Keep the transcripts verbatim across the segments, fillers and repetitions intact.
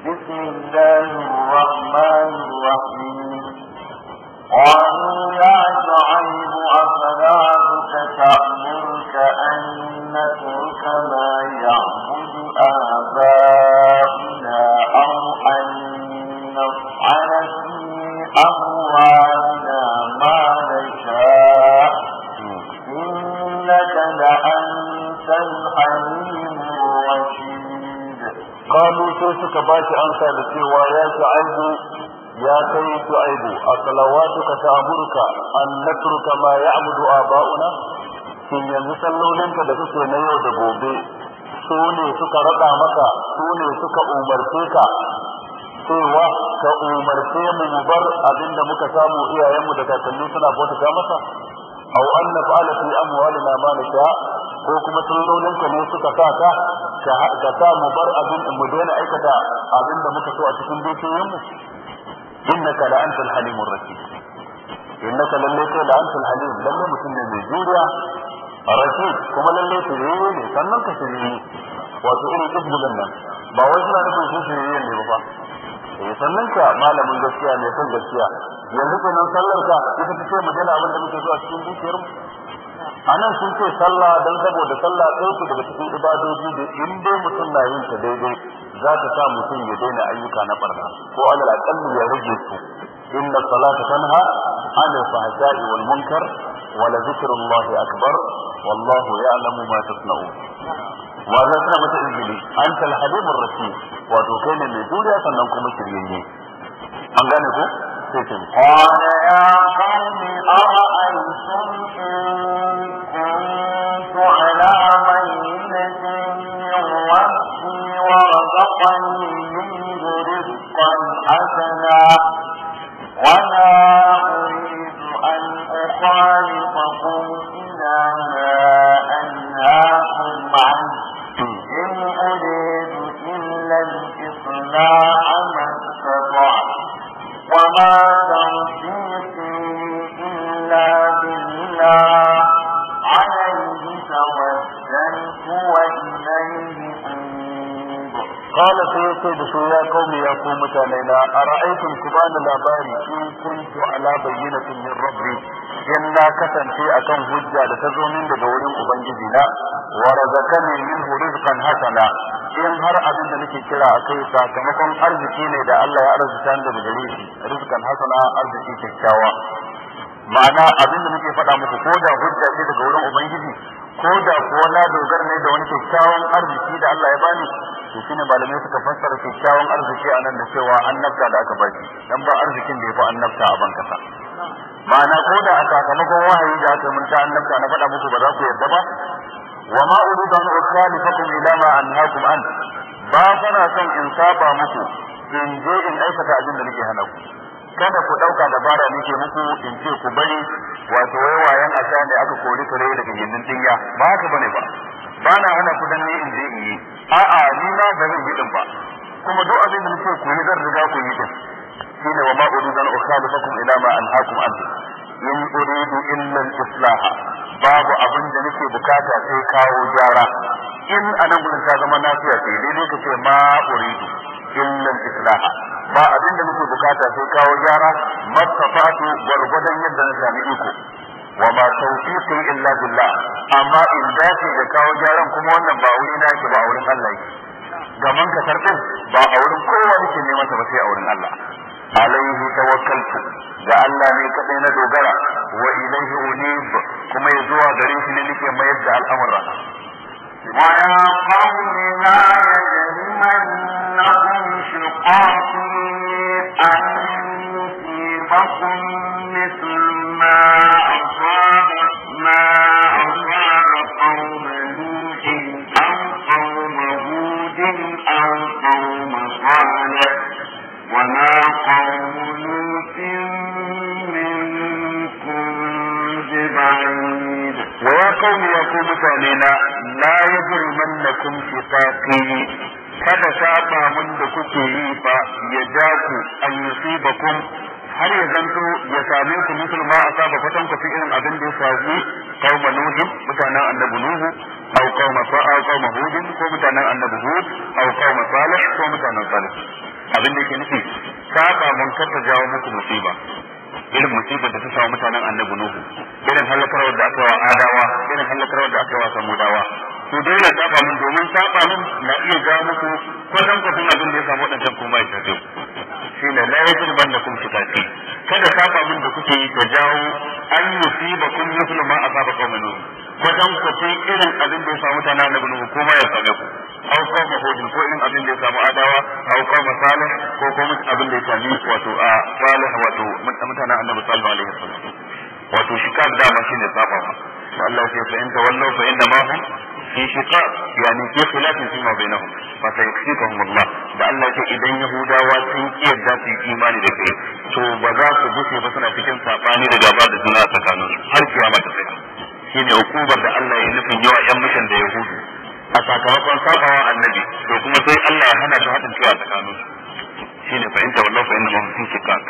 بسم الله الرحمن الرحيم قالوا يا شعيب أصلاتك تأمرك أن نترك ما يعبد آباؤنا أو أن نفعل في أموالنا ما نشاء إنك لأنت الحليم الرشيد. قالوا سيسك باشي أنسى لسيوا يا شعيب يا كي شعيب أصلواتك تأمرك أن نترك ما يعبد آباؤنا shin yanzu sallolinka da suke na yau da gobe su ne suka rada maka su ne suka umarce ka cewa ka umarce mu mu bar abinda muka samu iyayenmu da kakanni suna bauta masa aw an naf'ala fi amwalina ma nasha ko kuma sallolinka ne suka sa ka ka sa mu bar abin mu daina aikata abinda muka so a cikin dukiyoyinmu innaka la antal halimur rashid innaka lallaka la antal halim lalle mutum ne mai juriya rashid kuma lalle shiriye ne sannan ka shiriye wato irin ibbulan nan ba wai suna nufin shi shiriye ne ba eh sannan ka malamin gaskiya ne son gaskiya yanzu kenan sallar ka ita ce mu dana abin da muke so a cikin dukiyar mu anan sun ce sallah dan saboda sallah ɗaya ce daga cikin ibadoji da in dai mutum na yin ta daidai za ta sa mutum ya daina ayyuka na barna ko alal aqalli ya rage su inna salata tanha 'anil fahsha'i wal munkar wa la dhikrullahi akbar wallahu ya'lamu ma tasna'un wa za ta mata injili anta al-halim ar-rashid wato kai ne mai duniya sannan kuma shiryayye an gane ko sai ce qala ya qawmi ara'aytum in kuntu ala bayyinatin min rabbi wa razaqani minhu rizqan hasana wa la uridu an ukhalifakum ila أنهاكم عنه إن أريد إلا الإصلاح ما استطعت وما توفيقي إلا بالله عليه توكلت وإليه أنيب. قال سيدي بشويا قومي يا قوم متانينا أرأيتم كبان الأباري إن كنت على بينة من ربي in na kasance akan hujja da ta zo min daga wurin ubangiji na wa razaqani minhu rizqan hasana in har abin da nake kira akai sakamakon arziki ne da Allah ya arzuta ni daga gare shi rizqan hasana arziki kyakkyawa ma'ana abin da nake faɗa muku ko da hujja ce daga wurin ubangiji ko da kuwa na dogara ne da wani kyakkyawan arziki da Allah ya bani to shine malamai suka fassara kyakkyawan arziki anan da cewa annabta da aka baki dan ba arzikin da yafi annabta a ban kasa ma'ana ko da a sakamakon wahayi da aka mun ta annabta na faɗa muku ba za ku yarda ba wa ma uridu an ukhalifakum ila ma anhaakum an ba fara son in saba muku in je in aikata abin da nake hana ku kada ku dauka dabara nake muku in ce ku bari wato wayayen asa ne aka kori kare daga gindin dinya ba haka bane ba ba na hana ku dan ne in je in yi a'a ni na ba zan yi din ba kuma duk abin da nake ku yi zan riga ku yi din shine wa ma uridu an ukhalifakum ila ma anhaakum an in uridu illa al-islah babu abin da nake bukata sai kawo gyara in anan gurin ta zama nafiya ce dai kace ma uridu illa al-islah ba abin da nake bukata sai kawo gyara mastafatu gurgudan yadda na sami iko wa ma tawfiqi illa billah amma in dace da kawo gyaran kuma wannan ba wuri na yake ba a wurin Allah yake gaman ka tarbin ba a wurin kowa yake neman ta ba sai a wurin Allah alaihi tawakkaltu ga Allah ne kadai na dogara wa ilaihi unib kuma ya zuwa gare shi ne nake mayar da al'amura wa ya qawmi la yajrimannakum shiqaqi an yusibakum mithlu ma asaba ma asaba qawma nuhin aw qawma hudin aw qawma salih وما قوم لوط منكم ببعيد ويا قوم يا قوم متانينا لا يجرمنكم شقاقي kada saba mun da kuke yi fa ya ja ku an yusibakum har ya zanto ya same ku musul ma asaba fatan ku irin abin da ya faru qauma nuh mutanen annabi nuhu aw qauma fa'a qauma hud ko mutanen annabi hud aw qauma salih ko mutanen salih abin da yake nufi saba mun kar ta jawo muku musiba irin musibar da ta samu mutanen annabi nuhu irin halakarwar da aka wa adawa irin halakarwar da aka wa samudawa to dole saba mun domin saba mun na iya jawo muku kwatan kwatan abin da ya samu wadancan kuma ya tafi shine la yajribannakum shiqaqi kada saba mun da kuke yi ta jawo an yusibakum mithlu ma asaba qauman nuh kwatan kwatan irin abin da ya samu mutanen annabi nuhu kuma ya same ku aw qawma hud ko irin abin da ya samu adawa aw qawma salih ko kuma abin da ya sami wato a salih wato mutanen annabi sallallahu alaihi wasallam wato shiqaq dama shine saba ma Allah ya ce in tawallu fa inna ma hum في شقاق يعني في خلاف فيما بينهم فسيكفيكهم الله da Allah ce idan Yahudawa sun kiyarda su yi imani da kai to ba za su bushe ba suna cikin sabani da gaba da juna tsakanin su har kiyama ta tsaya shine hukumar da Allah ya nufin yawa yan mutan da Yahudu a sakamakon sabawa annabi to kuma sai Allah ya hana su haɗin kai a tsakanin su shine fa inta wallahu fa inna ma fi shiqaq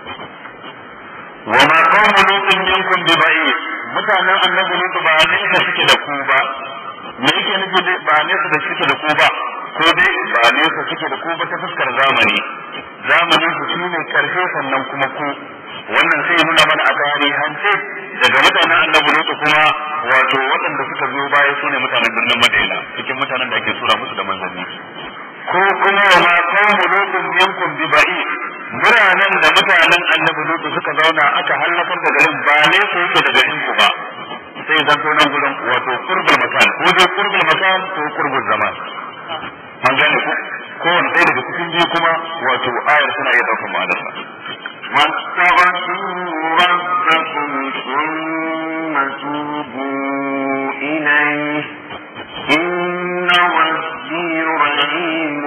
wa ma qawmu lutin minkum bi ba'id mutanen annabi lutu ba ne da suke da ku ba me yake nufi dai ba ne su da suke da ku ba ko dai ba ne su suke da ku ba ta fuskar zamani zamanin su shine karshe sannan kuma ku wannan sai nuna mana a tarihance daga mutanen annabi lutu kuma wato waɗanda suka biyo baya su ne mutanen birnin Madina cikin mutanen da ake tura musu da manzanni ko kuma ma qawmu lutun minkum bi ba'i biranen da mutanen annabi lutu suka zauna aka halakar da garin ba ne su yake da garin ku ba sai zan to nan gurin wato qurbul makan ko dai qurbul makan ko qurbul zaman an gane ku ko wani ɗaya daga cikin biyu kuma wato ayar suna iya ɗaukar ma'anarsa واتقوا ربكم ثم توبوا إليه إن ربي رحيم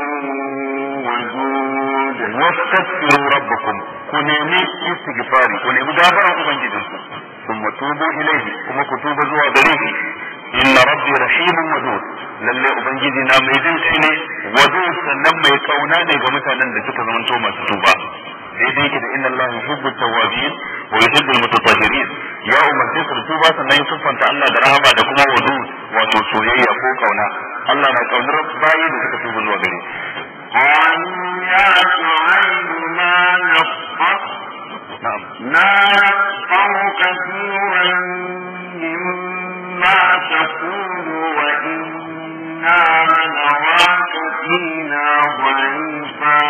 ودود واستغفروا ربكم كنيمي استغفاري كنيمي غفرا ubangijinku ثم توبوا إليه كما كتوبوا زوا غريه إن ربي رحيم ودود lalle ubangiji na mai jin kai ne wadud sannan mai kauna ne ga mutanen da suka zamanto masu tuba daidai yake da inna Allah yuhibbu at-tawwabin wa yuhibbu al-mutatahhirin ya umarce su tuba sannan ya sufanta Allah da rahama da kuma wadud wato soyayya ko kauna Allah na kaunar bayi da suka tuba zuwa gare قالوا يا شعيب ما نفقه نعم ما نفقه كثيرا مما تقول وإنا لنراك فينا ضعيفا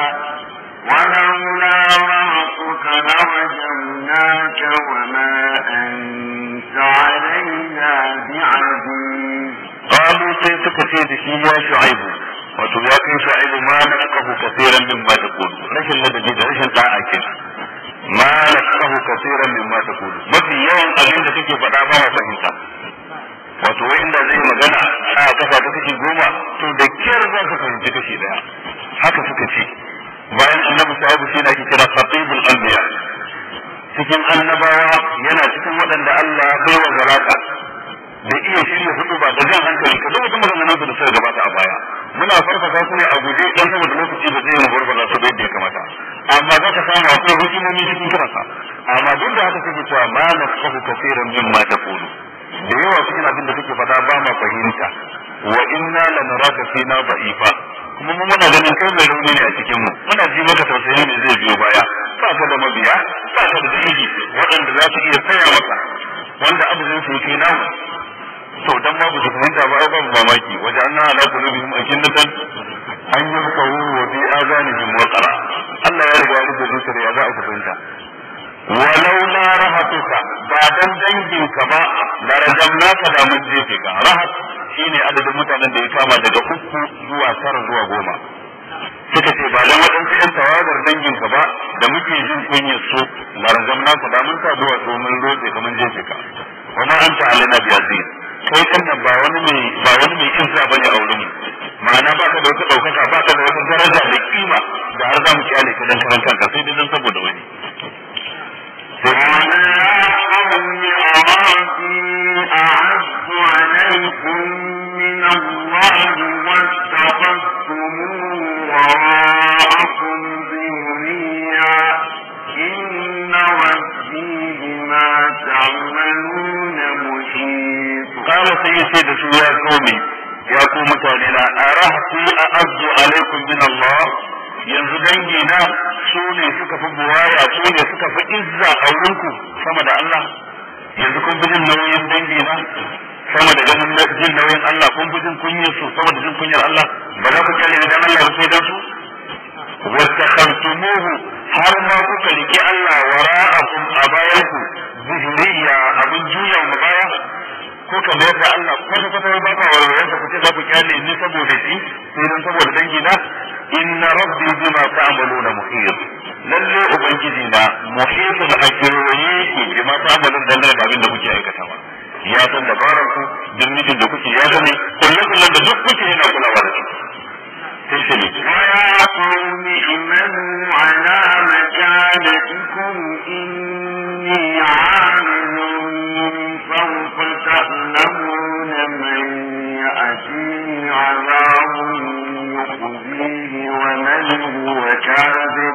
ولولا رهطك لرجمناك وما أنت علينا بعزيز قالوا سيتك سيد يا شعيب wato ya kai sha'ibu ma na kafu kafiran min ma taqulu rashin ladabi da rashin da'a kenan ma na kafu kafiran min ma taqulu mafi yawan abin da kake faɗa ba ma fahimta wato wai inda zai magana a kafa ta kashi goma to da kyar za ka fahimci kashi daya haka suka ce bayan annabi sahibu shi ake kira khatibul anbiya cikin annabawa yana cikin waɗanda Allah ya bai wa zalaka da iya shirya hudu ba da jan hankali ka duk mutum maganganun su da suka gabata a baya muna farfasa su ne a guje dan saboda lokaci ba zai yi farfasa su da yadda ya kamata amma za ka samu akwai hukimomi cikin kiransa amma duk da haka suke cewa ma na kafu kafiran min ma taqulu da yawa cikin abin da kake faɗa ba ma fahimta wa inna lanaraka fina da'ifa kuma mu muna ganin kai mai rauni ne a cikin mu muna ji maka tausayi ne zai biyo baya ba ka da mabiya ba ka da dangi waɗanda za su iya tsaya maka wanda abu zai su kai namu to dan ma buji fahimta ba ai ba mamaki wajen na ala qulubihim akinnatan an yafqahu wa fi azanihim waqara Allah ya riga ya rubuta zuciyar ya za a fahimta walau la rahatuka ba dan dangin ka ba la rajamnaka da mun jefe ka rahat shine adadin mutanen da ya kama daga uku zuwa tara zuwa goma suka ce ba dan wadansu yan tawagar dangin ka ba da muke jin kunyar su la rajamnaka da mun sa zuwa to mun roƙe ka mun jefe ka wa ma anta alaina bi aziz kai kan nan ba wani mai ba wani mai kinsa bane a wurin ma'ana ba ka da wata daukaka ba ka da wata daraja da kima da har za mu kyale ka dan karan kanka sai dai dan saboda wani قال يا قوم أراتي أعز عليكم من الله واتخذتموه وراءكم ظهريا إن ربي بما تعملون محيط قال سيد يا قومي يا قوم متاننا أرهتي أعز عليكم من الله yanzu dangi na su ne suka fi buwaya su ne suka fi izza a wurinku sama da Allah yanzu kun fi jin nauyin dangi na sama da ganin jin nauyin Allah kun fi jin kunyar su sama da jin kunyar Allah ba za ku kyale dan Allah ba sai dan su wattakhantumuhu har ma kuka rike Allah wara'akum abayanku zuhuriya abin juya mu baya ko ka mayar da Allah kwata kwata ba ka warware ka kuce za ku kyale ni saboda shi sai dan saboda dangi na inna rabbi bima ta'maluna muhit lalle ubangiji na muhitun hakiyoyi ki bima ta'malun dangane da abin da kuke aikatawa ya san dabaran ku dindin da kuke ya sani kullum kullum da duk kuke yana kulawa da su ويا قوم اعملوا على مكانتكم إني عامل سوف تعلمون من يأتيه عذاب يخزيه ومن هو كاذب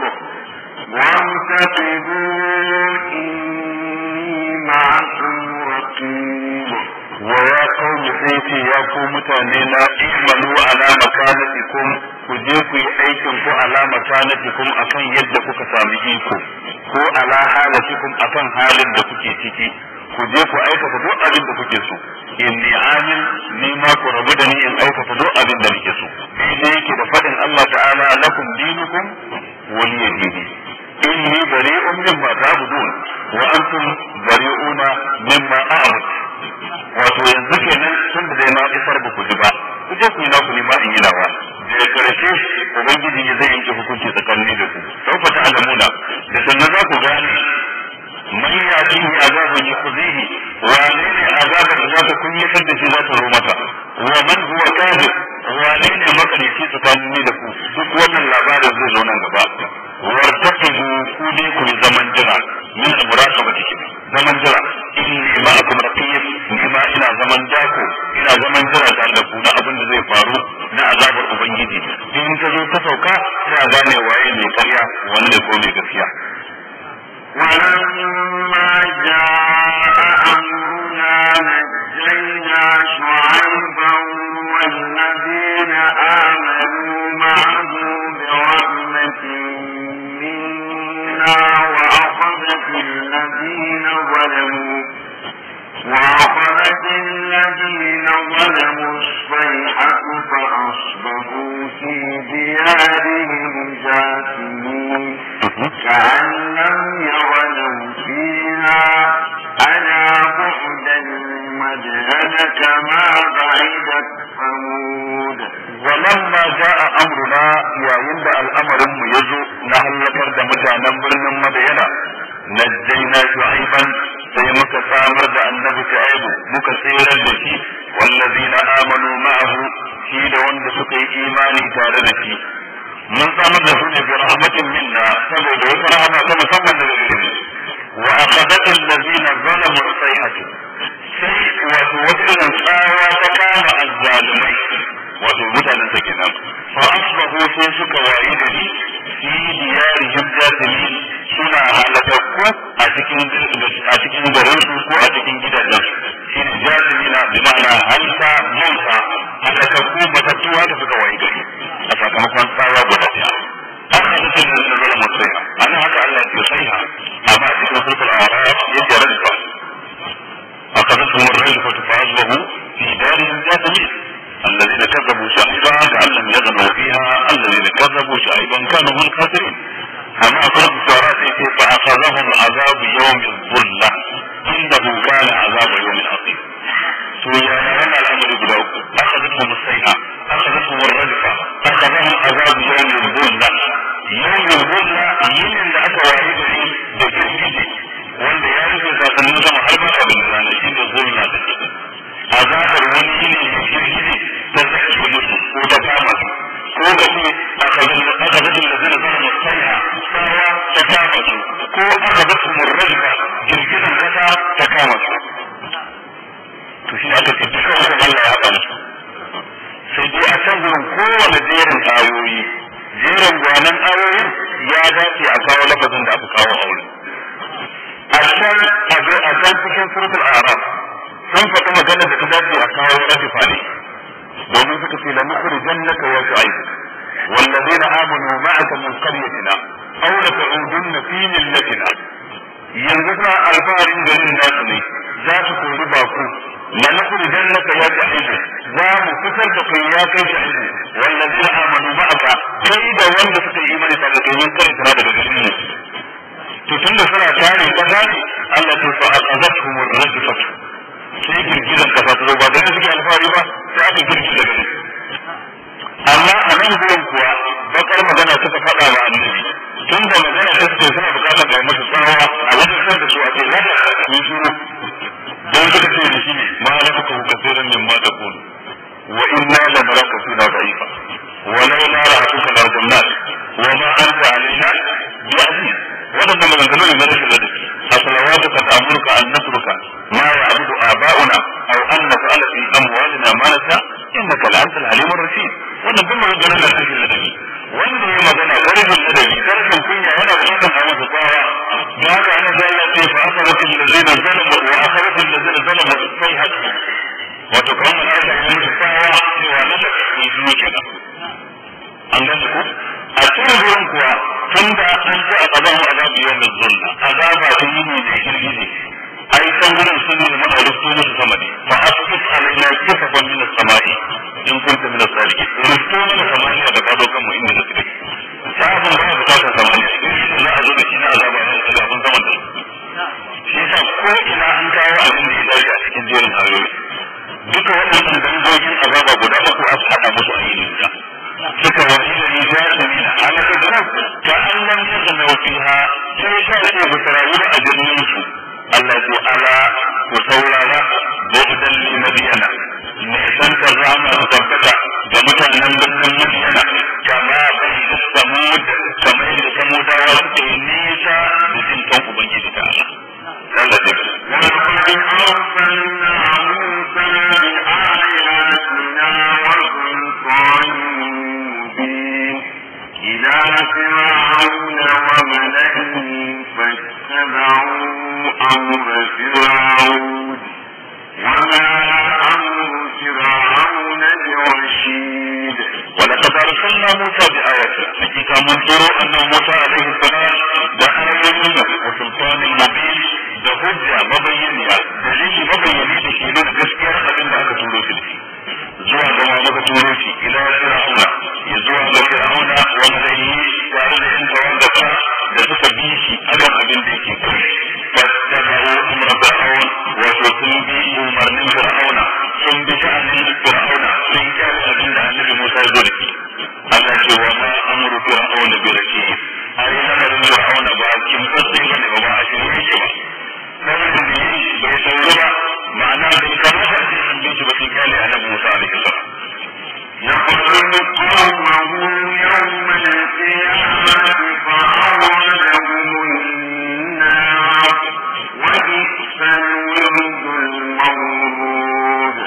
وارتقبوا إني معكم رقيب ويا قوم سيتي يا قوم متانينا اعملوا على مكانتكم kuje ku yi aikin ku ala makanatikum akan yadda kuka sami iko ko ala halatikum akan halin da kuke ciki ku je ku aikata duk abin da kuke so inni amin ni ma ku rabu da ni in aikata duk abin da nake so sai yake da fadin Allah ta'ala lakum dinukum waliya dini inni bari'un mimma ta'budun wa antum bari'una mimma a'budu wato yanzu kenan tun da dai na isar ba ku ji ba ku je ku yi naku ne ma in yi nawa da karshe ubangiji ne zai yanke hukunci tsakanin da ku sau fa ta'lamuna da sannan za ku gane man yatihi azabun yukhzihi wa ne azabar da za ta kunyatar da shi za ta zo mata wa man huwa kadhib wa ne makarici tsakanin da ku duk wannan labarin zai zo nan gaba wartaqibu ku ne ku zaman jira min muraqabati zaman jira inni ma'akum raqib ni ma ina zaman dako ina zaman jira tare da ku na abin da zai faru na azabar ubangiji in ka zo ta sauka sai a gane waye mai karya wani ne ko mai gaskiya ولما جاء أمرنا نجينا شعيبا والذين آمنوا معه برحمة منا وأخذت الذين ظلموا وأخذت الذين ظلموا الصيحة فأصبحوا في ديارهم جاثمين كأن لم يغنوا فيها ألا بعدا لمدين كما بعدت ثمود ولما جاء أمرنا يا عند الأمر يزو نهلكر da mutanen birnin Madina najjayna shu'aiban sai muka samar da annabi shu'aibu muka tsirar da shi wallazina amanu ma'ahu shi da wanda suka yi imani tare da shi mun samar da su ne bi rahmatin minna saboda wata rahama ta musamman daga gare mu wa akhadhat allazina zalamu sayhatu sai wato wata irin tsawa ta kama azzalimai wato mutanen sa kenan fa asbahu sai suka wayi da shi fi diyarihim jathimin suna halakakku a cikin a cikin garin su ko a cikin gidajen su shi ne jathimina bi ma'ana halka mauta halakakku matattuwa da suka wayi gari a sakamakon tsawa guda ɗaya haka da cikin da zama musaiha ana haka Allah ya saiha amma a cikin surtul a'raf yadda rajfa أخذتهم الرجفة فأصبحوا في دارهم جاثمين الذين كذبوا شعيبا كأن لم يغنوا فيها الذين كذبوا شعيبا كانوا هم الخاسرين أما أخذت الشعراء فأخذهم عذاب يوم الظلة إنه كان عذاب يوم عظيم سويا لنا الأمر بلوك أخذتهم الصيحة أخذتهم الرجفة أخذهم عذاب يوم الظلة يوم الظلة يمن لأكواريه بجنجي wanda ya rufe sakannin sama har ba abin da rana shi ne zulma da shi azabar wani shine ne shirgide ta zaki musu ko ta kama su ko ga su aka zama aka zama da zina zama musaiha tsawa ta kama su ko aka zama murrajka girgizan kasa ta kama su to shi aka ce duka wanda Allah ya haɗa musu sai dai a can gurin kowane jerin ayoyi jerin gwanan ayoyin ya dace a kawo lafazin da aka kawo aure عشان عشان cikin suratul a'raf sun faɗi magana da ta dace a kawo radifa ne domin suka ce la nukhrijannaka wa shu'aib والذين آمنوا معك من قريتنا أو لتعودن في ملتنا ينزل الفار garin nasu ne za su kori baku la nakhrujanaka ya ta'id za mu fitar da kai ya kai ta'id والذين آمنوا معك kai da wanda suka yi imani tare da mun kai tare daga cikin mu to tunda suna tare da gani Allah ta fa aqadathum ar-rajfat sai girgizan kasa ta ba da suke alfari ba sai aka girgiza daga amma a nan gurin kuwa bakar magana suka faɗa wa annabi tun da magana ta suke suna bukatar da masu sanawa a wajen san da su a kai haka yi shuru don suka ce da shi ne ma na fuka kasirin min ma da kun wa inna la naraka fina da'ifa wa law la ra'atuka la jannat wa ma anta alaina bi aziz wadannan maganganun ne na rashin ladabi asalawatuka ta'muruka an natruka ma ya'budu aba'una aw an naf'ala fi amwalina ma nasha innaka la antal alimur rashid wannan duk maganganun da rashin ladabi wanda ya magana garibin ladabi karfin kunya yana bukatar a masa tsawa da haka ana da Allah ce fa aka rasul ladina zalamu wa aka rasul ladina zalamu sai haka wato kuma Allah ya musu tsawa cewa na da shi ne kenan an ga ku a cikin gurin kuwa tunda an ce a gaban azabi yawmin zulna azaba ta yi ne da girgije ai san gurin sun ne mana rusto musu sama ne fa asqit alaina kifafan min as-sama'i in kunta min as-sadiqin rusto musu sama ne da gado kan mu inda da kike sabon ba da fata sama ne za a zo da shi na azaba ne da abun zaman da shi sa ko ina an kawo abin da ya dace a cikin jerin ayoyi duka waɗannan dangogin azaba guda uku a haɗa musu a yi da suka wani da ni za su nuna halaka da ta an nan ya zama fiha sai sa ce ba ta rayu a jirgin su Allah ce ala ku saurara bu'dan li madiyana ne san karrama su tabbata ga mutanen birnin madiyana kama bai da samud kamar yadda samudawa suke nisa da jin kan ubangiji ta Allah Allah ce إلى فرعون وملئه فاتبعوا أمر فرعون وما أمر فرعون برشيد ولقد أرسلنا موسى بآياتنا حقيقة منظر أن موسى عليه السلام بآياتنا وسلطان مبين بحجة مبينة دليل مبين لشيلون gaskiyar abin da aka turo shi zuwa ga maka turo shi ila fir'auna ya zuwa ga fir'auna wanda yi tare da yan tawaggata da suka bi shi akan abin da yake kai fattabahu amra fir'aun wato sun bi umarnin fir'auna sun bi sha'anin fir'auna sun kyale abin da annabi Musa ya zo da shi Allah ce wa ma amru fir'auna bi rashid ai lamarin fir'auna ba kin tsatsi bane ba a shi yake ba saboda ne bai sauro ba ma'ana bai kamata a ce an bi shi ba sun kyale annabi Musa alaihi salam يقول قومه يوم القيامة فأوردهم النار وبئس الورد المورود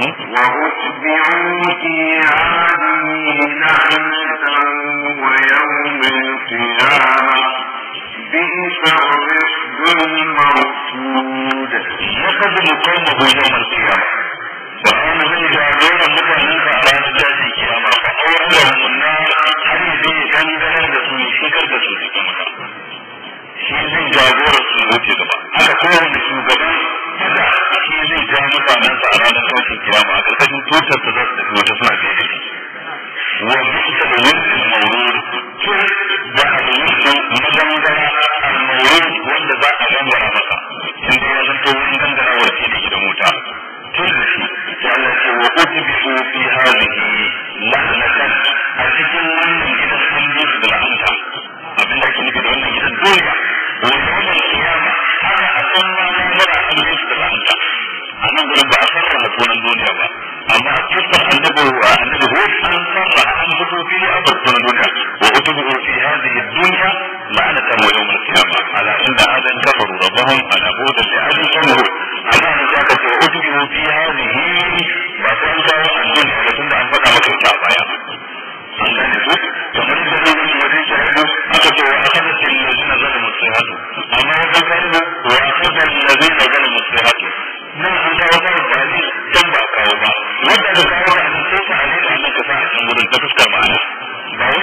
وأتبعوا في هذه لعنة ويوم القيامة بئس الرفد المرفود يقدم قومه يوم القيامة وأن زي جاغورا متعنيك على نجاز القيامة فأوردهم النار هل زي جنجل دسوي شكر دسوي كما shi zai jagora su wuce gaba haka kowane shugaban da shi zai ja mutanen sa a ranar saukin kiyama a karkashin tutar ta za su tafi wata suna fiye da shi wa bisa da wurin maurur ce da alwurin magangara al-maurur wanda za a gangara masa inda ya zanto wurin gangara wa shi ne gidan wuta tun da shi ya Allah ce wa utbi'u fi hadhihi lahnatan a cikin wannan gidan sun yi su da la'anta abin da ake nufi da wannan gidan duniya ويوم القيامة هذا أصلا مرة من يسر عنك أنا أقول بأصرها تكون الدنيا با أما أكثر أنه أنه هو أنصرها أنه فيه أبد تكون الدنيا وأتبه في هذه الدنيا لعنة ويوم القيامة على أن هذا كفروا ربهم على بود لأهل الجمهور على أن ذاك وأتبه في هذه وأصلا الدنيا لكن أن فتح مكتا بايا أن ذلك كما يقولون الذين شهدوا أخذوا وأخذت الذين ظلموا الصيحة أما وذكرنا وأخذ الذين ظلموا الصيحة ما أنت وضع الدليل تنبع كاوبا وضع كاوبا أن تنسى عليك أنك ساعة نقول أنت تفكر معنا باوي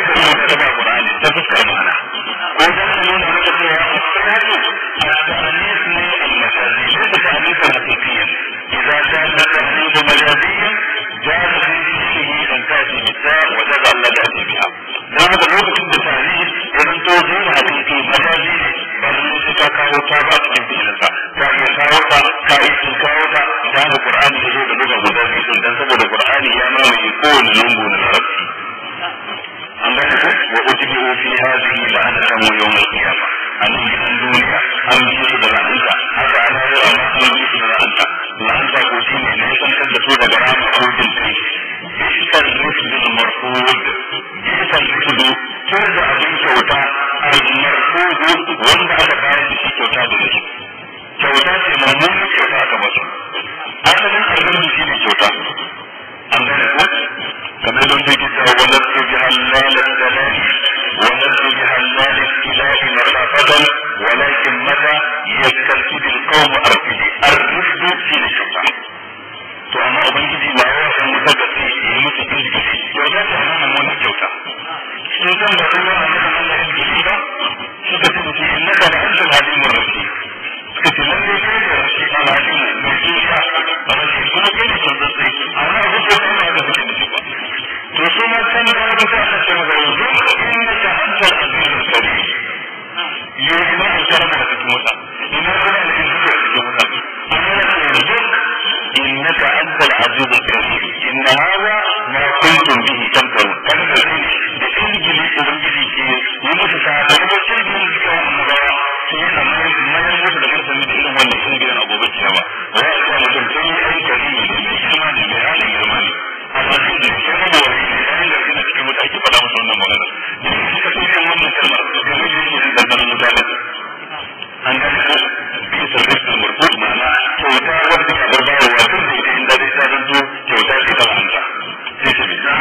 kawo ta ka yi sun kawo ta da haka Qur'ani ya zo da duka guda biyu dan saboda Qur'ani ya mamaye kowane lungu na larabci an gane ko wa utibu fi hadhihi la'anatan wa yawm al-qiyamah an gidan duniya an bi su da la'anta haka ana yi amma an bi su da la'anta la'anta ko shi ne ne san da su daga rama ko jin kai bisan rusul marfud bisan rusul ko da abin kyauta al-marfud wanda aka bayar da shi kyauta da shi kyauta ce mummunan kyauta aka basu asalin abin shi ne kyauta an gane ko kamar don da kita wannan su bi halal al-salam wannan su bi halal al-ilahi marfatan walakin mata yastanqid al-qawm arfidi ar-rushd fi al-kyauta to amma ubangiji ba ya san mutaka yi musu kinki kyauta ce amma mummunan kyauta sun san da kuma annabi Allah ya yi ba suka ce shi innaka la anta al-halim ar-rashid suka ce lalle kai da shi al-halim mai zuciya ar-rashid kuma kai ne sun sai amma duk da kuma da suke da shi ba to su ma san da wata ta ce maka yanzu innaka anta al-aziz al-karim yau ma an karama da cikin wata ina kuma da cikin wata amma yanzu innaka anta al-aziz al-karim inna hadha ma kuntum bihi tamtarun kan da da injili ubangiji ke yi musu sakamakon da suka annabawa sai yana mayar musu da martani da irin wannan sun gidan agobe kiyama wa ya ce mutum sai yi ai karimi ne mai girma ne mai halin girma ne amma sai da shi ne da wani ne da suna cikin wuta ake faɗa musu wannan magana da suka ce kan wannan kalmar game da yake da dandanon mutane an gane ko bisa rikin murfut ma'ana kyauta wadda ka bar bayarwa tun da ita inda zai ta zanto kyauta ce ta la'anta sai ta bisa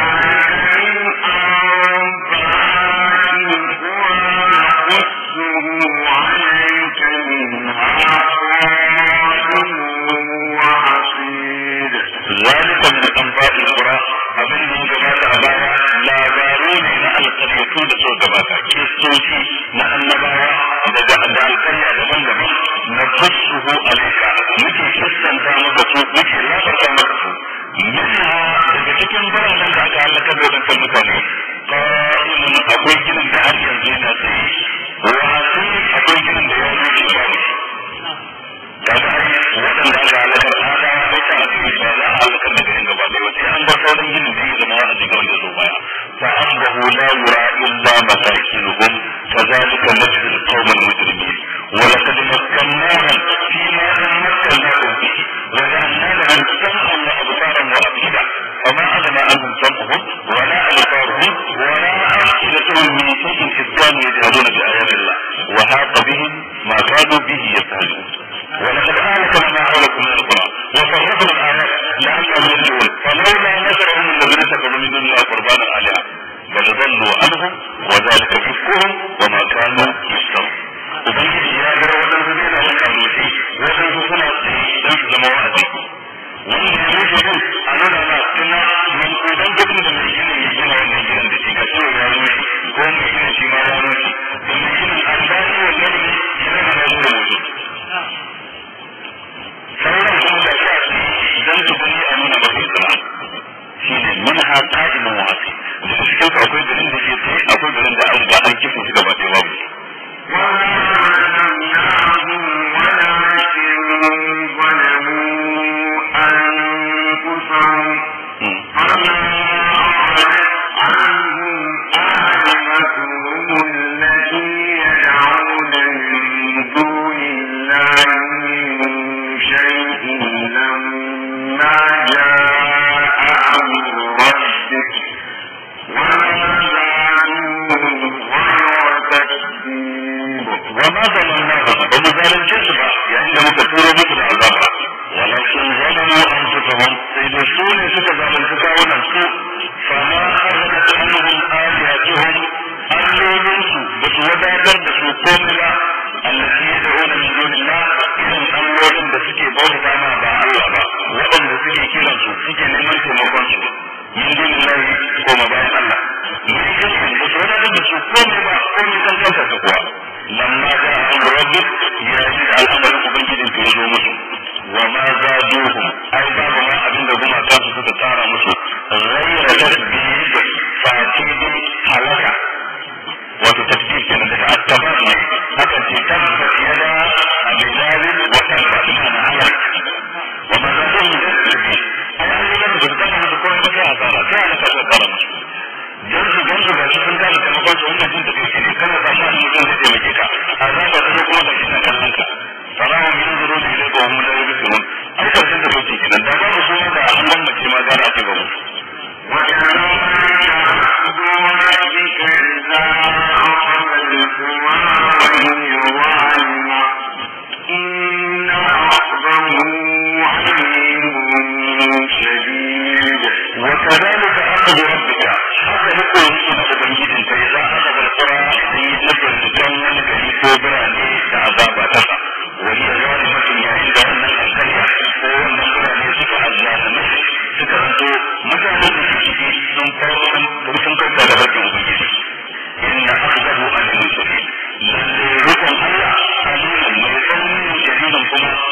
ذلك من أنباء القرى abin da ya gabata a baya labaru ne na alƙaryatu da suka gabata kiristoci na annabawa daga da alƙarya daban-daban na kusuhu alaika muke sassanta maka su muke labarta maka su yana daga cikin biranen da aka halaka da wadancan mutane ƙa'imun akwai ginin da har yanzu yana tsaye wasu akwai ginin da ya rufe babu kaga waɗanda aka halakar adawa bai ta asiri ba za a halakar da garin gaba ɗaya sai an bar sauran ginin da ya zama wa a cikin wanda zo baya fa asbahu la yura illa masakinuhum kadhalika najzi al-qawm al-mujrimin wa laqad makkannahum fi ma makkannahum fihi wa ja'alna lahum sam'an wa absaran wa afida fama aghna anhum sam'uhum wa la absaruhum wa la afidatuhum min shay'in idh kanu yajhaduna bi ayati Allah wa haqa bihim ma kanu bihi yastahzi'un ولقد أهلكنا ما حولكم من القرى وصرفنا الآيات لعلهم يرجعون فلولا نصرهم الذين اتخذوا من دون الله قربانا آلهة بل ضلوا عنهم وذلك إفكهم وما كانوا يفترون ubangiji ya bar waɗansu zai na wani abuci waɗansu suna tsaye don su zama wa'azi wanda ya rushe din a nuna na kuma mai kodan gudun da mai ginin ya gina wannan gidan da shi ga cewa ya rushe ko mai gina shi ma ya rushe da mai ginin an ba shi wannan ne ya zama da wani mutum sauran kuma da sha su don su gani a nuna mafi tsara shi ne mana ha ƙa'imin wa'azi da su cikin akwai garin da ke tsaye akwai garin da an riga an kifa shi gaba ɗaya babu وما ظلمناهم ومظالم كسبا يعني لم تكونوا مثل عذابا ولكن ظلموا انفسهم سيدسون ستظل الكتاب نفسه فما اغنت عنهم الهتهم اللولنسوا بسودادا بسوقوملا التي يدعون من دون الله إذن اللولن بسكي بوضع ما باع الله وأن بسكي كيرانسوا سكي لمن تمكنسوا من دون الله كما باع الله يجب بسودادا بسوقوملا كل كنت تقوى لما جاء أمر ربك يجب الأمر أبنجد في رجومته وما زادوهم أي بعض ما أبنهم كانوا ستتارى مسو غير تسبيب فاتيب حلقة وتتسبيب كان لك التبرع أكد تنفت يدا بلال وتنفت معنى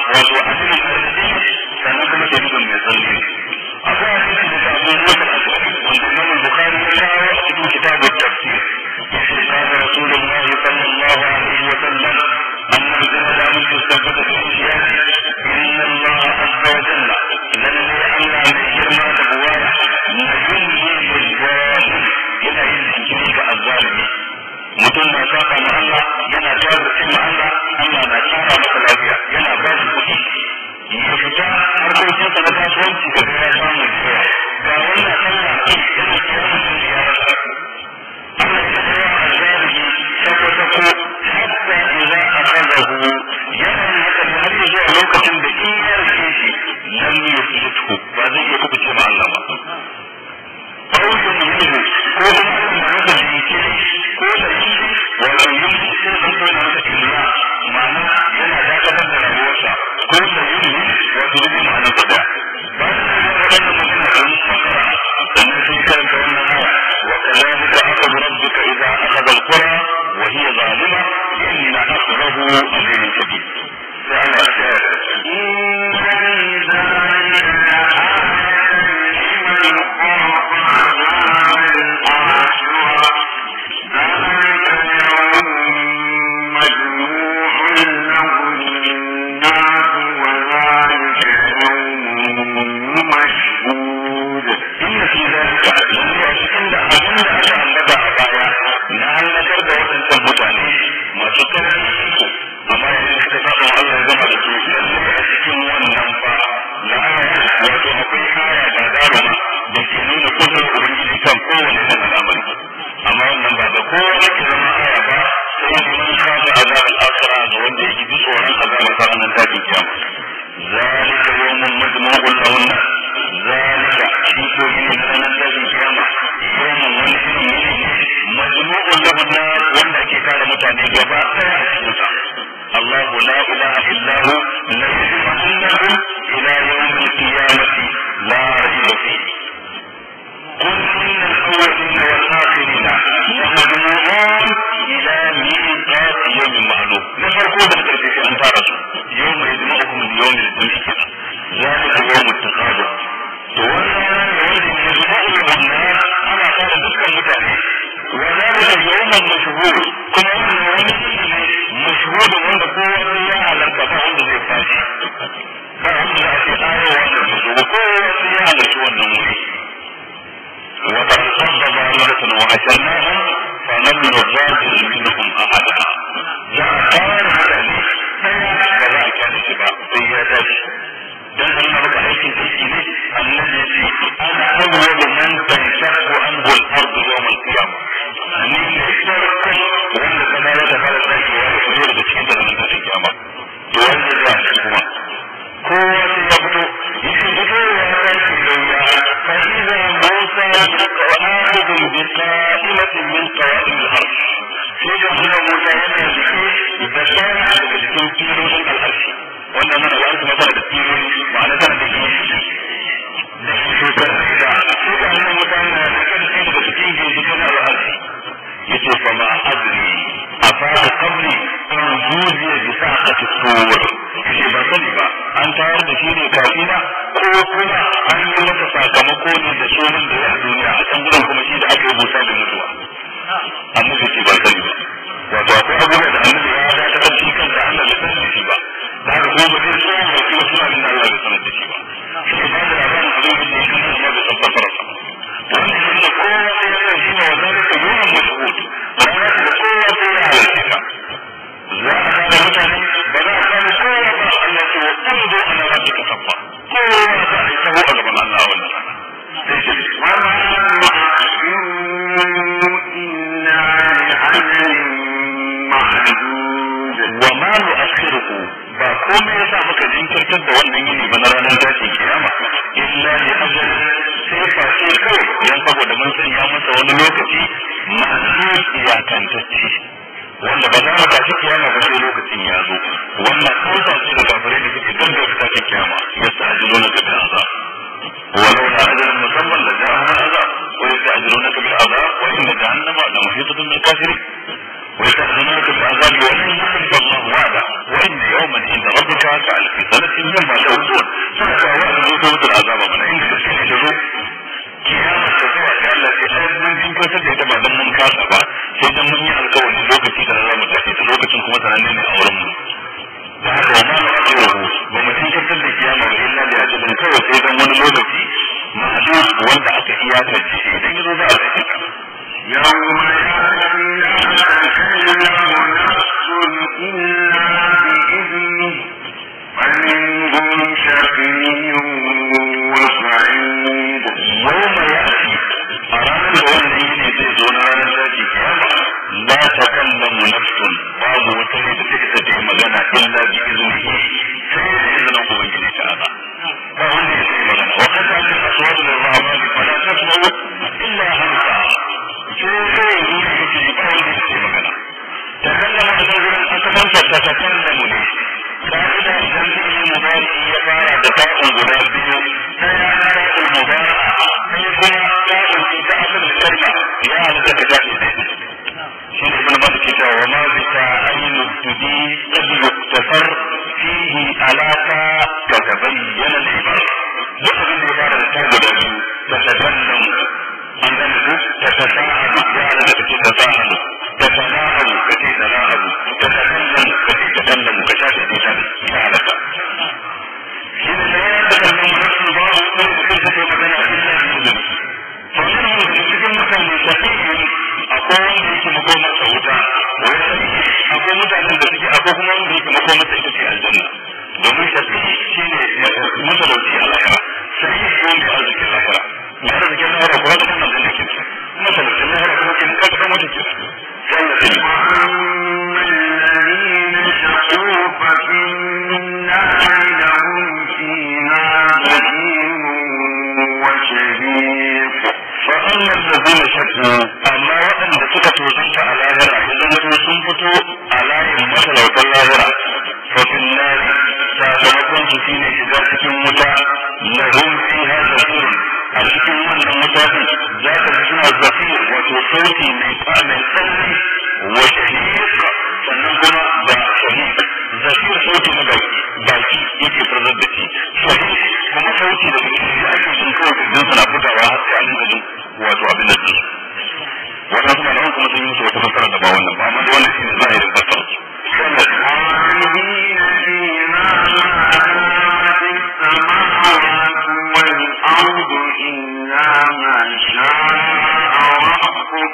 wato asirin arziki sannan kuma shahidun mai tsalli akwai hadisi da Abu Musa al-Ash'ari wanda Imam Bukhari ya kawo a cikin kitabut tafsir yace kana Rasulullah sallallahu alaihi wa sallam annabi da mun tabbata da shi ya ce inna Allah azza wa jalla lalle Allah mai girma da buwaya na yummi bil jahil yana yin jinkiri ga azzalimi mutum na saba ma Allah yana jawo ma Allah Allah na tsara masa lafiya yana ba shi kuɗi ya fita harkokin sa na kasuwanci da ya samu cewa ga wannan Allah yana kiran da ya rasa Allah ya tsara azzalimi sako sako hatta idza akhadahu yana haka har zuwa lokacin da in ya rike shi lam yuflitu ba zai iya kubuce ma Allah ba kawai da mutum ko da mutum na da jiki ko da shi wato yin sai da so na da illa ma'ana yana dakatar da rayuwarsa ko da yin wato da ma'ana da ba da wannan magana da makara sannan sai kan ka wannan aya wa kadhalika akhadhu rabbuka idha akhadha al-qura wa hiya zalima inna akhdahu alimun shadid sai Allah ya ويستعجلونك بالعذاب وإن جهنم لمحيطة بالكافرين ويستحزنونك العذاب ولن يخلف الله وعده وان يوما عند ربك كالف سنه مما تعودون فهذا وعد ذو العذاب من عند تشهد kiyama ta zuwa ga Allah sai sai mun jin ko sai da ba dan mun kasa ba sai dan mun yi alƙawari lokaci da za mu tafi da lokacin kuma sananne ne a wurin mu da haka ma na ajiyarhu ba mu tinkatar da kiyama ba illa da ajalin kawai sai dan wani lokaci ma'adu wanda aka iyakance shi idan yazo za a tafi ka yawma فمنهم شقي وسعيد يوم يأتي أراد الولي يجيزون على ذاتي لا تكلم نفس باب وتريد تكتب مغنى إلا بإذنه سيد إذنه وجل تعالى فهو يجيز مغنى وقد أتى الأصوات للرحمن فلا تسمعوا إلا همسا شوفوا يجيز يجيز مغنى تكلم أجل أكبر تتكلم لي فإذا الشمس المضارع يفارع دفاع غلاب به فيا نار المضارع فيكون نار في تأثر الكلمة يا لك تأثير شيخ ابن مالك كتاب وما بساعين الددي قد يقتصر فيه ألاك تتبين العبر يقضي العبارة تابد تتكلم أنه تتساءل يا لك تتساءل تتناهل كتي تناهل تتكلم كتي تتكلم كشاك تتكلم سألك حين لا يتكلم نفس الله كيف تتكلم إلا بإذنه فمنهم يمكن مثلا شقي أقول لك مقومة سوداء أقول مثلا بسيك أقول لك مقومة إتسي الجنة domin shafi shi ne matalauci a lahira sai yi ko mai arziki a lahira mai arziki a lahira kuwa da wannan da nake matalauci a lahira kuma kin kaga kan wata ke وأما الذين شقوا ففي النار لهم فيها زفير وشهيق فأما الذين شقوا أما وأن سكتوا ذنك على الآخرة إذا سنفتوا على المثل والآخرة ففي النار sakamakon su shi ne shiga cikin wuta lahum fiha zafir a cikin wannan mutane za ka ji suna zafir wato sauti mai mai tsanani wa shahiq sannan kuma da shahiq zafir sauti na baki baki yake furzar da shi shahiq kuma sauti da kuma shi ake jin kawai idan suna fitawa har sai an gajin wato abin da su wannan kuma nan kuma sun yi su wata fasara da ba wannan ba amma wannan shi ne zahirin fasara su والأرض إلا ما شاء ربك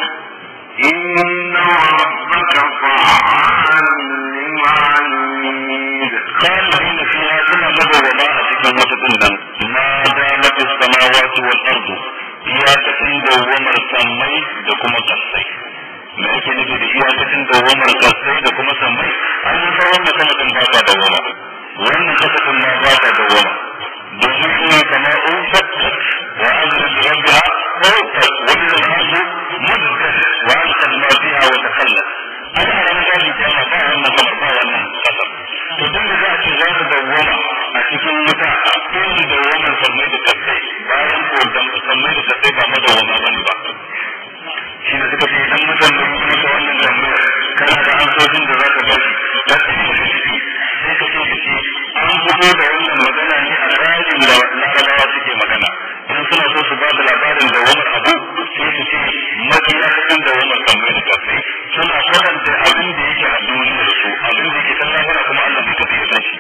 إن ربك فعال لما يريد قال إن فيها كما مضى وضاء تكون وتكون ما دامت السماوات والأرض iyakacin dawwamar sammai da kuma kasai me yake nufi da iyakacin dawwamar kasai da kuma sammai an yi sauran da sama din ba ta dawwama wannan kasafin ma ba ta dawwama domin kuma kama unfattat wa azra bi rabbiha fawqat wa idha al-ardu muddat wa alqat ma fiha wa takhallat ana ran gani kama ba wannan sama ba wannan kasar to dan da za a ce za ta dawwama a cikin wuta irin dawwamar sammai da kasai bayan ko dan sammai da kasai ba madawwama bane ba shi ne suka ce idan mutum da kuma ta wannan zamiyar kana da ansoshin da za ka ba shi ta cikin da ciki sai ka ce da shi an fito da wannan magana ne a tsarin da larabawa suke magana in suna so su ba da labarin da wani abu sai su ce mafiya cikin da wani sammai da kasai suna kwatanta abin da yake a duniyar su abin da yake kan lahira kuma Allah bai tafi ya san shi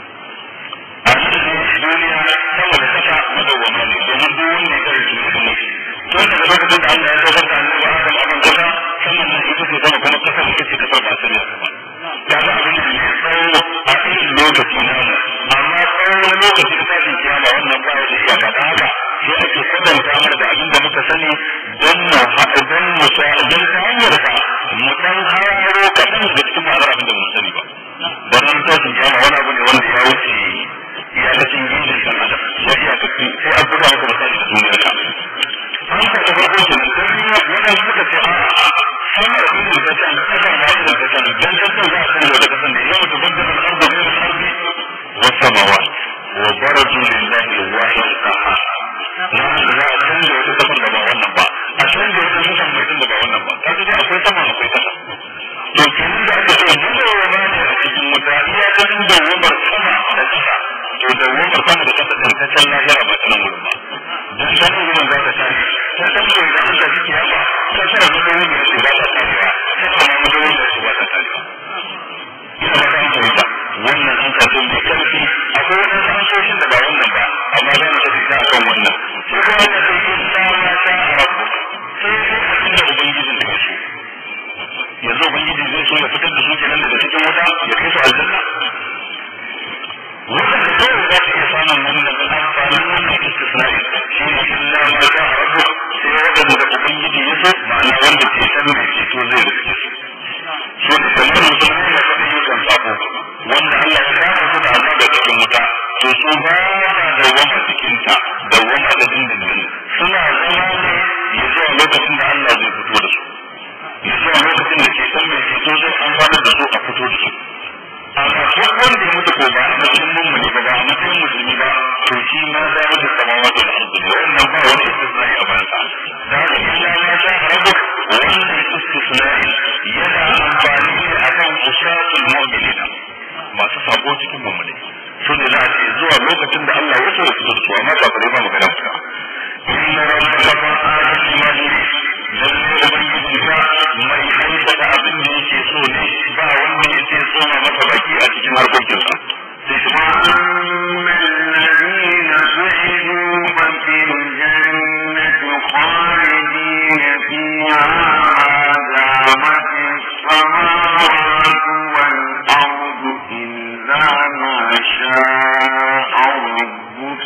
a cikin duniya sama da kasa madawwama ne domin duk wanda ya kare duniya da mutu tun daga lokacin da Allah ya saukar da annabi Adam a ban kasa sannan nan ita ce sama kuma kasar ita ce kasar ba sanya ba ya ga abin da ya tsawo a irin lokaci na mu amma tsawon lokaci da tashin kiyama wannan ba ya da iyaka ta haka sai ake kwatanta mana da abin da muka sani don mu haɗa don mu sa don ta hanyar ka mu san hararo kaɗan da cikin ma'anar abin da mu sani ba don nan tashin kiyama wani abu ne wanda ya wuce iyakacin gindin ɗan adam sai iyakacin sai an buga maka misali da duniyar ka an ka da farko ke nan don wannan suka ce a sama da irin ta can kasan ma irin ta can don kasan za a canza da kasan da yau da babban al'arba ne da arzi wasu samawa wa baraju lillahi wahid qahhar na za a canza wata kasar da ba wannan ba a canza wata mutan mai da ba wannan ba kaga dai akwai sama akwai kasa to kenan da aka ce wuta iya ganin dawamar sama da kasa to dawamar sama da kasa din ta can lahira ba ta nan wurin ba dan ta nan wurin za ta tashi ta san ko idan an tafi kiyama ta sa mutum da shi ba ta tafiya ta kuma mutum da shi ba ta tafiya ina ba ta fahimta wannan an ka tun mai karfi akwai wani amsoshin da ba wannan ba amma za mu tafi ta akan wannan sai kuma ta kai illa ma ta rabu sai sai abin da ubangijin da ya so yanzu ubangiji zai so ya fitar da su kenan daga cikin wuta ya kai su aljanna wannan da kawai za ta iya samun wannan amfanin wannan istisna'i shi ne illa ma ta rabu sai waɗanda ubangiji ya so ma'ana wanda ke san mai ceto zai riske su so da kamar musulmi da kuma yukan sabo wanda Allah ya kama su da azaba cikin wuta to su ba da dawama cikin ta dawama da dindindin suna zama ne ya zuwa lokacin da Allah zai fito da su ya zuwa lokacin da ke san mai ceto zai amfana da su a fito da su amma duk wanda ya mutu ko ba a matsayin mummuni ba ba a matsayin musulmi ba to shi ma za mu da samawa da arzu ne wannan ba wani istisna'i a bayansa da haka illa ma sha rabu wannan istisna'i yana amfani ne akan usatul mu'minina masu sabo cikin mummuni su ne za a ce zuwa lokacin da Allah ya so ya fito da su amma kafirai ba magana fita inna rabbaka fa'alun ma yurid lalle ubangijinka mai aikata abin da yake so ne ba wanda yake tsoma masa baki a cikin harkokinsa sai shi ma الذين سعدوا ففي الجنة خالدين فيها دامت السماوات والأرض إلا ما شاء ربك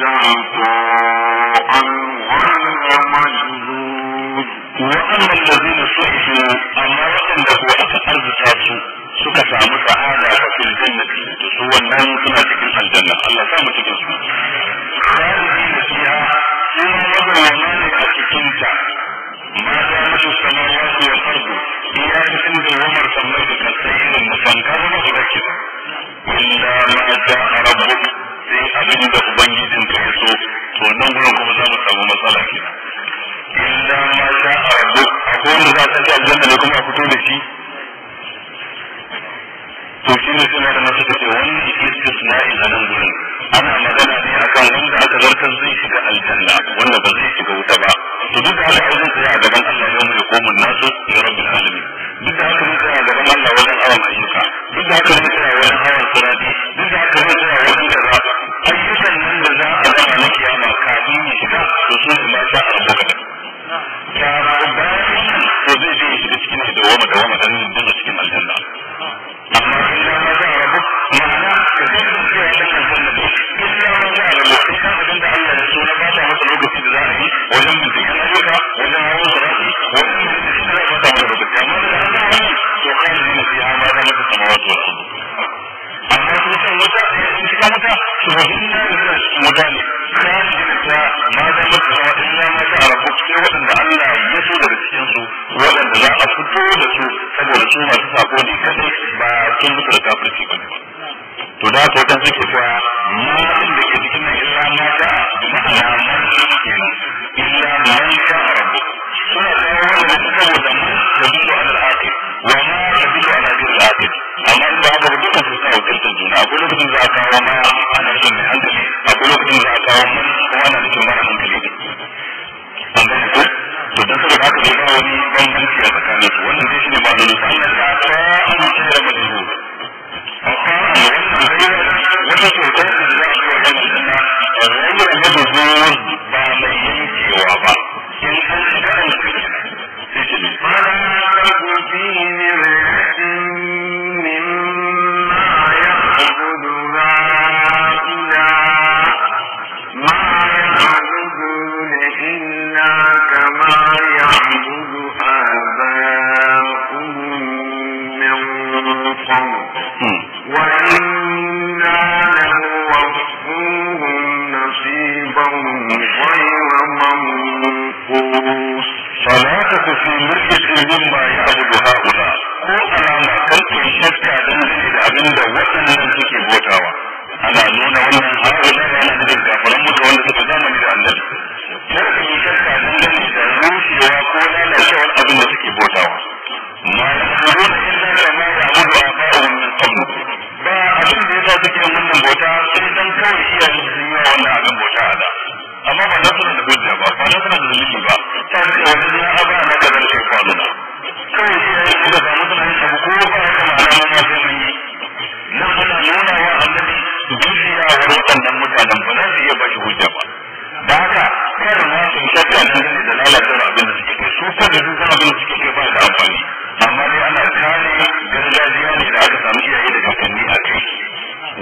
عطاء غير مجدود وأما الذين سعدوا أما وأنه أتأرض تاسو suka samu sa'ada a cikin jannati to su wannan suna cikin aljanna Allah sa mu cikin su khalidina fiha suna madawama ne a cikin ta ma da mutu samawati wal ardu iya cikin da wamar samai da kasai irin musankar na da ke illa ma ja'a rabbuk sai abin da ubangijin ka ya so to nan gurin kuma za mu samu matsala kenan illa ma ja'a rabbuk akwai wanda za ta ci aljanna ne kuma a fito da shi to shi ne suna da masu da ce wannan istisna'i a nan gurin ana magana ne akan wanda aka zartar zai shiga aljanna wanda ba zai shiga wuta ba to duk da haka wajen tsaya a gaban Allah yau mai komun nasu ya rabbil alamin duk da haka mun tsaya a gaban Allah wajen awon ayyuka duk da haka mun tsaya wajen awon sirati duk da haka mun tsaya wajen kaza ayyukan nan da za a zama na kiyama kafin ya shiga to su ne ma sha arbuka ya bayan wannan to zai je ya shiga cikin da wama da wama da nan cikin aljanna amma illa ma za a rabu ma'ana ka zai kan cewa ta kan sanna ne illa ma za a rabu sai kan abin da Allah ya so na ba ta masa lokaci da za a yi wajen binciken ayyuka wajen hawan sarari wajen da shi ne ba ta masa lokaci amma da an zama wani to kan yi mafi ya ma za mata samawatu wa ardu amma su san wuta in shiga wuta su wajen na da suna cikin wuta ne kan yi da ma za mata sama illa ma za a rabu sai waɗanda Allah ya so daga cikin su waɗanda za a fito da su saboda su masu sako ne kadai ba sun mutu da kafirci ba ne to da haka wata suke cewa matan da ke cikin nan illa ma da ma'ana man kenan illa man sha rabbu suna kawo wannan saboda man da bisu ala al-aqil wa ma da bisu ala al-aqil amma in ba haka ba dukkan su suna wakiltar juna akwai lokacin za a kawo ma ana son mai hankali akwai lokacin za a kawo man kuma ana nufin mara hankali ne an gane ko to dan saboda haka ne ba wani bambanci a tsakanin su wannan dai shine ma'anar sa Allah ta ta an tsira majhu amma wannan gaiwa wata kyauta da za a yi wa aljanna rayuwar majhu ba mai yankewa ba in an shiga an shiga sai ce fara ku fi mir'atin mimma ya'budu ila ma ya'budu illa kama ya'budu aba'uhum min qabl wa inna لنوفوهم نصيبهم غير منقوص فلا تك في مرية مما يعبد هؤلاء ko alama kan ke shakka dangane da abin da waɗannan suke bautawa ana nuna wannan haula yana da kafaran mutu wanda suka zamani da annabi kar ka yi shakka dangane da rushewa ko lalacewar abin da suke bautawa ma yaquluna illa kama ya'budu aba'uhum min qabl ba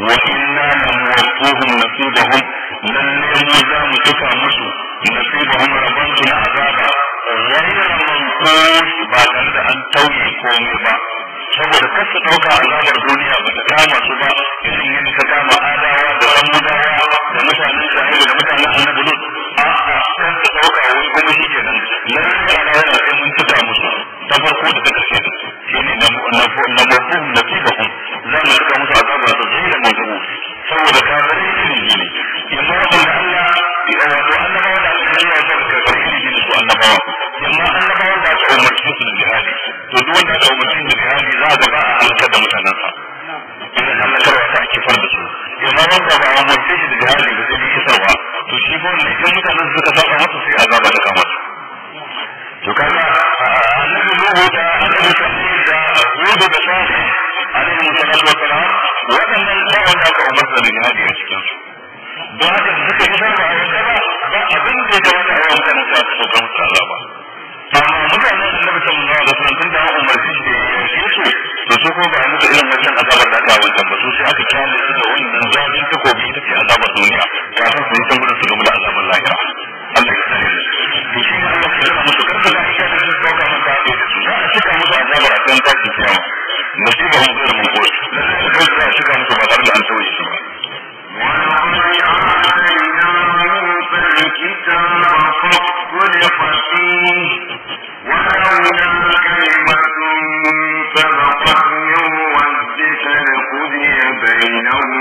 wa inna lamuwaffuhum nasibahum lalle mu za mu tuka musu nasibahum rabbansu na azaba ghayra manqus ba tare da an tauye komai ba saboda kar su dauka azabar duniya ba ta kama su ba irin yadda ta kama adawa da samudawa da mutanen shahidu da mutanen annabi lut a'a kan su dauka wani kuma shi kenan lalle adawa da sai mun tuka musu ta farko da ta karshe shine na na na mafhum nasibahum za mu tuka musu azabar da ghayra manqus saboda kafirai ne ne yamma wanda Allah ya wato annabawa da Allah ya wato kafirai ne su annabawa yamma annabawa da aka umarci su da jihadi to duk wanda aka umarci da jihadi za a gaba a halakar da mutanensa idan halakarwa ta kifar da su yamma wanda ba a umarce shi da jihadi da zai kisarwa to shi ko ne idan mutanen suka saba masa sai azaba ta kama su to kaga annabi Nuhu da annabi Salih da Hud da Salih alaihi salatu wa salam wadannan ba wanda aka umarta da jihadi a cikin su don haka suka yi sarfa a yanzu ba abin da ya kamata a yawan mutanen su aka sauka musu azaba amma mutanen da nabi sallallahu alaihi wasallam tun da an umarci shi da ya su to su ko ba a musu irin wancan azabar da aka wancan ba su sai aka kyale su da wannan zafin takobi ita ce azabar duniya kafin su yi can gudun su game da azabar lahira Allah ya sani to shi ne Allah ya zama musu karfa da aka da su sauka maka da su za a cika musu azabar a kan tashin kiyama musibahum ghayr manqus lalle za a cika musu ba tare da an tauye shi ba الكتاب فاختلف فيه ولولا كلمة سبقت من ربك لقضي بينهم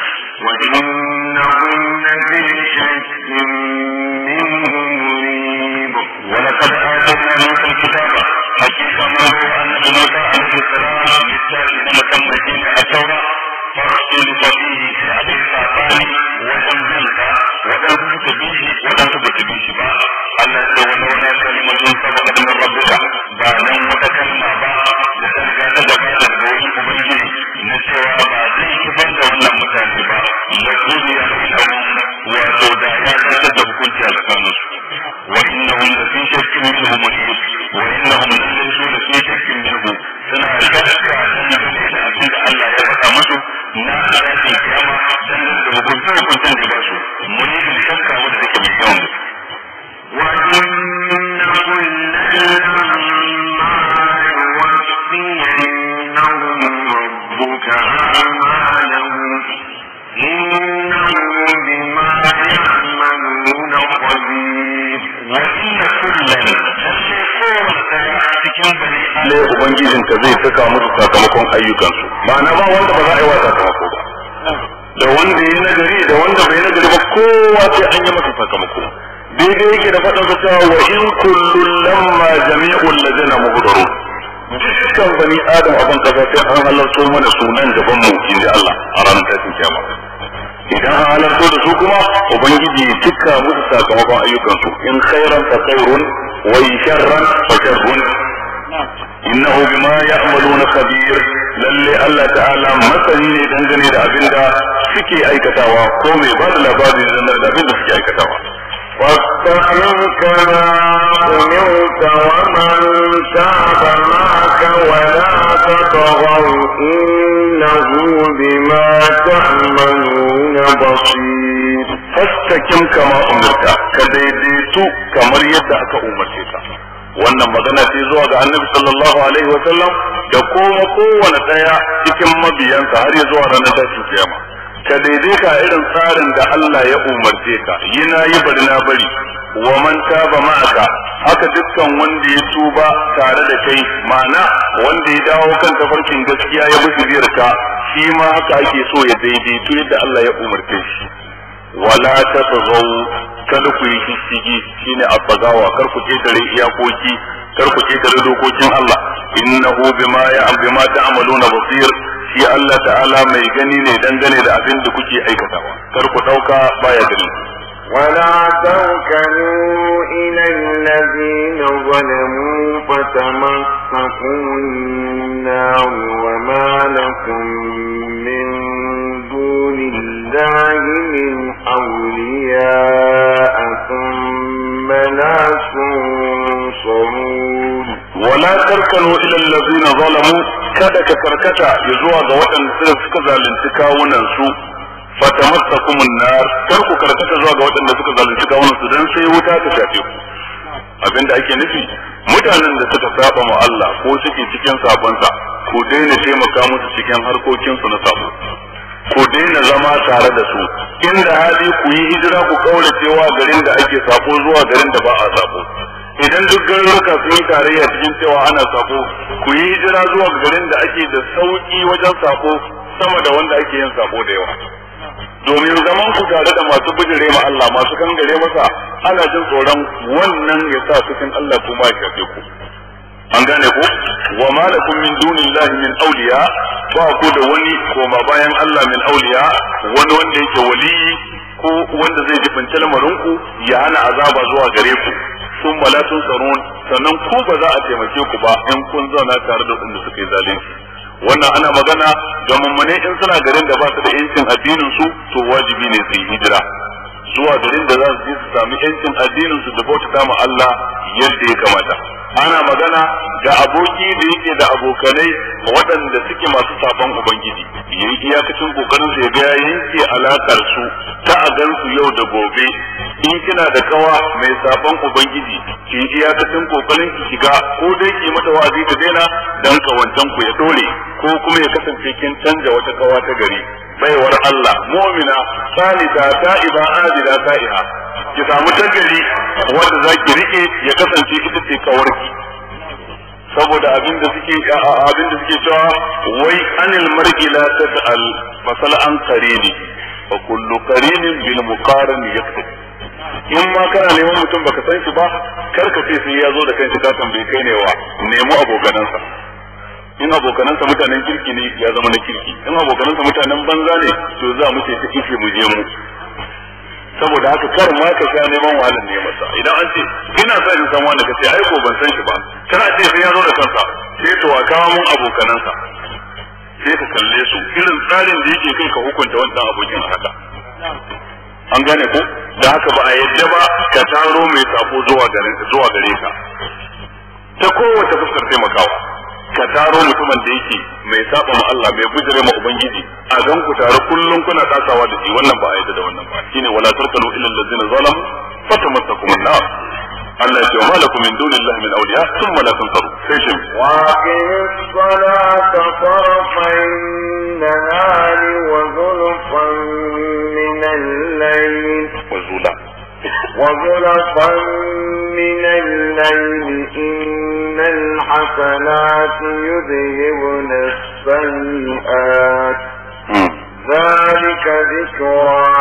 وإنهم لفي شك منه مريب ولقد آتينا موسى الكتاب حقيقة ما هو أن موسى عليه السلام بالتالي لما تم دين التوراة فاختلف فيه في أبي الصعباني وتنزلت وتنزلت به وتنزلت به با الله ولولا كلمة سبقت من ربك بعد أن وتكلم با لتلقى تجبال الدوين أبنجي نسوى بعد كفن دولنا متانبا لقضي بينهم وتودايا تتدب كنت ألقانس وإنهم لفي شك منه مريب وإنهم ليسوا لفي شك منه سنة شك أن يجب أن الله يبقى مسو na rafi kiyama dan da hukunta hukuntan da ba su mun yi shakka wanda take mai yawan wa inna kullama yuwaffiyannahum rabbuka a'malahum innahu bima ya'maluna khabir wa inna kullan cikin bani ne ubangijinka zai saka musu sakamakon ayyukansu ma'ana ba wanda ba za a yi wa sakamako ba da wanda ya nagari da wanda bai nagari ba kowa sai an yi masa sakamako daidai yake da faɗin sa cewa wa in kullun lamma jami'ul ladina muhdarun dukkan bani adam abin kasa sai an halarto mana sunan gaban mu inda Allah a ranar tashin kiyama idan an halarto da su kuma ubangiji ya cika musu sakamakon ayyukansu in khairan fa khairun wa in sharran fa sharrun innahu bima ya'maluna khabir lalle Allah ta'ala masani ne dangane da abinda suke aikatawa ko mai ba da labari dangane da abinda suke aikatawa واستقم كما أمرت ومن تاب معك ولا تطغوا إنه بما تعملون بصير فاستقم كما أمرت كديديت كما يدعك أمرتك wannan magana ce zuwa ga annabi sallallahu alaihi wa sallam da kuma kowane daya cikin mabiyansa har ya zuwa ranar tashin kiyama ka daidaita irin tsarin da Allah ya umarce ka yi na yi bari na bari wa man taba ma'aka haka dukkan wanda ya tuba tare da kai ma'ana wanda ya dawo kan tafarkin gaskiya ya bi shirka shi ma haka ake so ya daidaitu yadda Allah ya umarce shi wala tatghaw kada ku yi shishigi shine abagawa kar ku ketare iyakoki kar ku ketare dokokin Allah innahu bima ya'am bima ta'maluna basir shi Allah ta'ala mai gani ne dangane da abin da kuke aikatawa kar ku dauka baya gani ولا تركنوا إلى الذين ظلموا فتمسكوا النار وما لكم من دون الله من أولياء ثم لا تنصرون ولا تركنوا إلى الذين ظلموا kada ka karkata ya zuwa ga waɗanda suka zalunci kawunan su fatamassakumun nar, kar ku karkata zuwa ga waɗanda suka zalunci kawunan su dan sai wuta ta shafe ku. Abinda ake nufi mutanen da suka saba ma Allah ko suke cikin sabonsa ku daina taimaka musu cikin harkokin su na sabo, ku daina zama tare da su, inda hali ku yi hijira ku kauracewa garin da ake sabo zuwa garin da ba a sabo. Idan duk garuruka sun yi tarayya cikin cewa ana sabo, ku yi hijira zuwa garin da ake da sauki wajen sabo sama da wanda ake yin sabo da yawa. Domin zaman ku tare da masu bijire ma Allah, masu kangare masa, ana jin tsoron wannan ya sa cikin Allah kuma ya shafe ku. An gane ku? Wa ma lakum min dunillahi min awliya, ba ku da wani koma bayan Allah min awliya, wani wanda yake waliyi ko wanda zai jibinci lamarin ku ya hana azaba zuwa gare ku. Sun bala sun tsaron, sannan ku ba za a taimake ku ba in kun zauna tare da wanda suka yi zalunci. Wannan ana magana ga mummune in suna garin da ba su da yancin addinin su, to wajibi ne su yi hijira zuwa garin da za su je su sami yancin addinin su da bauta ma Allah yadda ya kamata. Ana magana ga aboki da yake da abokanai waɗanda suke masu sabon ubangiji, yayi iyakacin kokarin sa ya ga yanke alakar su ta a gansu yau da gobe. In kina da kawa mai sabon ubangiji, ki iyakacin kokarin ki shiga ko dai ki mata wa'azi da daina dan kawancan ku ya dore, ko kuma ya kasance kin canja wata kawa ta gari, baiwar Allah mu'mina salida ta'iba azida sa'iha, ki samu ta gari wanda zaki rike ya kasance ita ce kawarki. Saboda abin da suke abin da suke cewa wai anil mar'i la tas'al fasal an qarini fa kullu qarinin bil muqarin yaktabi. In ma kana neman mutum baka san shi ba, kar ka ce sai ya zo da kanshi ka tambaye kai ne wa, nemo abokanansa. In abokanansa mutanen kirki ne ya zama na kirki, in abokanansa mutanen banza ne to za mu ce ta ife mu je mu. Saboda haka kar ma ka sha neman wahalar ne masa. Idan an ce ina sa in san wanda kace ai ko ban san shi ba, kana ce sai ya zo da kansa, sai to wa kawo mun abokanansa, sai ka kalle su irin tsarin da yake kai ka hukunta wannan abokin haka. An gane ko? Da haka ba a yadda ba ka taro mai sabo zuwa gare zuwa gare ka ta kowace fuskar taimakawa. Ka taro mutumin da yake mai saba ma Allah, mai bujire ma ubangiji, a gan ku tare kullum kuna kasawa da shi, wannan ba a yadda da wannan ba. Shine wala tarkanu illa allazina zalamu fatamassakum an-nar. Allah ya ce ma lakum min dunillahi min awliya thumma la tansaru. Sai shi wa aqimis salata tarafayn nahari wa zulfan min al-layl wa zula وزلفا من الليل إن الحسنات يذهبن السيئات ذلك ذكرى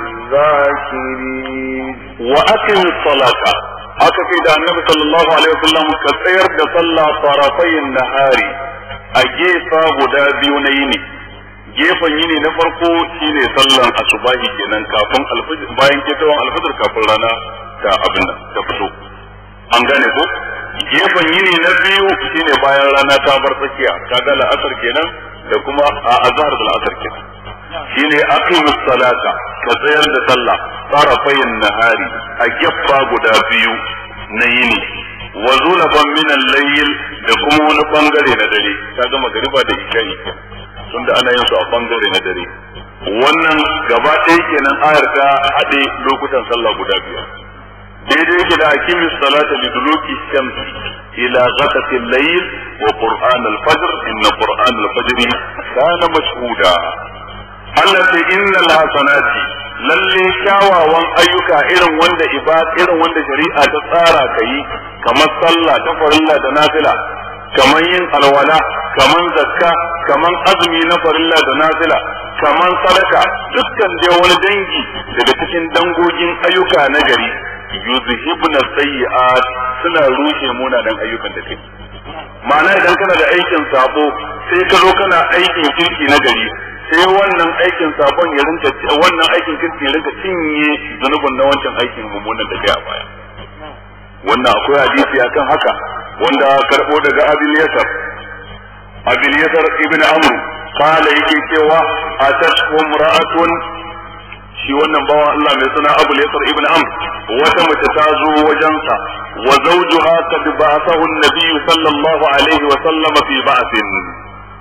للذاكرين. وأقم الصلاة haka sai da annabi sallallahu alaihi wasallam ka tsayar da sallah tarafayin nahari a gefa guda biyu na yini. Gefen yini na farko shine sallan asubahi kenan kafin alfajir, bayan ketawan alfajir kafin rana ta abin nan ta fito. An gane ko? Gefen yini na biyu shine bayan rana ta bar tsakiya, kaga la'asar kenan da kuma a azhar da la'asar kenan. Shine aqimus salata, ka tsayar da sallah tarafayin nahari a gefa guda biyu na yini. Wa zulafan min al-layl da kuma wani bangare na dare, kaga magriba da isha'i tunda ana yin su a bangare na dare. Wannan gaba ɗaya kenan ayar ta haɗe lokutan sallah guda biyar. Daidai yake da aqimis salata liduluki shamsi ila ghasaqi al-layl wa qur'an al-fajr inna qur'an al-fajr kana mashhuda. Allah ta innal hasanati, lalle kyawawan ayyuka irin wanda ibad irin wanda shari'a ta tsara kai, kamar sallah ta farilla da nafila, kamar yin alwala, kamar zakka, kamar azumi na farilla da nafila, kamar sadaka, dukkan dai wani dangi daga cikin dangogin ayyuka na gari, yuzhibuna sayyi'at, suna rushe munanan ayyukan da kai. Ma'ana idan kana da aikin sabo sai ka zo kana aikin kirki na gari, sai wannan aikin sabon ya rinka wannan aikin kirki ya rinka cinye zanubin na wancan aikin mummunan da kai a baya. Wannan akwai hadisi akan haka wanda karbo daga Abil Yasar Abil Yasar ibn Amr kala yake cewa atashkum ra'atun, shi wannan bawa Allah mai suna Abil Yasar ibn Amr, wata mace ta zo wajensa wa zawjuha qad ba'athahu an-nabiy sallallahu alaihi wa sallam fi ba'thin,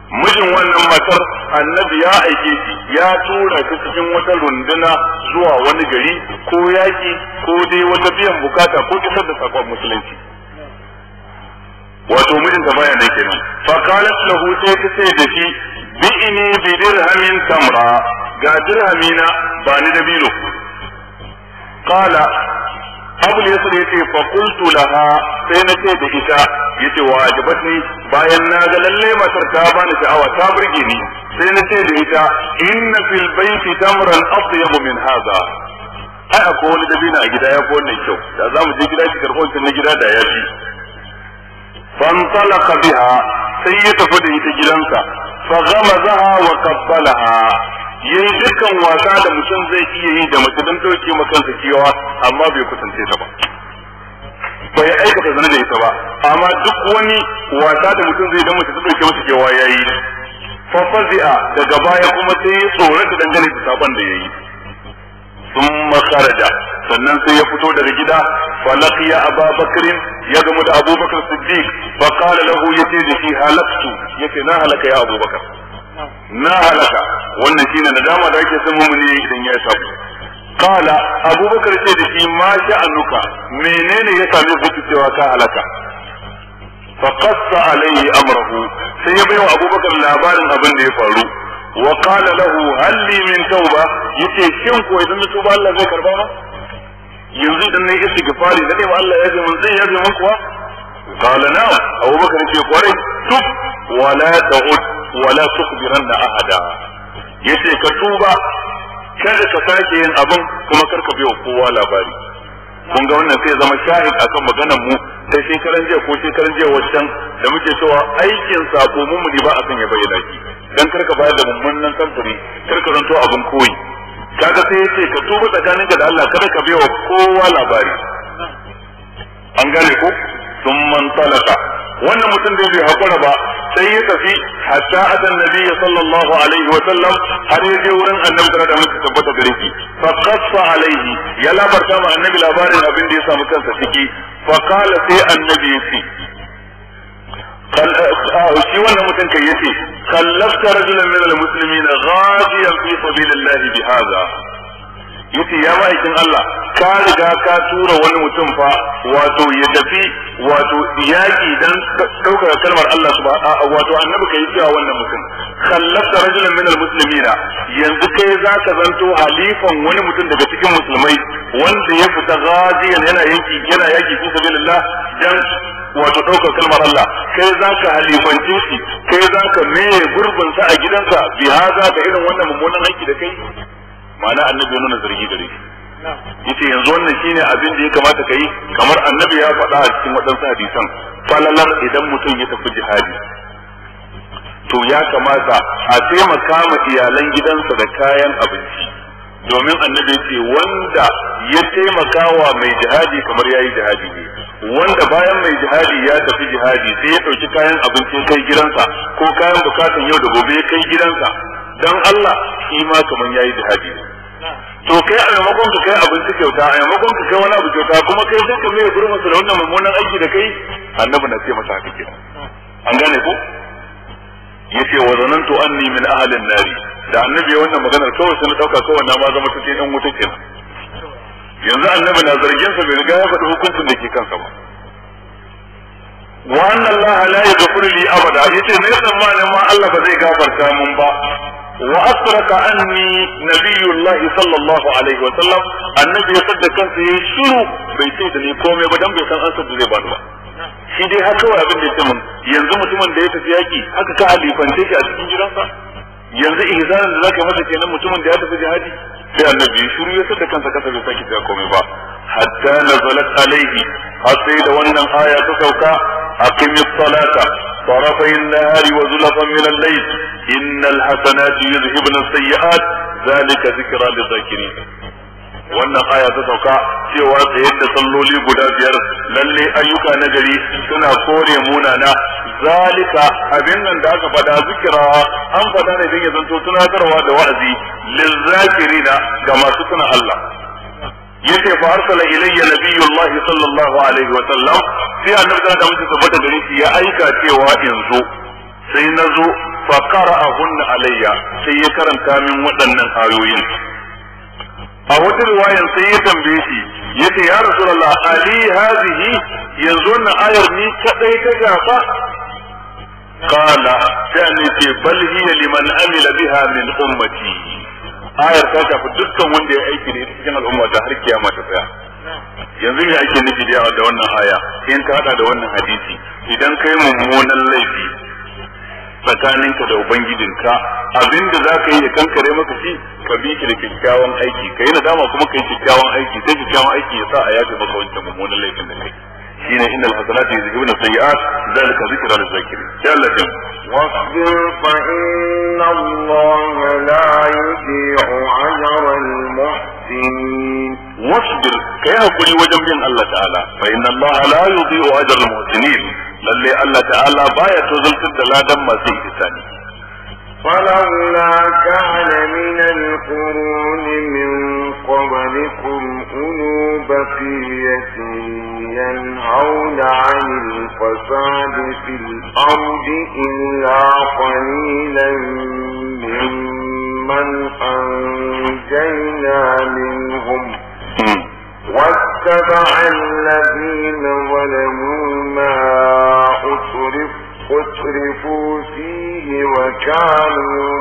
mijin wannan matar annabi ya aike shi ya tura shi cikin wata runduna zuwa wani gari ko yaki ko dai wata biyan bukata ko kisar da sakon musulunci. wato mijinta baya nan kenan fa qalat lahu sai ta ce da shi bi'ini bi dirhamin tamra ga dirhamina ba ni da bilo qala abu ne sai yace fa qultu laha sai na ce da ita yace wajibatni bayan na ga lalle matar ta bani sha'awa ta burge ni sai na ce da ita inna fil baiti tamran atyab min hadha ai akwai wani dabina a gida ya fi wannan kyau da za mu je gida ki karɓo na gida da ya fi فانطلق بها سيتف da ita gidansa فغمزها وقبلها yayi dukkan wasa da mutum zai iya yi da mace don dauke makansa kewa amma bai kusance ta ba bai aikata zina da ita ba amma duk wani wasa da mutum zai da mace ta dauke masa kewa yayi fa fazi'a daga baya kuma sai ya tsorata dangane da saban da yayi ثم خرج sannan sai ya fito daga gida falaqiya Abu Bakr ya gamu da Abu Bakr Siddiq fa qala lahu yace da shi halaktu yace na halaka ya Abu Bakr na halaka wannan shine nadama da yake son mumuni idan ya sabu qala Abu Bakr ce da shi ma sha'anuka menene ya same ku cewa ka halaka fa qassa alayhi amrahu sai ya bayyana Abu Bakr labarin abin da ya faru وقال له هل لي من توبة yace shin ko idan tuba Allah zai karba ma yanzu idan nayi istighfari da ma Allah ya ji mun zai yaji mun kuwa qala na'am Abu Bakar ce kwarai tub wala ta'ud wala tukhbiranna ahada yace ka tuba kada ka sake yin abin kuma karka biyo kowa labari kun ga wannan sai zama shahid akan maganar mu sai shekaran jiya ko shekaran jiya wancan da muke cewa aikin sako mu mu ba akan ya bayyana ki dan karka bayar da mummunan samfuri karka zanto abin koyi kaga sai yace ka tuba tsakaninka da Allah kada ka biyo kowa labari an gane ko sun man talaka wannan mutum da bai hakura ba sai ya tafi hatta adan nabi sallallahu alaihi wa sallam har ya je wurin annabi da mutum tabbata gare shi fa qassa alaihi ya labarta ma annabi labarin abin da ya samu kansa ciki fa qala sai annabi yace kan shi wannan mutum kai yace kallafta rajulan min almuslimin ghadiyan fi sabilillah bi hadha yace ya ma'aikin Allah ka riga ka tura wani mutum fa wato ya tafi wato yaki dan daukar kalmar Allah subhanahu wato annabi kai cewa wannan mutum kallafta rajulan min almuslimin yanzu kai zaka zanto halifan wani mutum daga cikin musulmai wanda ya fita ghadiyan yana yaki yana yaki fi sabilillah dan wato daukar kalmar Allah kai zaka halifance shi kai zaka meye gurbin sa a gidansa bi haza da irin wannan mummunan aiki da kai ma'ana annabi ya nuna zargi gare shi yace yanzu wannan shine abin da ya kamata kai kamar annabi ya faɗa a cikin wadansu hadisan falalar idan mutum ya tafi jihadi to ya kamata a taimaka ma iyalan gidansa da kayan abinci domin annabi ce wanda ya taimaka wa mai jihadi kamar yayi jihadi ne wanda bayan mai jihadi ya tafi jihadi sai ya dauki kayan abinci kai gidansa ko kayan bukatun yau da gobe ya kai gidansa dan Allah shi ma kamar yayi jihadi ne to kai a maimakon ka kai abinci kyauta a maimakon ka kai wani abu kyauta kuma kai sai ka mai gurbin da wannan mummunan aiki da kai annabi na ce masa haka kenan an gane ko yace wa zanantu anni min ahli an-nari da annabi wannan maganar kawai sai na dauka kawai na ma zama take dan wuta kenan yanzu annabi na zargin sa bai riga ya faɗi hukuncin da ke kansa ba wa anna allaha la yaghfiru li abada yace ne tsammanin ma Allah ba zai gafarta mun ba wa asraka anni nabiyullahi sallallahu alaihi wa sallam annabi ya sadda kansa yayin shiru bai ce da ni komai ba dan bai san ansar da zai bani ba shi dai haka kawai abin da ya ce mun yanzu mutumin da ya tafi yaki haka ka halifance shi a cikin gidansa yanzu ihzanin da zaka masa kenan mutumin da ya tafi jihadi sai annabi shiru ya sadda kansa kasa bai saki cewa komai ba hatta nazalat alaihi har sai da wannan aya ta sauka aqimis salata طرفي النهار وزلفا من الليل إن الحسنات يذهبن السيئات ذلك ذكرى للذاكرين wannan aya ta sauka cewa tsayar da salloli guda biyar lalle ayyuka na gari suna kore munana zalika abin nan da aka faɗa zikira an faɗa ne don ya zanto tunatarwa da wa'azi lizzakirina ga masu tuna Allah yace fa arsala ilayya nabiyullahi sallallahu alaihi wa sallam sai annabi da mutum tabbata gare shi ya aika cewa in zo sai na zo fa qara'ahunna alayya sai ya karanta min waɗannan ayoyin. A wata riwayar sai ya tambaye shi yace ya rasulullah ali hadhihi yanzu wannan ayar ni kadai ta gafa qala yani ce bal hiya liman amila biha min ummati ayar ta tafi dukkan wanda ya aiki da cikin al'umma da har kiyama ta tsaya. Yanzu me ake nufi da da wannan aya in ka hada da wannan hadisi idan kai mummunan laifi tsakaninka da ubangijinka abinda za ka yi ya kankare maka shi ka bi ki da kyakkyawan aiki ka yi nadama kuma ka yi kyakkyawan aiki sai kyakkyawan aiki ya sa a yafe maka wancan mummunan laifin da kai shine innal hasanati yuzhibuna sayyi'at zalika zikra lil zakirin ya Allah jam wasbir fa inna allaha la yudhi'u ajra al muhsinin wasbir kai hakuri wajen bin Allah ta'ala fa inna allaha la yudhi'u ajra al muhsinin lalle Allah ta'ala baya tozaltar da ladan masu ihsani. فلولا كان من القرون من قبلكم أولو بقية ينهون عن الفساد في الأرض إلا قليلا ممن أنجينا منهم واتبع الذين ظلموا ما أسرفوا أسرفوا فيه وكانوا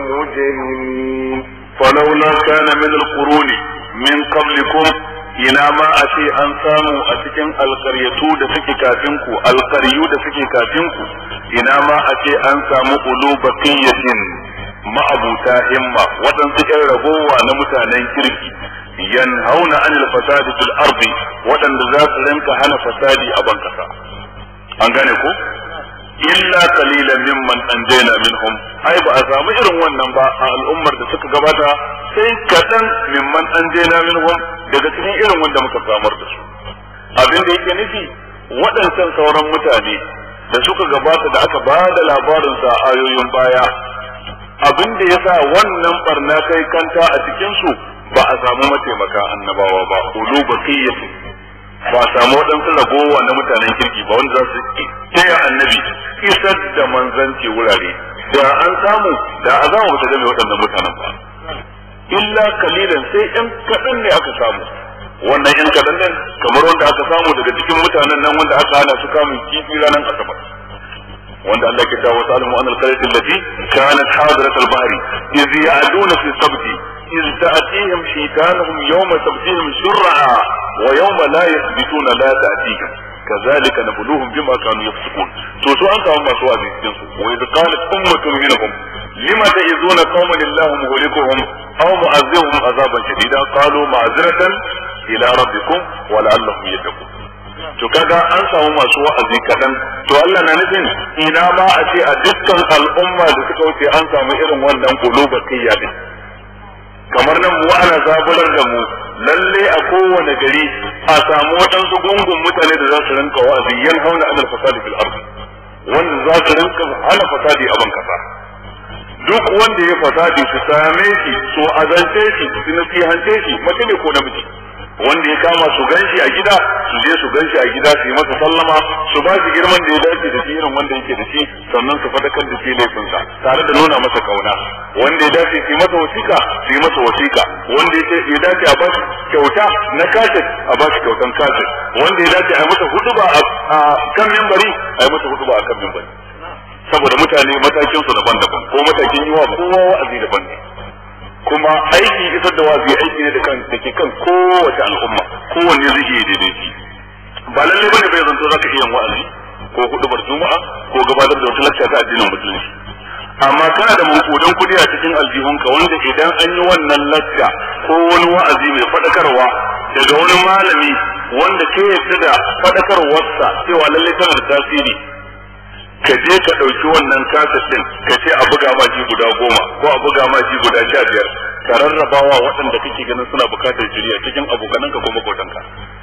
مجرمين فلولا كان من القرون من قبلكم ina ma a ce an samu a cikin alƙaryatu da suke kafinku alƙaryu da suke kafinku ina ma a ce an samu ulu baqiyatin ma'abuta himma waɗansu ƴan ragowa na mutanen kirki yanhauna anil fasadi fil ardi waɗanda za su rinka hana fasadi a ban kasa an gane ko illa qalilan mimman anjayna minhum ai ba a samu irin wannan ba a al'ummar da suka gabata sai kadan mimman anjayna minhum daga cikin irin wanda muka samar da su abin da yake nufi waɗancan sauran mutane da suka gabata da aka ba da labarin sa ayoyin baya abin da yasa wannan barna kai kanta a cikin su ba a samu mataimaka annabawa ba ulu baqiyatu ba samu waɗansu ragowa na mutanen kirki ba wanda za su taya annabi isar da manzanci wurare da an samu da a zama bata game waɗannan mutanen ba illa kalilan sai yan kaɗan ne aka samu wannan yan kaɗan nan kamar wanda aka samu daga cikin mutanen nan wanda aka hana su kamun kifi ranar asabar wanda Allah ke ta wasu alamu anal qaryati allati kanat hadirat al-bahri idh ya'duna fi sabti إذ تأتيهم شيطانهم يوم سبتهم شرعا ويوم لا يثبتون لا تأتيهم كذلك نبلوهم بما كانوا يفسقون سوسو أنت هم سوى ذي وإذ قالت أمة منهم لما تعظون قوما الله مهلكهم أو معذبهم عذابا شديدا قالوا معذرة إلى ربكم ولعلهم يتقون to kaga an samu masu wa'azi kadan to Allah na nufin ina ma a ce a dukkan al'umma da suka wuce an samu irin wannan quluba kiyya kamar nan mu ana zaburar da mu lalle a kowane gari a samu waɗansu gungun mutane da za su rinka wa'azi yan hauna anil fasadi fil ard wanda za su rinka hana fasadi a ban kasa duk wanda ya fasadi su same shi su azance shi su nasihance shi mace ne ko namiji wanda ya kama su ganshi a gida su je su ganshi a gida su yi masa sallama su ba shi girman da ya dace da shi irin wanda yake da shi sannan su fadakar da shi laifinsa tare da nuna masa kauna wanda ya dace su yi masa wasiƙa su yi masa wasiƙa wanda ya dace a ba shi kyauta na kaset a ba shi kyautan kaset wanda ya dace a yi masa hutuba a kan mimbari a yi masa hutuba a kan mimbari saboda mutane matakin su daban-daban ko matakin yiwa kowa wa'azi daban ne kuma aiki isar da wazi aiki ne da kan da ke kan kowace al'umma kowanne zai iya daidai shi ba lalle bane bai zanto zaka iya wa'azi ko hudubar juma'a ko gabatar da wata lacca ta addinin musulunci amma kana da mankudan kudi a cikin aljihunka wanda idan an yi wannan lacca ko wani wa'azi mai fadakarwa daga wani malami wanda ke yadda da fadakarwarsa cewa lalle tana da tasiri ka je ka ɗauki wannan kasa ɗin ka ce a buga ma ji guda goma ko a buga ma ji guda sha biyar ka rarrabawa waɗanda kake ganin suna bukatar shiriya cikin abokananka ko makotanka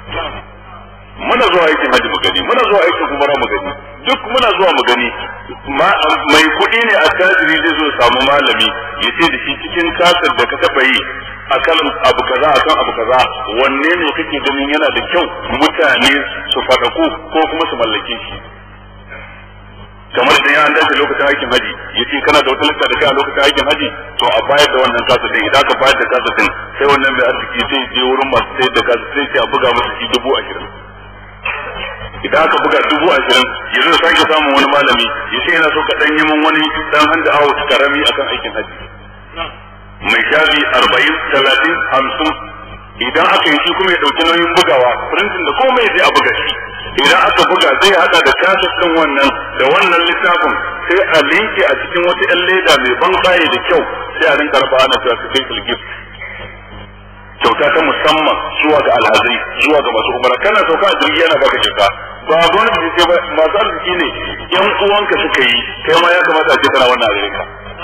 muna zuwa aikin haji mu gani muna zuwa aikin umara mu gani duk muna zuwa mu gani mai kuɗi ne a tajiri zai zo samu malami ya ce da shi cikin kasar da ka taɓa yi akan abu kaza akan abu kaza wanne ne kake ganin yana da kyau mutane su faɗaku ko kuma su mallake shi kamar idan ya an dace lokacin aikin haji yace kana da wata lissa da kai a lokacin aikin haji to a bayar da wannan kasa din idan ka bayar da kasa din sai wannan mai arziki zai je wurin masu sayar da kasa sai ce a buga masa shi dubu ashirin idan aka buga dubu ashirin yanzu da sake samun wani malami yace yana so ka dan yi mun wani dan handa awo karami akan aikin haji mai shafi arba'in talatin hamsin idan aka yi shi kuma ya dauki nauyin bugawa printin da komai zai a buga shi idan aka buga zai hada da kasas din wannan da wannan littafin sai a linke a cikin wata yan leda mai ban kaye da kyau sai a rinka raba ana cewa special gift kyauta ta musamman zuwa ga alhazai zuwa ga masu umara kana sauka a jirgi yana baka kyauta ba gwamnati ce ba masu arziki ne yan uwanka suka yi kai ma ya kamata a ce kana wannan arzika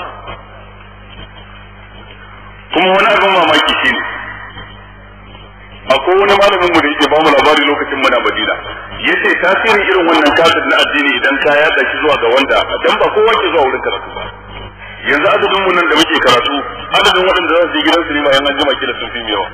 kuma wani abin mamaki shi ne akwai wani malamin mu da yake ba mu labari lokacin muna Madina yace tasirin irin wannan kasir na addini idan ka yada shi zuwa ga wanda dan ba kowa ke zuwa wurin karatu ba yanzu adadin mu nan da muke karatu adadin waɗanda za su je gidan sinima yan an jima kila sun fi yawa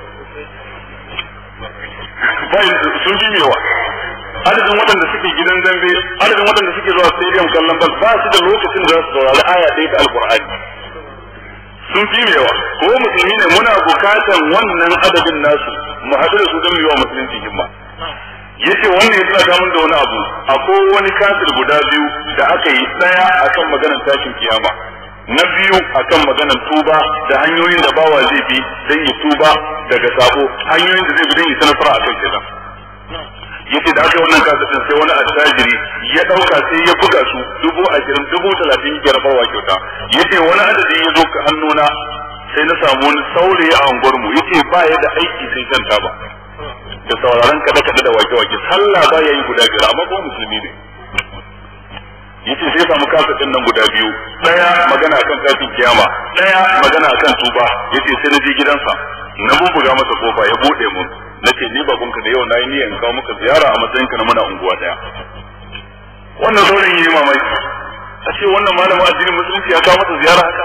bai sun fi yawa adadin waɗanda suke gidan dambe adadin waɗanda suke zuwa stadium kallon bal ba su da lokacin da za su saurari aya ɗaya ta alqur'ani sun fi yawa ko musulmi ne muna bukatan wannan adadin nasu mu haɗu da su don yi wa musulunci himma yace wannan ya tana damun da wani abu akwai wani kafir guda biyu da aka yi daya akan maganar tashin kiyama na biyu akan maganar tuba da hanyoyin da bawa zai bi don yi tuba daga sabo hanyoyin da zai bi don yi sanafara akan kenan yace da aka yi wannan kasafin sai wani attajiri ya dauka sai ya buga su dubu ashirin dubu talatin ya rabawa kyauta yace wani adadi ya zo hannuna sai na samu wani saurayi a unguwar mu yace ba ya da aiki sai kan taba da sauraron kada kada da wake wake sallah ba ya yi guda biyar amma ko musulmi ne yace sai samu kasafin nan guda biyu daya magana akan tashin kiyama daya magana akan tuba yace sai na je gidansa na bubuga masa kofa ya bude mun nace ni babanka da yau nayi niyyar kawo maka ziyara a matsayinka na muna unguwa daya wannan saurin yi mamaki a ce wannan malamin addinin musulunci ya kawo masa ziyara haka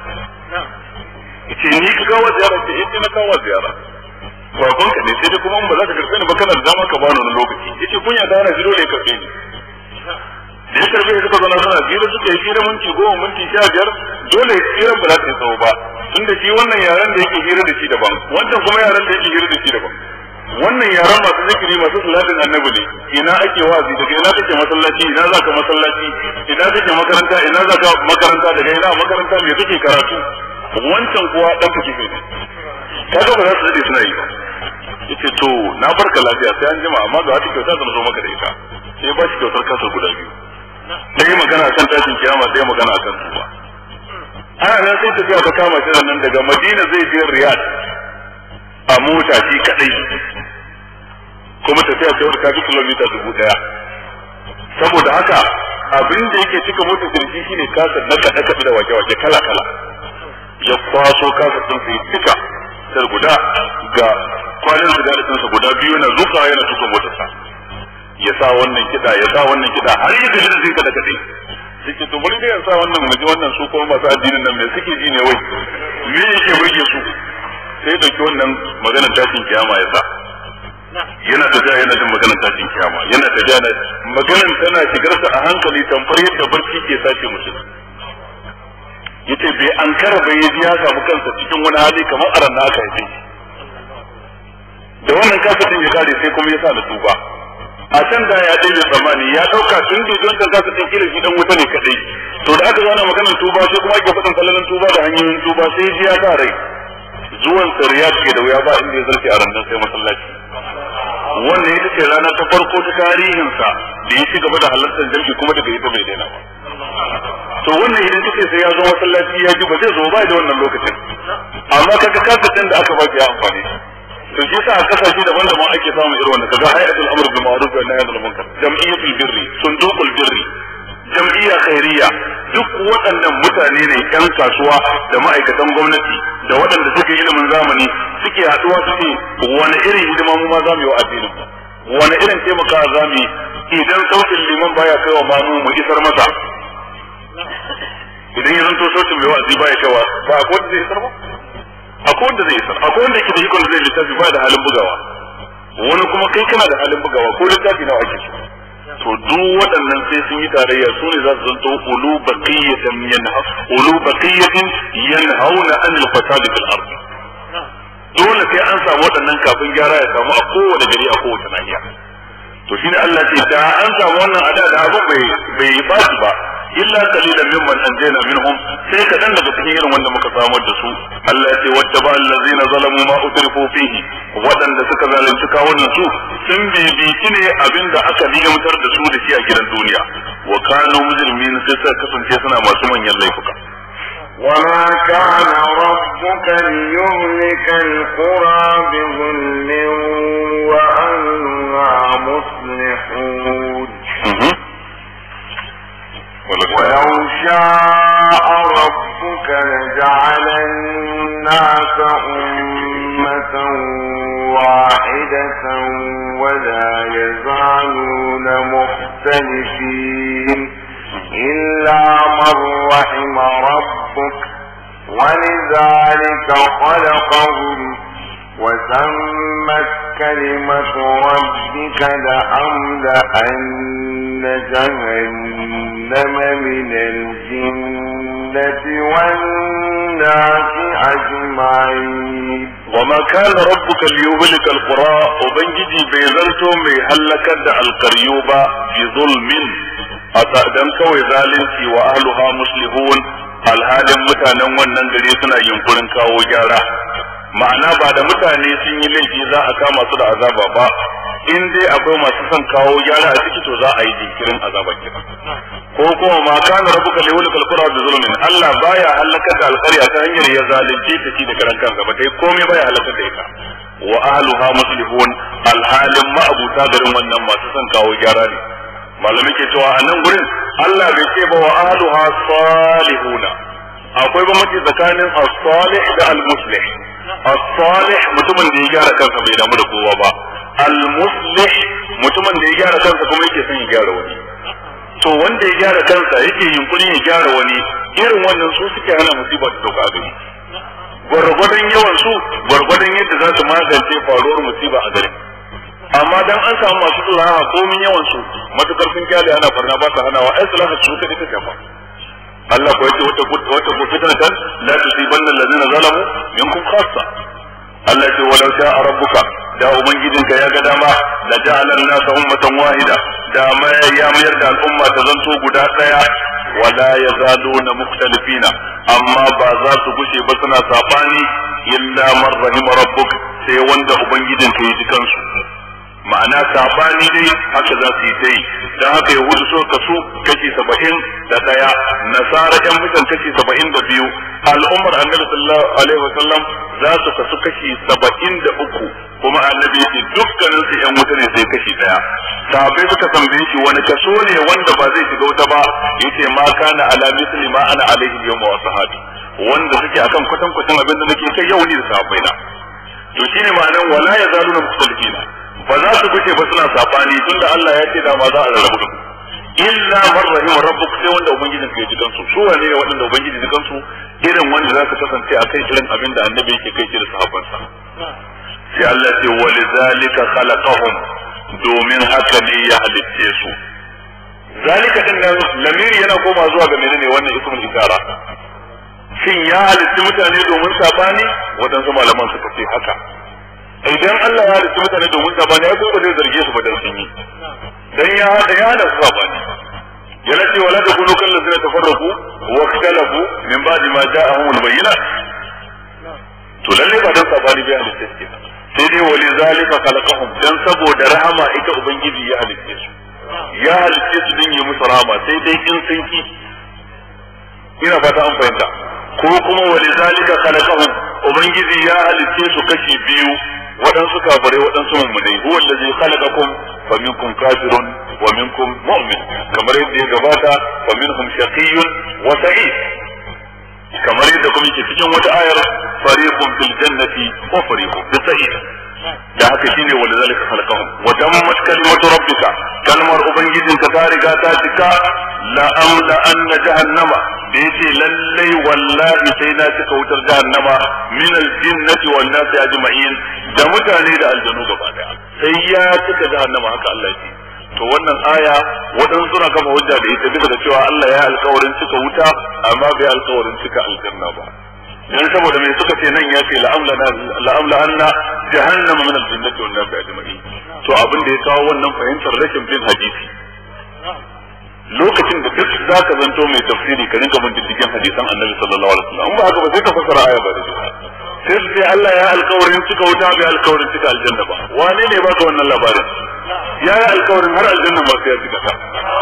yace ni ka kawo ziyara ce eh na kawo ziyara babanka ne sai dai kuma ba za ka karbe ni ba kana da dama ka bani wani lokaci yace kun ya dana jiro ne karbe ni da ya karbe suka zo na suna jira suka yi hira minti goma minti sha biyar dole hirar ba za ta yi tsawo ba tunda shi wannan yaren da yake hira da shi daban wancan kuma yaren da yake hira da shi daban wannan yaran masu zikiri masu salatin annabi ne ina ake wazi daga ina kake masallaci ina za ka masallaci ina kake makaranta ina za ka makaranta daga ina makaranta me kake karatu wancan kuwa dan kake ne kaga ba za su dade suna yi ba yace to na barka lafiya sai an jima amma ga wata kyauta zan zo maka da ita sai ba shi kyautar kasar guda biyu sai magana akan tashin kiyama sai magana akan tuba ana nan sai tafiya ta kama shi nan daga Madina zai je Riyadh a mota shi kadai kuma tafiya ta wata kafi kilomita dubu daya saboda haka abin da yake cika mota kirki shine kasar na kada kada da wake wake kala kala ya kwaso kasar din sai cika sai guda ga kwalin sigaratin sa guda biyu yana zuka yana tuka motarsa ya sa wannan kida ya sa wannan kida har yi da zai kada kada suke to bari da ya sa wannan muji wannan su kuma masu addinin nan me suke ji ne wai me yake burge su sai dauki wannan maganar tashin kiyama ya sa yana tafiya yana jin maganar tashin kiyama yana tafiya na maganar tana shigar sa a hankali tamfar yadda barci ke sace mutum yace bai an kara bai yaji ya samu kansa cikin wani hali kamar aran na aka yi da wannan kasafin ya kare sai kuma ya sa da tuba a can da ya daina tsammani ya dauka tun da don kan kasa kila shi dan wuta ne kadai to da aka zauna maganar tuba sai kuma ake faɗin kallon tuba da hanyoyin tuba sai ji ya sa rai zuwan sariyat ke da wuya ba inda ya zarce a randan sai masallaci wannan ita ce rana ta farko ta tarihinsa da ya ci gaba da halartar jirgi kuma daga ita bai daina ba to wannan idan kace sai ya zo masallaci ya ji ba zai zo ba da wannan lokacin amma kaga kasafin da aka baki ya amfani to shi sa a kasashe daban-daban ake samun irin wannan kaga hayatul amr bil ma'ruf wa nahy anil munkar jam'iyyatul birri sunduqul birri jam'iyya khairiyya duk waɗannan mutane ne ƴan kasuwa da ma'aikatan gwamnati da waɗanda suke ilimin zamani suke haɗuwa su ce wani irin hidima mu ma za mu yi wa addinin mu wani irin taimaka za mu yi idan sautin liman baya kai wa mamu mu isar masa idan ya zanto sautin mai wa'azi baya kaiwa ba a kowace zai isar ba akwai wanda zai isar akwai wanda ke da ikon da zai littafi ba da halin bugawa wani kuma kai kana da halin bugawa ko littafi nawa ake so to duk waɗannan sai sun yi tarayya su ne za su zanto ulu baqiyatan yanha ulu baqiyatin yanhauna anil fasad fil ard dole sai an samu waɗannan kafin gyara ya samu a kowane gari a kowace nahiya to shine Allah ce da an samu wannan ada da abin bai bai baci ba illa qalilan mimman anjayna minhum sai kadan daga cikin irin wanda muka samar da su Allah ya ce wattaba allazina zalamu ma utrifu fihi wadanda suka zalunci kawunan su sun bibici ne abinda aka digamtar da su da shi a gidan duniya wa kanu mujrimin sai suka kasance suna masu manyan laifuka وما كان ربك ليهلك القرى بظلم وأهلها مصلحون ولو شاء ربك لجعل الناس أمة واحدة ولا يزالون مختلفين إلا من رحم ربك ولذلك خلقهم وتمت كلمة ربك لأملأن جهنم من الجنة والناس أجمعين وما كان ربك ليهلك القرى وبنجي بيزلتم بيهلكت القريوبة بظلم أتأدم كوي ظالمتي وأهلها مسلمون alhalin mutanen wannan gari suna yunkurin kawo gyara ma'ana ba da mutane sun yi laifi za a kama su da azaba ba in dai akwai masu son kawo gyara a ciki to za a yi jinkirin azaba kira ko kuma ma kana rabbuka liyulikal qura bi zulmin Allah baya halaka da alqarya ta hanyar ya zalunce ta ci da karan kansa ba dai komai baya halaka da ita wa ahluha muslihun alhalin ma'abuta garin wannan masu son kawo gyara ne malamai ke cewa a nan gurin Allah bai ce ba wa ahluha salihuna akwai bambanci tsakanin as-salih da al-muslih as-salih mutumin da ya gyara kansa bai damu da kowa ba al-muslih mutumin da ya gyara kansa kuma yake son ya gyara wani to wanda ya gyara kansa yake yunkurin ya gyara wani irin wannan su suke hana musiba ta dauka gari gwargwadon yawan su gwargwadon yadda za su magance faruwar musiba a gari amma dan an samu masu sulaha komin yawan su matukar sun kyale ana farna ba su hanawa ai sulaha su ta ita kafa Allah ko yace wata wata fitnatan la tusibanna allazina zalamu minkum khassa Allah ce walau sha'a rabbuka da ubangijinka ya ga dama la ja'ala an-nasa ummatan wahida da ma ya mayar da al'umma ta zanto guda daya wala yazaluna mukhtalifina amma ba za su gushe ba suna sabani illa man rahima rabbuk sai wanda ubangijinka ya ji kansu ma'ana sabani dai haka za su yi ta yi don haka yahudu so kaso kashi saba'in da daya nasara yan mutan kashi saba'in da biyu al'ummar annabi sallallahu alaihi wasallam za su kasu kashi saba'in da uku kuma annabi yace dukkanin su yan wuta ne sai kashi daya sahabbai suka tambaye shi wani kaso ne wanda ba zai shiga wuta ba yace ma kana ala misli ma ana alaihi yawma wa sahabi wanda suke akan kwatan kwatan abin da nake kai yau ni da sahabbai na to shine ma'anar wala yazaluna mukhtalifina ba za su fice ba suna sabani tunda Allah ya ce da ma za a rarrabu da illa man rahim rabbuk sai wanda ubangijin ka ya ji kansu su wane ne waɗanda ubangiji ji kansu irin wanda za su kasance a kai irin abin da annabi yake kai da sahabbansa sai Allah ce walizalika khalaqahum domin haka ne ya halitte su zalika din nan lamiri yana koma zuwa ga menene wannan ismul isara shin ya halitti mutane domin sabani waɗansu malaman suka ce haka idan Allah ya halitta mutane domin sabani ya kuma zai zarge su ba dan sun yi dan ya da ya da sabani yana ce wala da kunu kan lazina tafarraqu wa ikhtalafu min ba'di ma ja'ahum al-bayyinat to lalle ba dan sabani bai halitta su sai dai wali zalika khalaqahum dan saboda rahama ita ubangiji ya halitta su ya halitta su din yi musu rahama sai dai in sun ki ina fata an fahimta ko kuma wali zalika khalaqahum ubangiji ya halitta su kashi biyu waɗansu kafirai waɗansu mummunai huwa allazi khalaqakum fa minkum kafirun wa minkum mu'min kamar yadda ya gabata fa minhum shaqiyyun wa sa'id kamar yadda kuma yake cikin wata ayar fariqun fil jannati wa fariqun fis sa'id da haka shine wanda zalika khalaqahum wa dammat kalimatu rabbika kalmar ubangijinka ta riga ta cika la amla anna jahannama da yace lallai wallahi sai na cika wutar jahannama min aljinnati wan nasi ajma'in da mutane da aljanu gaba daya sai ya cika jahannama haka Allah yake to wannan aya wadan suna kafa hujja da ita bisa da cewa Allah ya alƙawarin cika wuta amma bai alƙawarin cika aljanna ba dan saboda mai suka ce nan ya ce la'amla la'amla anna jahannama min al-jannati wan nar ajma'in to abin da ya kawo wannan fahimtar rashin bin hadisi lokacin da duk zaka zanto mai tafsiri ka rinka bin diddigin hadisan Annabi sallallahu alaihi wasallam ba haka ba sai ka fassara aya ba da sai sai Allah ya alƙawarin cika wuta bai alƙawarin cika aljanna ba wane ne ba ka wannan labarin ya yi alƙawarin har aljanna ba sai ya cika ta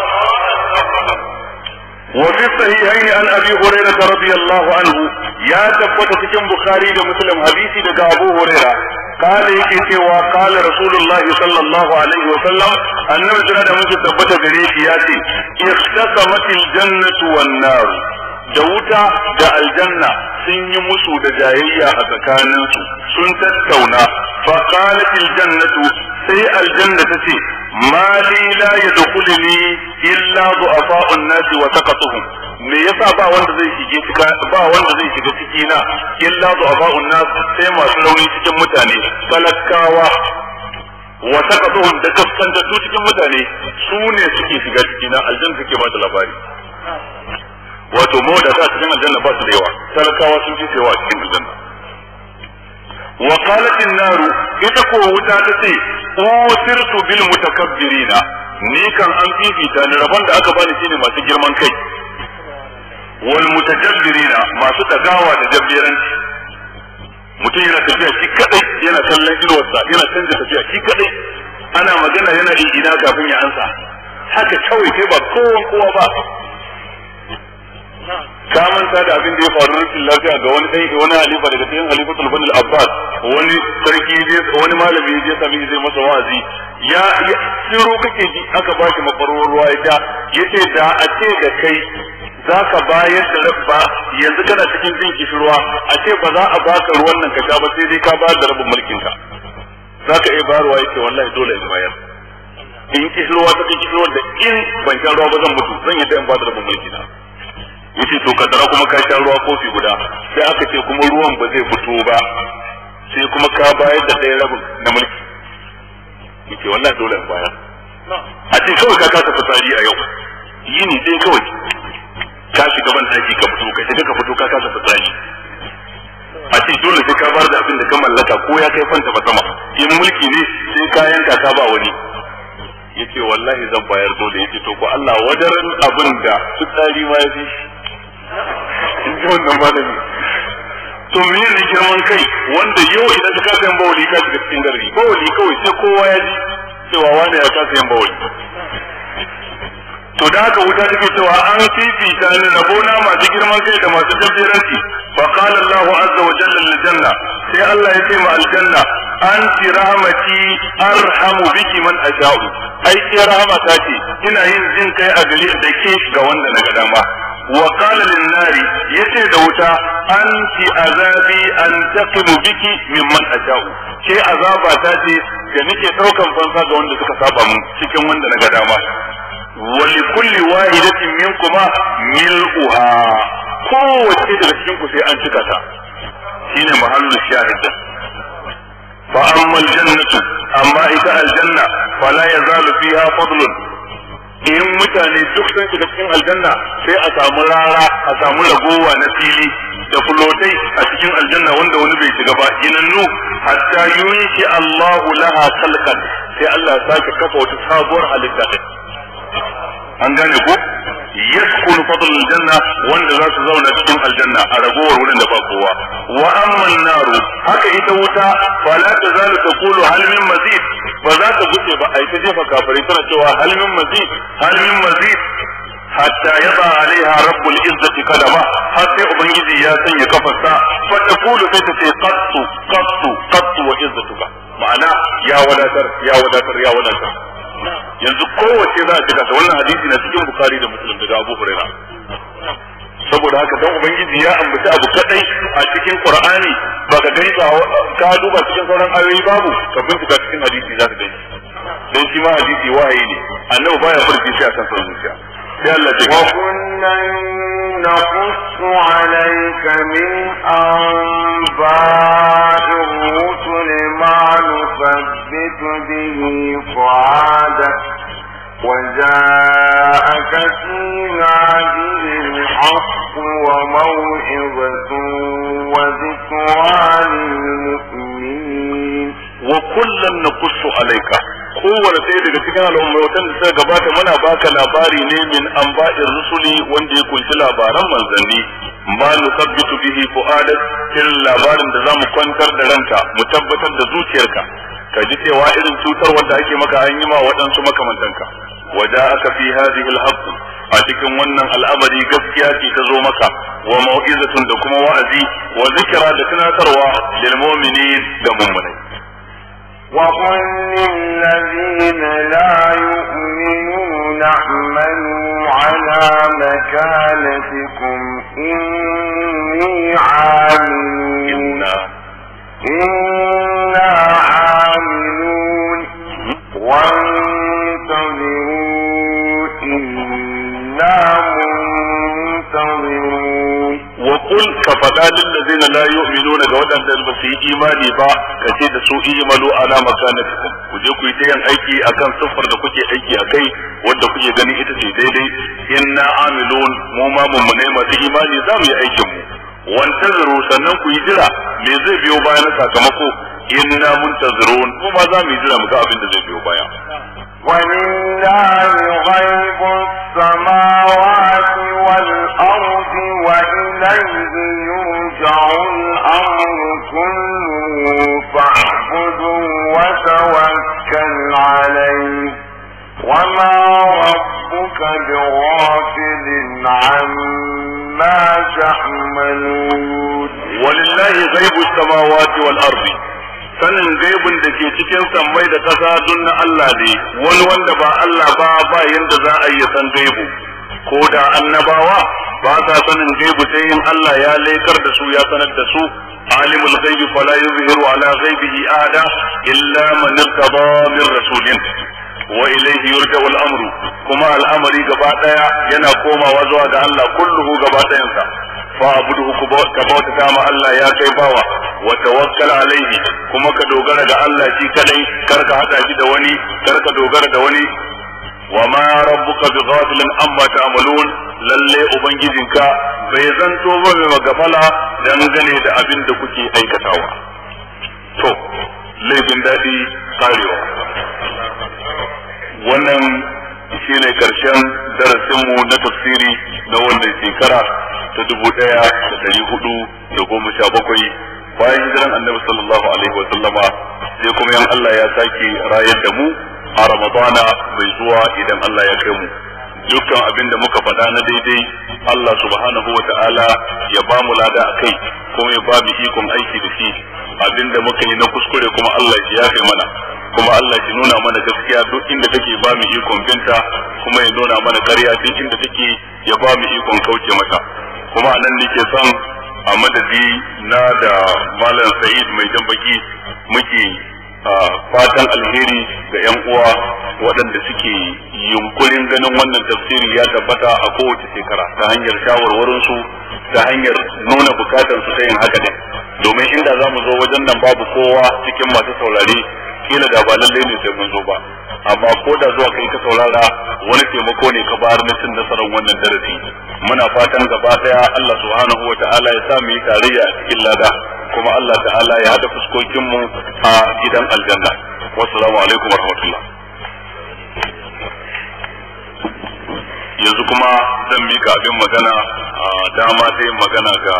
وفي الصحيحين عن ابي هريره رضي الله عنه يا تثبت في البخاري ومسلم حديثي دغ ابو هريره قال yake cewa قال رسول الله صلى الله عليه وسلم annabi jira da muke tabbata gare shi ya ce ikhtasamatil jannatu wan nar da wuta da aljanna sun yi musu da jayayya a tsakaninsu sun tattauna fa qalatil jannatu sai aljanna tace ma li la yadkhuluni illa du'afa'un nasi wa taqatuhum me yasa ba wanda zai shige cika ba wanda zai shiga ciki na illa du'afa'un nas sai masu rauni cikin mutane talakawa wa taqatuhum da kaskanta su cikin mutane su ne suke shiga ciki na aljanna take ba da labari wato mu da za cikin aljanna ba su da yawa talakawa sun ji yawa cikin aljanna wa qalat an-nar ita ko wuta tace usirtu bil mutakabbirina ni kan an fifita ni rabon da aka bani shine masu girman kai wal mutajabbirina masu tagawa da jabbiranci mutum yana tafiya shi kadai yana kallon inuwarsa yana canza tafiya shi kadai ana magana yana ina kafin ya ansa haka kawai kai ba kowa kowa ba ka manta da abin da ya faru rashin lafiya ga wani dai wani halifa daga cikin halifatul bani al-abbas wani sarki je wani malami je sami zai masa wa'azi ya shiru kake ji aka ba shi mafarwar ruwa ya yace da a ce da kai zaka bayar da rabba yanzu kana cikin jin kishirwa a ce ba za a baka ruwan nan ka sha ba sai dai ka bayar da rabin mulkin ka zaka iya bayarwa yace wallahi dole in bayar in kishirwa ta kishirwa da in ban sha ruwa ba zan mutu zan yi da in ba da rabin mulki na yace to kadara kuma ka sha ruwa kofi guda sai aka ce kuma ruwan ba zai fito ba sai kuma ka bayar da ɗaya rabin na mulki yace wallahi dole in bayar a ce kawai ka kasa fitsari a yau yini dai kawai ka shiga ban daki ka fito ka shiga ka fito ka kasa fitsari a ce dole sai ka bayar da abin da ka mallaka ko ya kai fanta ba sama in mulki ne sai ka yanka ka ba wani yace wallahi zan bayar dole yace to ko Allah wadaran abin da fitsari ma ya fi in ji wannan malami to me ne girman kai wanda yau idan ka kasa yan bawali ka shiga cikin gari bawali kawai sai kowa ya ji cewa wani ya kasa yan bawali to da haka wuta take cewa an fifita ni rabona masu girman kai da masu tabbiranci fa qala Allahu azza wa jalla lil janna sai Allah ya ce ma aljanna anti rahmati arhamu biki man asha'u ai ke rahmata ce ina yin jin kai a gari da ke ga wanda na ga dama wa qala lin nari yace da wuta anti azabi antaqimu biki mimman asha'u ke azaba ta ce da nake daukan fansa ga wanda suka saba mun cikin wanda na ga dama wa li kulli wahidatin minkuma mil'uha kowace daga cikin ku sai an cika ta shine mahallin shahid fa amma aljannatu amma ita aljanna fala yazalu fiha fadlun in mutane duk sun shiga cikin aljanna sai a samu rara a samu ragowa na fili da fulotai a cikin aljanna wanda wani bai shiga ba inannu hatta yunshi Allahu laha khalqan sai Allah ya sake kafa wata sabuwar halitta an gane ko yaskunu fadl aljanna wanda za su zauna cikin aljanna a ragowar wurin da ba kowa wa amma an-naru haka ita wuta fala tazalu taqulu hal min mazid ba za ta guce ba ai ta jefa kafirai tana cewa hal min mazid hal min mazid hatta yaba alaiha rabbul izzati qadama har sai ubangiji ya sanya kafarsa fa taqulu sai ta ce qattu qattu qattu wa izzatuka ma'ana ya wadatar ya wadatar ya wadatar yanzu kowace za a cika ta wannan hadisi na cikin Bukhari da Muslim daga Abu Hurairah saboda haka dan ubangiji ya ambaci abu kadai a cikin Qur'ani baka gani ba ka duba cikin sauran ayoyi babu ka bincika cikin hadisi za ka gani dan shi ma hadisi wahayi ne annabi baya furci shi akan son zuciya sai Allah ya ce wa kunna naqussu alayka min anba'ir rusul ma nusabbitu bihi fu'adak جاءك في هذه الحق وموعظة وذكرى للمؤمنين وكلا نقص عليك kowane sai daga cikin al'ummatan da suka gabata muna baka labari ne min anba'ir rusuli wanda ya kunshi labaran manzanni ma nusabbitu bihi fu'adak irin labarin da zamu kwantar da ranka mu tabbatar da zuciyarka ka ji cewa irin cutar wanda ake maka an yi ma waɗansu makamantanka waja'aka fi hadhihi al-haqq a cikin wannan al'amari gaskiya ce ta zo maka wa mau'izatun da kuma wa'azi wa zikra da tunatarwa lil mu'minin da mu'minai وقل للذين لا يؤمنون اعملوا على مكانتكم إني عامل إنا عاملون وانتظروا إنا منتظرون وقل كفدا للذين لا يؤمنون غودان da ba su yi imani ba kace da su imalu ala makanatikum ku je ku yi tayin aiki akan sufar da kuke aiki akai wanda kuke gani ita ce daidai inna amilun mu ma mun ne masu imani za mu yi aikin mu wantaziru sannan ku yi jira me zai biyo bayan sakamako inna muntazirun mu ma za mu yi jira mu ga abin da zai biyo baya ولله غيب السماوات والأرض وإليه يرجع الأمر كله فاعبده وتوكل عليه وما ربك بغافل عما تعملون ولله غيب السماوات والأرض sanin gaibin da ke cikin sammai da ƙasa don na Allah ne wani wanda ba Allah ba ba yanda za a yi san gaibu ko da annabawa ba sa sanin gaibu sai in Allah ya laikar da su ya sanar da su alimul ghaibi fala yuzhiru ala ghaibihi ahada illa man irtada min rasulin wa ilayhi yurja'u al-amru kuma al'amari gaba daya yana komawa zuwa ga Allah kulluhu gaba dayansa fa abuduhu ka bauta ma Allah ya kai bawa wa tawakkal alaihi kuma ka dogara ga Allah shi kadai kar ka hada shi da wani kar ka dogara da wani wa ma rabbuka bighafilin amma ta'malun lalle ubangijinka bai zanto ba mai magafala dangane da abin da kuke aikatawa to laifin dadi karewa wannan shine karshen darasinmu na tafsiri na wannan shekara ta dubu ɗaya da ɗari hudu da goma sha bakwai bayan hijiran annabi sallallahu alaihi wa sallama sai kuma yan Allah ya sake rayar da mu a Ramadana mai zuwa idan Allah ya kai mu dukkan abin da muka faɗa na daidai Allah subhanahu wa ta'ala ya ba mu lada a kai kuma ya ba mu ikon aiki da shi abin da muka yi na kuskure kuma Allah ya yafe mana kuma Allah ya nuna mana gaskiya duk inda take ba mu ikon binta kuma ya nuna mana ƙarya duk inda take ya ba mu ikon kauce mata kuma anan nake son a madadi na da Malam Sa'id mai jambaki muke fatan alheri ga yan uwa waɗanda suke yunkurin ganin wannan tafsiri ya tabbata a kowace shekara ta hanyar shawarwarin su ta hanyar nuna bukatar su ta yin haka ne domin inda za mu zo wajen nan babu kowa cikin masu saurare kila da ba lallai ne sai mun zo ba amma ko da zuwa kai ka saurara wani taimako ne ka bayar na cin nasarar wannan darasi muna fatan gaba daya Allah subhanahu wataala ya sa mu yi tarayya a cikin lada kuma Allah ta'ala ya hada fuskokin mu a gidan aljanna wassalamu alaikum warahmatullah yanzu kuma zan mika abin magana dama sai magana ga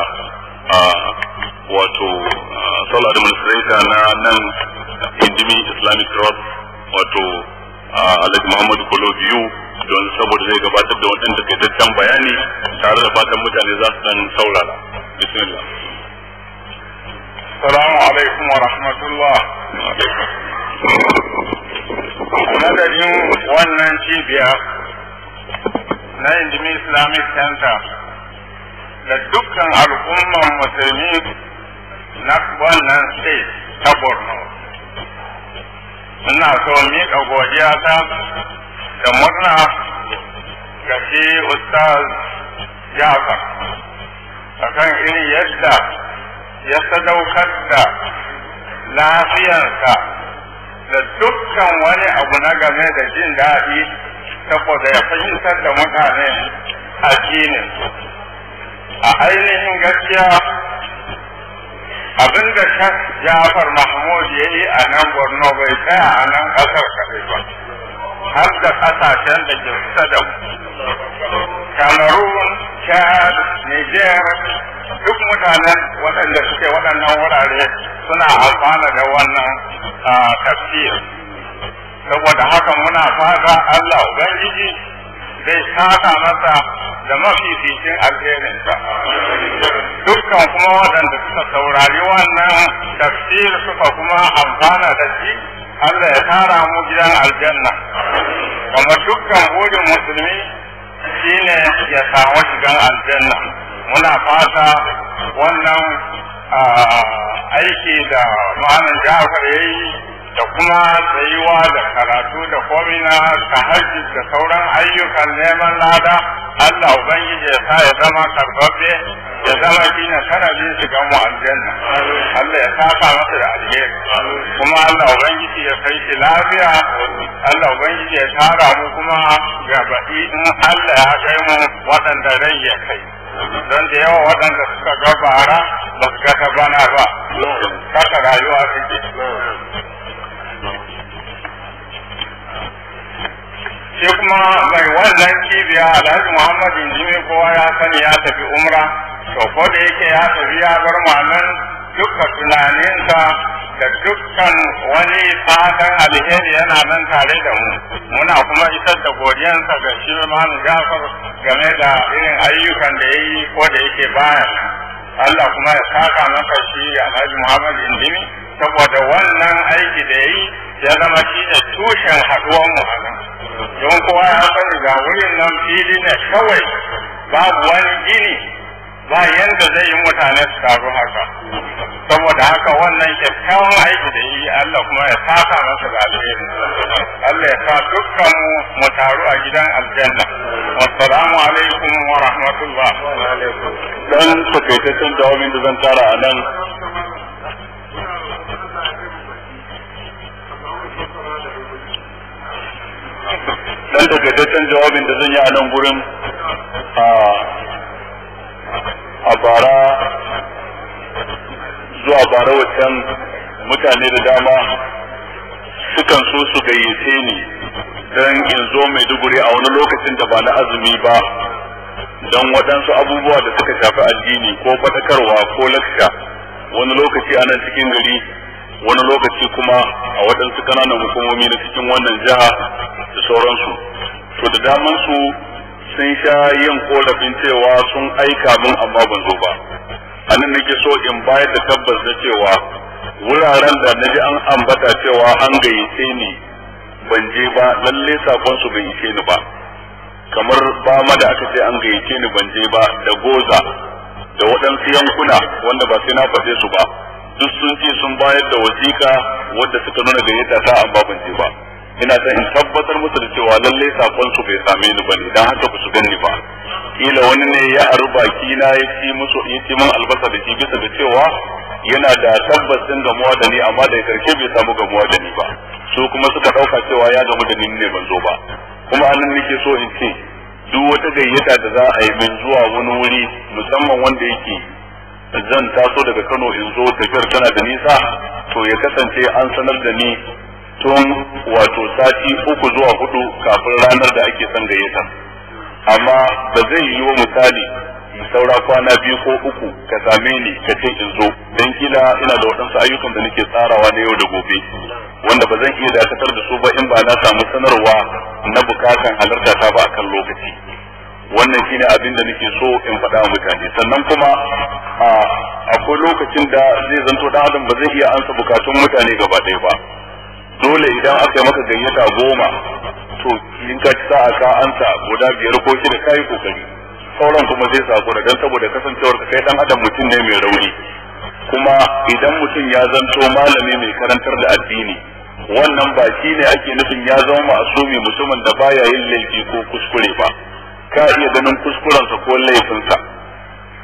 wato sole administrator na nan Indimi Islamic Trust wato Alhaji Muhammadu Kolo biyu don saboda zai gabatar da waɗanda takaitaccen bayani tare da fatan mutane za su dan saurara. Bismillah. Assalamu alaikum wa rahmatullah. Madadin wannan cibiya na Indimi Islamic Center da dukkan al'umman musulmi na wannan state ta Borno. Ina so miƙa godiya ta da murna ga shi Ustaz Jafar akan irin yadda ya sadaukar da lafiyarsa da dukkan wani abu na game da jin daɗi saboda ya fahimtar da mutane addinin. A ainihin gaskiya abinda Sheikh Ja'far Mahmud ya yi a nan Borno bai tsaya a nan ƙasar kaɗai ba, har da ƙasashen da ke kusa da mu. Cameroon, Chad, Niger, duk mutanen waɗanda suke waɗannan wurare suna amfana da wannan tafsir. Saboda haka muna fata Allah Ubangiji zai saka masa da mafificin alherinsa. Dukkan kuma waɗanda suka saurari wannan tafsir suka kuma amfana da shi, Allah ya tara mu gidan aljanna. Kuma dukkan burin musulmi shine ya samu shigan aljanna. Muna fata wannan aiki da Malam Ja'far yayi da kuma tsayuwa da karatu da komina tahajjud da sauran ayyukan neman lada, Allah Ubangiji ya sa ya zama karbabbe, ya zama shine sanadin shigan mu aljanna. Allah ya saka masa da alheri, kuma Allah Ubangiji ya kai shi lafiya. Allah Ubangiji ya tara mu kuma ga baɗi in Allah ya kai mu waɗanda rai ya kai, don da yawa waɗanda suka ga bara ba su ga ta bana ba, kaka rayuwa take. Shi kuma mai wannan cibiya Alhaji Muhammad Injimi kowa ya sani ya tafi umra, to ko da yake ya tafi ya bar nan dukkan tunaninsa da dukkan wani fatan alheri yana nan tare da mu. Muna kuma isar da godiyansa ga shi Malam Ja'far game da irin ayyukan da ya yi ko da yake bayan. Allah kuma ya saka masa shi Alhaji Muhammad Injimi saboda wannan aiki da ya yi ya zama shi da tushen haɗuwar mu a nan. Don kowa ya sani ga wurin nan fili ne kawai, babu wani gini, ba yanda zai yi mutane su taru haka. Saboda haka wannan kyakkyawan aiki da yi Allah kuma ya saka masa da alheri. Allah ya sa dukkan mu mu taru a gidan aljanna. Wassalamu alaikum wa rahmatullah. Dan takaitaccen jawabin da zan tara a nan dan takaitaccen jawabin da zan yi a nan gurin a bara zuwa bara wacan mutane da dama sukan so su gayyace ni don in zo Maiduguri a wani lokacin da ba na azumi ba, don waɗansu abubuwa da suka shafi addini ko faɗakarwa ko laksha, wani lokaci a nan cikin gari, wani lokaci kuma a waɗansu ƙananan hukumomi na cikin wannan jiha da sauransu. To da daman su sun sha yin korafin cewa sun aika min amma ban zo ba. A nan nake so in bayar da tabbas da cewa wuraren da na ji an ambata cewa an gayyace ni ban je ba, lalle sakon su bai ishe ni ba. Kamar Bama da aka ce an gayyace ni ban je ba, da Goza da waɗansu yankuna wanda ba sai na faɗe su ba, duk sun ce sun bayar da wasiƙa wadda suka nuna gayyata ta amma ban je ba. Ina son in tabbatar musu da cewa lallai sakon su bai same ni bane, dan haka ba su gani ba. Kila wani ne ya aru baki na ya ci musu ya ci min albasa da shi bisa da cewa yana da tabbacin gamuwa da ni, amma da karshe bai samu gamuwa da ni ba. Su kuma suka dauka cewa ya gamu da ni ne ban zo ba. Kuma anan nake so in ce duk wata gayyata da za a yi min zuwa wani wuri, musamman wanda yake zan taso daga Kano in zo tafiyar tana da nisa, to ya kasance an sanar da ni tun wato sati uku zuwa hudu kafin ranar da ake son gayyata. Amma ba zai yi wa misali saura kwana biyu ko uku ka same ni ka ce in zo, dan kila ina da waɗansu ayyukan da nake tsarawa na yau da gobe wanda ba zan iya dakatar da su ba in ba na samu sanarwa na bukatan halarta ta ba akan lokaci. Wannan shine abin da nake so in faɗa wa mutane. Sannan kuma akwai lokacin da zai zanto dan adam ba zai iya ansa bukatun mutane gaba ɗaya ba. Dole idan aka yi maka gayyata goma, to in ka ci sa'a ka ansa guda biyar ko shida kai kokari, sauran kuma zai sako da dan saboda kasancewar kai dan adam mutum ne mai rauni. Kuma idan mutum ya zanto malami mai karantar da addini, wannan ba shi ne ake nufin ya zama ma'asumi mutumin da baya yin laifi ko kuskure ba. Ka iya ganin kuskurensa ko laifinsa,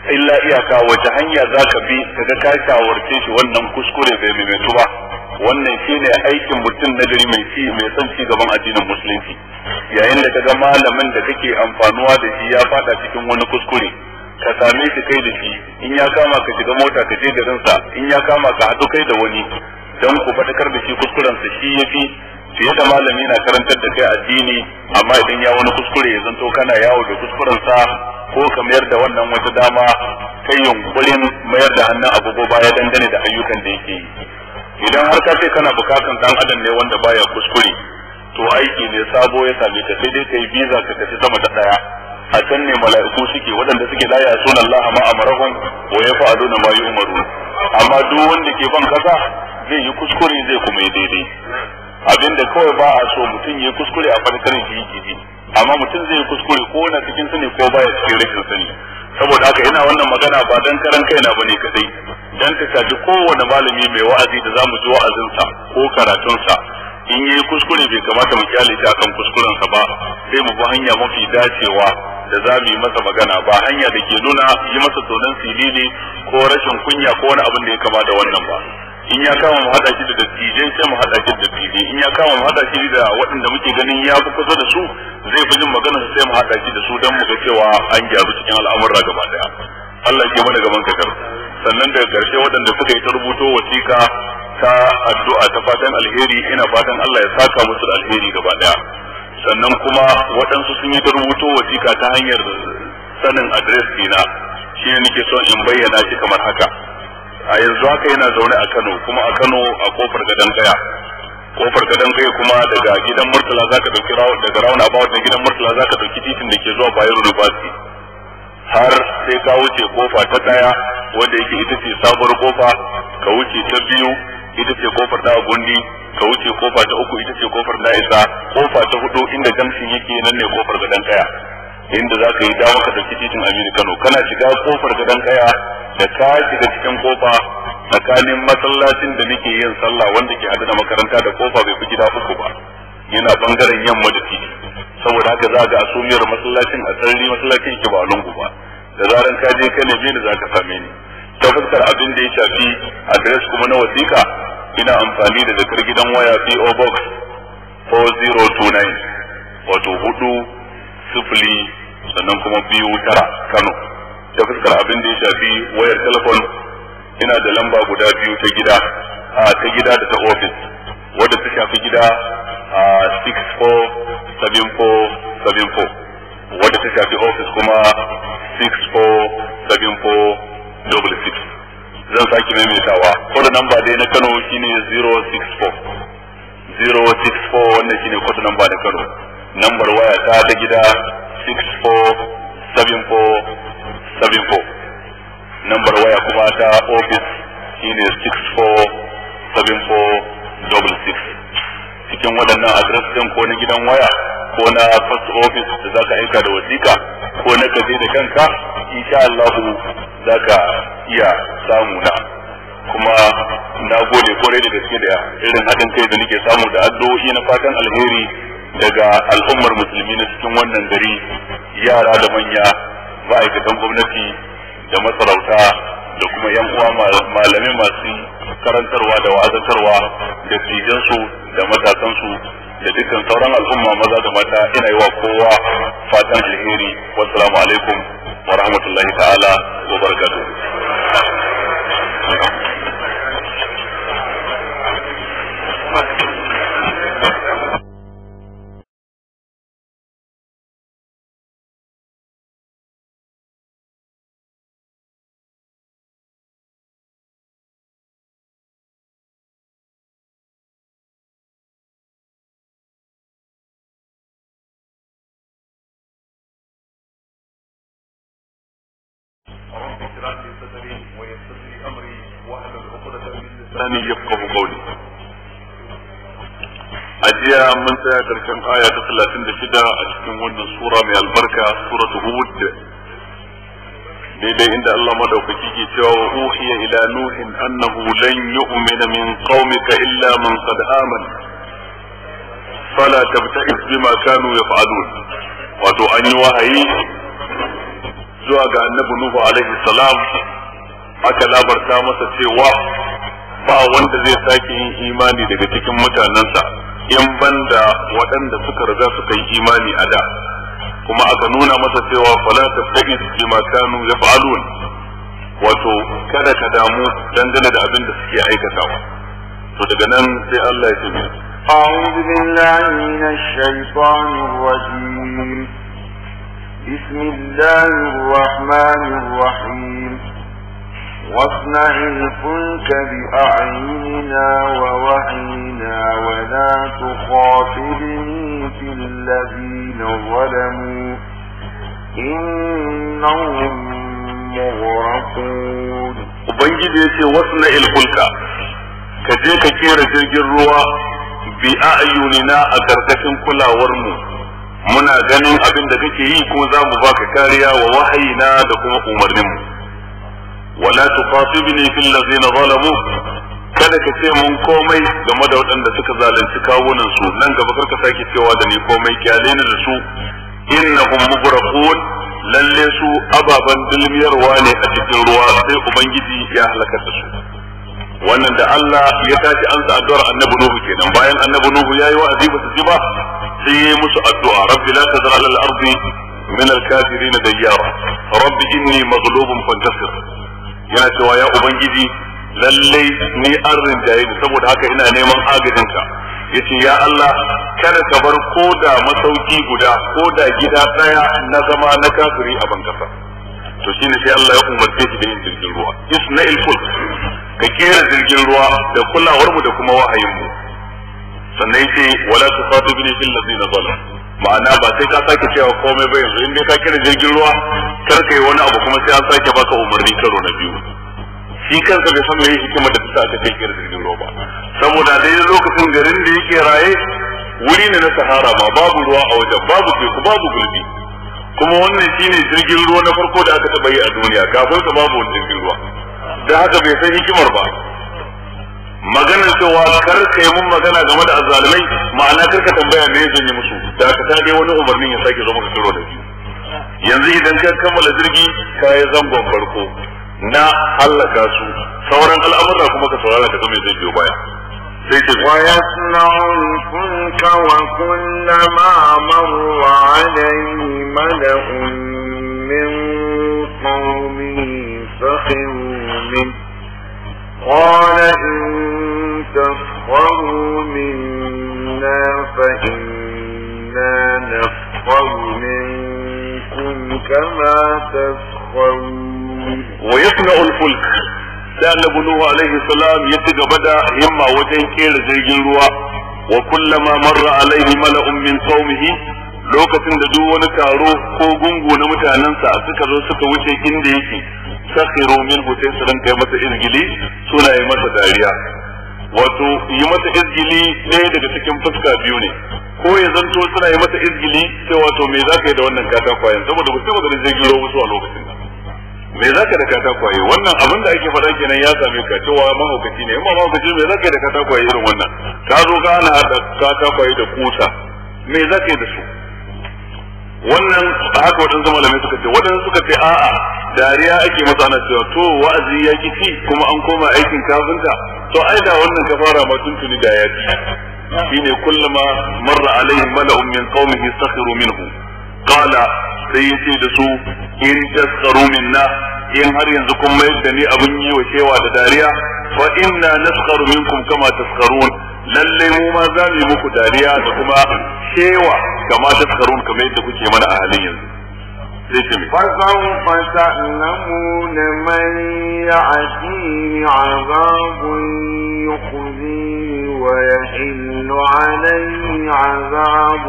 illa iyaka wace hanya zaka bi kaga ka shawarce shi wannan kuskure bai mai ba wannan shine aikin mutum na gari mai ci mai son ci gaban addinin musulunci. Yayin da kaga malamin da kake amfanuwa da shi ya fada cikin wani kuskure ka same shi kai da shi, in ya kama ka shiga mota ka je garin sa, in ya kama ka haɗu kai da wani dan ku fadakar da shi kuskuren sa shi yafi fiye da malami na karantar da kai addini amma idan ya wani kuskure ya zanto kana yawo da kuskuren sa ko ka mayar da wannan wata dama kai yunkurin mayar da hannun agogo baya dangane da ayyukan da yake yi. Idan har ka ce kana bukatan dan adam ne wanda baya kuskure to aiki ne sabo ya same ka, sai dai kai biza ka tafi sama da daya. A can ne mala'iku suke waɗanda suke la ya sunan Allah ma amarahum wa yaf'aluna ma yu'marun. Amma duk wanda ke ban kasa zai yi kuskure zai kuma yi daidai. Abinda kawai ba a so mutum ya kuskure a farkarin shi yake, amma mutum zai yi kuskure ko na cikin sani ko baya cikin rashin sani. Saboda haka ina wannan magana ba dan karan kaina bane kadai, dan ta shafi kowane malami mai wa'azi da zamu ji wa'azinsa ko karatunsa. In yayi kuskure bai kamata mu kyale shi akan kuskuren sa ba, sai mu bi hanya mafi dacewa da za mu yi masa magana, ba hanya da ke nuna yi masa tonan silili ko rashin kunya ko wani abin da ya kama da wannan ba. In ya kama mu hada shi da dattijai sai mu hada shi da dattijai, in ya kama mu hada shi da waɗanda muke ganin ya fi kusa da su zai fi jin magana su sai mu hada shi da su don mu ga cewa an gyaru cikin al'amura gaba daya. Allah ke mana gaban kakar. Sannan daga ƙarshe waɗanda suka yi ta rubuto wasiƙa ta addu'a ta fatan alheri, ina fatan Allah ya saka musu da alheri gaba daya. Sannan kuma waɗansu sun yi ta rubuto wasiƙa ta hanyar sanin adres dina, shi ne nake son in bayyana shi kamar haka. A yanzu haka yana zaune a Kano, kuma a Kano a kofar gadon kaya. Kofar gadon kaya kuma daga gidan Murtala zaka dauki rawa daga rauna about da gidan Murtala zaka dauki titin da ke zuwa Bayero University. Har sai ka wuce kofa ta daya wanda yake ita ce sabuwar kofa, ka wuce ta biyu ita ce kofar da gundi, ka wuce kofa ta uku ita ce kofar da isa, kofa ta hudu inda jamshin yake nan ne kofar gadon kaya. Inda za ka yi dawo ka dauki titin Aminu Kano, kana shiga kofar gadon kaya da ka shiga cikin kofa tsakanin masallacin da nake yin sallah wanda ke hada da makaranta da kofa bai fi gida uku ba, yana bangaren yamma da titi. Saboda haka za ga asumiyar masallacin a sarari masallacin ke ba lungu ba, da zaran ka je ka neme ni za ka same ni. Ta fuskar abin da ya shafi adres kuma na wasiƙa, ina amfani da jakar gidan waya P O Box four zero two nine wato hudu sifili sannan kuma biyu tara Kano. Ta fuskar abin da ya shafi wayar telefon, ina da lamba guda biyu ta gida a ta gida da ta ofis, wadda ta shafi gida a six four seven four seven four, wadda ta shafi ofis kuma six four seven four double six. Zan sake maimaitawa, kodin namba dai na Kano shine zero six four zero six four, wannan shine kodin namba na Kano. Nambar waya ta ta gida six four seven four seven four. Nambar waya kuma ta office shine six four seven four double six. Cikin waɗannan adres ɗin ko na gidan waya ko na post office da zaka aika da wasiƙa ko na kaje da kanka, insha Allah zaka iya samu na. Kuma na gode kwarai da gaske da irin haɗin kai da nake samu da addu'o'i na fatan alheri daga al'ummar musulmi na cikin wannan gari, yara da manya, ma'aikatan gwamnati da masarauta da kuma yan uwa malamai masu karantarwa da wa'azantarwa da tijansu da matasansu da dukkan sauran al'umma maza da mata. Ina yi wa kowa fatan alheri. Wassalamu alaikum wa rahmatullahi ta'ala wa barakatuh. Ajiya mun tsaya karshen aya ta talatin da shida a cikin wannan sura mai albarka, suratu Hud, daidai inda Allah madaukaki ke cewa wa uhiya ila nuhin annahu lan yu'mina min qaumika illa man qad amana fala tabta'is bima kanu yaf'alun. Wato an yi wahayi zuwa ga annabi Nuhu alaihi salam aka labarta masa cewa ba wanda zai sake yin imani daga cikin mutanensa in banda waɗanda suka riga suka yi imani a da, kuma aka nuna masa cewa fala tastaqis bima kanu yaf'alun, wato kada ka damu dangane da abin da suke aikatawa. To daga nan sai Allah ya ce أعوذ بالله من الشيطان الرجيم بسم الله الرحمن الرحيم واصنع الفلك بأعيننا ووحينا ولا تخاطبني في الذين ظلموا إنهم مغرقون. Ubangiji ya ce wasna ilfulka, ka je ka kera jirgin ruwa bi a'yunina a karkashin kulawar mu, muna ganin abin da kake yi kuma za mu baka kariya wa wahayina da kuma umarnin mu. wala tuqatibni fil ladzina zalamu, kada ka ce mun komai game da waɗanda suka zalunci kawunan su, nan gaba karka sake cewa da ni komai, kyale ni da su. innahum mughraqun, lalle su ababan dulmiyarwa ne a cikin ruwa, sai ubangiji ya halaka da su. wannan da Allah ya tashi ansa addu'ar annabi Nuhu kenan, bayan annabi Nuhu yayi wa'azi ba su ji ba, sai yayi musu addu'a, rabbi la tazar ala al-ardi min al-kafirin dayyara rabbi inni maghlubun fantasir. yana cewa ya ubangiji lallai ni an rinjaye ni, saboda haka ina neman agajinka. yace ya Allah kada ka bar koda masauki guda koda gida daya na zama na kafiri a bankasa. to shine sai Allah ya umarce shi da yin jirgin ruwa, isna'il fulk, ka kera jirgin ruwa da kulawar mu da kuma wahayin mu. sannan yace wala tufatibni fil ladina zalam, ma'ana ba sai ka sake cewa komai ba yanzu, in dai ka kera jirgin ruwa kar kai wani abu kuma sai an sake baka umarni karo na biyu. shi kansa bai san meye hikima da ta aka kai kera jirgin ruwa ba, saboda dai lokacin garin da yake raye wuri ne na sahara, ma babu ruwa a wajen, babu teku babu gulbi, kuma wannan shine jirgin ruwa na farko da aka taba yi a duniya, kafin sa babu wani jirgin ruwa, da haka bai san hikimar ba. maganar cewa kar ka yi mun magana game da azzalumai, ma'ana kar ka tambaya me zan yi musu, da ka ta dai wani umarnin ya sake zo maka karo da biyu. yanzu idan ka kammala jirgi ka yi zangon farko na halaka su, sauran al'amura kuma ka saurara ka ga me zai biyo baya. sai ce wa yasna'ul fulka wa kullama marra alayhi mala'un min qawmihi fakhiru min قال إن تسخروا منا فإنا نسخر منكم كما تسخرون. ويصنع الفلك، كان نوح عليه السلام يتجبد همة وجه كيل jirgin ruwa, وكلما مر عليه ملأ من قومه، lokacin da duk wani taro ko gungu na mutanensa suka zo suka wuce inda yake, sakhiru minhu, sai su rinka yi masa izgili, suna yi masa dariya. wato yi masa izgili ɗaya daga cikin fuska biyu ne, ko ya zanto suna yi masa izgili sai wato me za ka yi da wannan katakwayen, saboda ba sai maganin zai giro musu a lokacin nan, me za ka da katakwaye, wannan abin da ake faɗa kenan ya same ka cewa mahaukaci ne, in ba mahaukaci me za ka yi da katakwaye irin wannan, ka zo ka ana haɗa katakwaye da kusa, me za ka yi da su. wannan haka waɗansu malamai suka ce, waɗansu suka ce a'a dariya ake masa, ana cewa to wa'azi ya ki ci kuma an koma aikin kafinta, to ai da wannan ka fara ma tuntuni da ya ci. shine kullama marra alaihi mala'un min qaumihi sakhiru minhu qala, sai yace da su in taskharu minna, in har yanzu kun mai da ni abin yi wa shewa da dariya, fa inna naskharu minkum kama taskharun, lalle mu ma za mu yi muku dariya da kuma shewa kama taskharun kamar yadda kuke mana a halin yanzu. فسوف تعلمون من يأتيه عذاب يخزيه ويحل عليه عذاب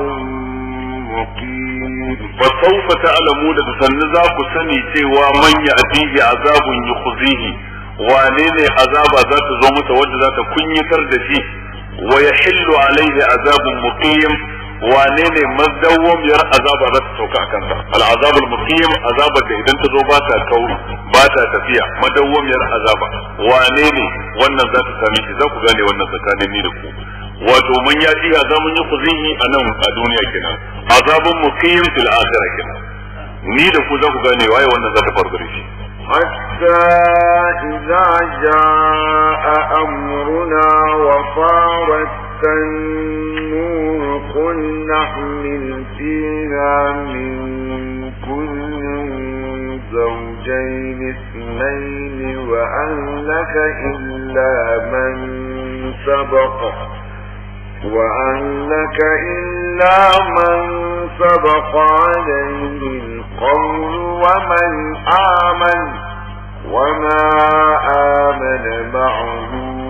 مقيم. فسوف تعلمون بسنذاك سني سوى من يأتيه عذاب يخزيه، وانين عذاب ذات زومة وجه ذات كنيتر دشي، ويحل عليه عذاب مقيم، wane ne madawwamiyar azaba za ta sauka a kansa. al'azab al-muqim, azabar da idan ta zo ba ta kau ba ta tafiya, madawwamiyar azaba wane ne wannan za ta same shi, za ku gane wannan tsakanin ni da ku. wato man ya ji azabun yukhzihi a nan a duniya kenan, azabun muqim fil akhirah kenan. ni da ku za ku gane waye wannan za ta faru gare shi. حتى إذا جاء أمرنا وفارت النور قل نحمل فيها من كل زوجين اثنين وأهلك إلا من سبق وأهلك إلا من سبق عليه القول ومن آمن وما آمن معه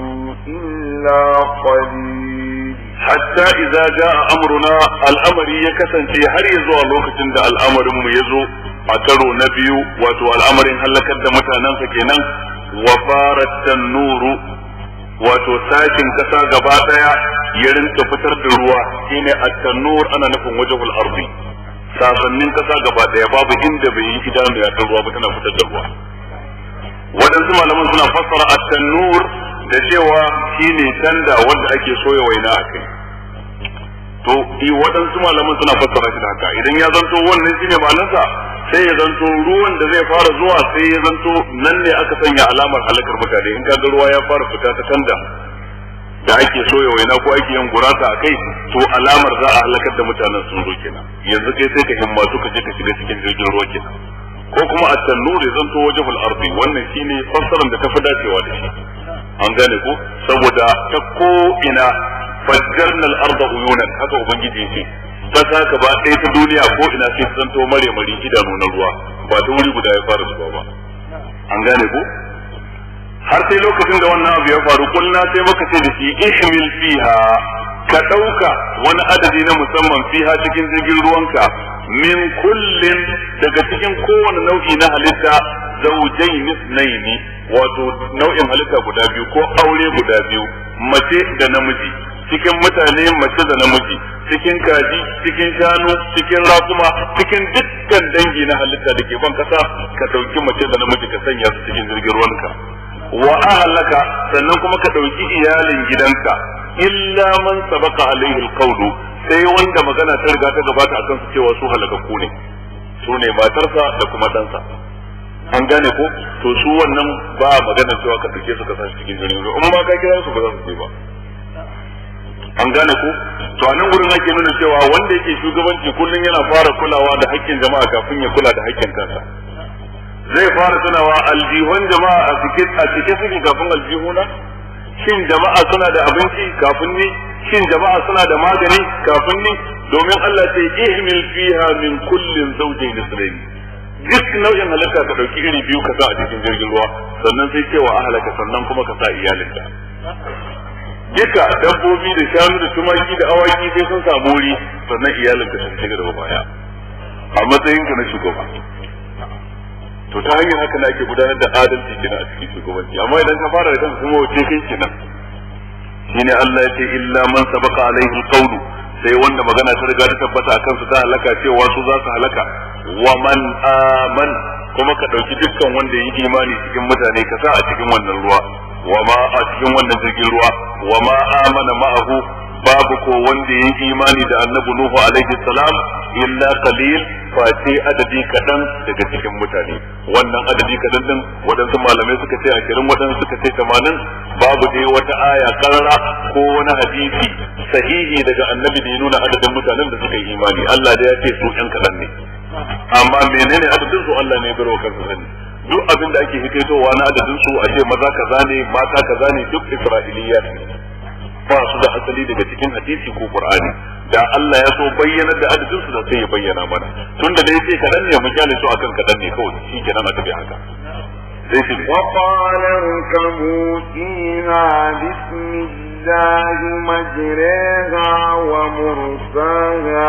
إلا قليل. حتى إذا جاء أمرنا الأمر يكسن في هر يزوى الوقت عند الأمر ميزو أكرو نبيو واتو الأمر هلك الدمتا ننسكينا وفارت النور wato sashin kasa gaba daya ya rinka fitar da ruwa shine at-tanur ana nufin wajhul ardi sasannin kasa gaba daya babu inda bai yi idanu ya ruwa ba tana fitar da ruwa. wadansu malaman suna fassara at-tanur da cewa shine tanda wanda ake soya waina akai to i wadansu malaman suna fassara shi haka idan ya zanto wannan shine ma'anarsa sai ya zanto ruwan da zai fara zuwa sai ya zanto nan ne aka sanya alamar halakar mutane in kaga ruwa ya fara fita ta kanda da ake soya waina ko ake yin gurasa a kai to alamar za a halakar da mutanen sun zo kenan yanzu kai sai ka himmatu ka je ka shiga cikin jirgin ruwa kenan ko kuma at-tanur ya zanto wajhul ardi wannan shine fassarar da ta fi dacewa da shi an gane ko saboda ta ko ina fajjarna al-arda uyunan haka ubangiji yake kasa ka ba ɗaya ta duniya ko ina sai ta zanto mare mari idanu na ruwa ba ta wuri guda ya fara zuwa ba an gane ko har sai lokacin da wannan abu ya faru kulna sai muka ce da shi ihmil fiha ka ɗauka wani adadi na musamman fiha cikin jirgin ruwanka min kullin daga cikin kowane nau'i na halitta zawjayn ithnaini wato nau'in halitta guda biyu ko aure guda biyu mace da namiji cikin mutane mace da namiji cikin kaji cikin shanu cikin rakuma cikin dukkan dangi na halitta da ke ban kasa ka dauki mace da namiji ka sanya su cikin jirgin ruwanka wa ahlaka sannan kuma ka dauki iyalin gidanka illa man sabaqa alaihi alqawlu sai wanda magana ta riga ta gabata akan su cewa su halakakku ne su ne matarsa da kuma ɗansa an gane ko to su wannan ba magana cewa ka dauke su ka sa cikin jirgin ruwa amma ka kira su ba za su je ba an gane ko to anan gurin ake nuna cewa wanda yake shugabanci kullun yana fara kulawa da haƙƙin jama'a kafin ya kula da haƙƙin kansa zai fara tunawa aljihun jama'a a cikin a cikin suke kafin aljihuna shin jama'a suna da abinci kafin ni shin jama'a suna da magani kafin ni domin Allah ce ihmil fiha min kullin zawjayn ithnayn duk nau'in halitta ka dauki iri biyu ka sa a cikin jirgin ruwa sannan sai cewa ahlaka sannan kuma ka sa iyalinka duka dabbobi da shanu da tumaki da awaki sai sun samu wuri sannan iyalinka sun shiga da baya a matsayin ka na shugaba to ta hanyar haka na ake gudanar da adalci kenan a cikin shugabanci amma idan ka fara da kanka kuma wace kai kenan shine Allah ya ce illa man sabaqa alaihi alqawlu sai wanda magana ta riga ta tabbata akan su ta halaka cewa su za su halaka wa man aman kuma ka dauki dukkan wanda yi imani cikin mutane ka sa a cikin wannan ruwa wa ma a cikin wannan jirgin ruwa wa ma amana ma'ahu babu ko wanda yi imani da annabi Nuhu alaihi salam illa qalil fa sai adadi kadan daga cikin mutane wannan adadi kadan din wadansu malamai suka ce ashirin wadansu suka ce tamanin babu dai wata aya karara ko wani hadisi sahihi daga annabi da ya nuna adadin mutanen da suka yi imani Allah da ya ce su ɗan kadan ne amma menene adadin su Allah ne ya baro kansa sani duk abin da ake hikaitowa na adadin su a ce maza kaza ne mata kaza ne duk isra'iliyat ne ba su da asali daga cikin hadisi ko qur'ani da Allah ya so bayyana da adadin su da sai ya bayyana mana tunda da yace kadan ne mu kyale su akan kadan ne kawai shi kenan a tafi haka sai shi wa qala irkabu fiha bismillahi majraha wa mursaha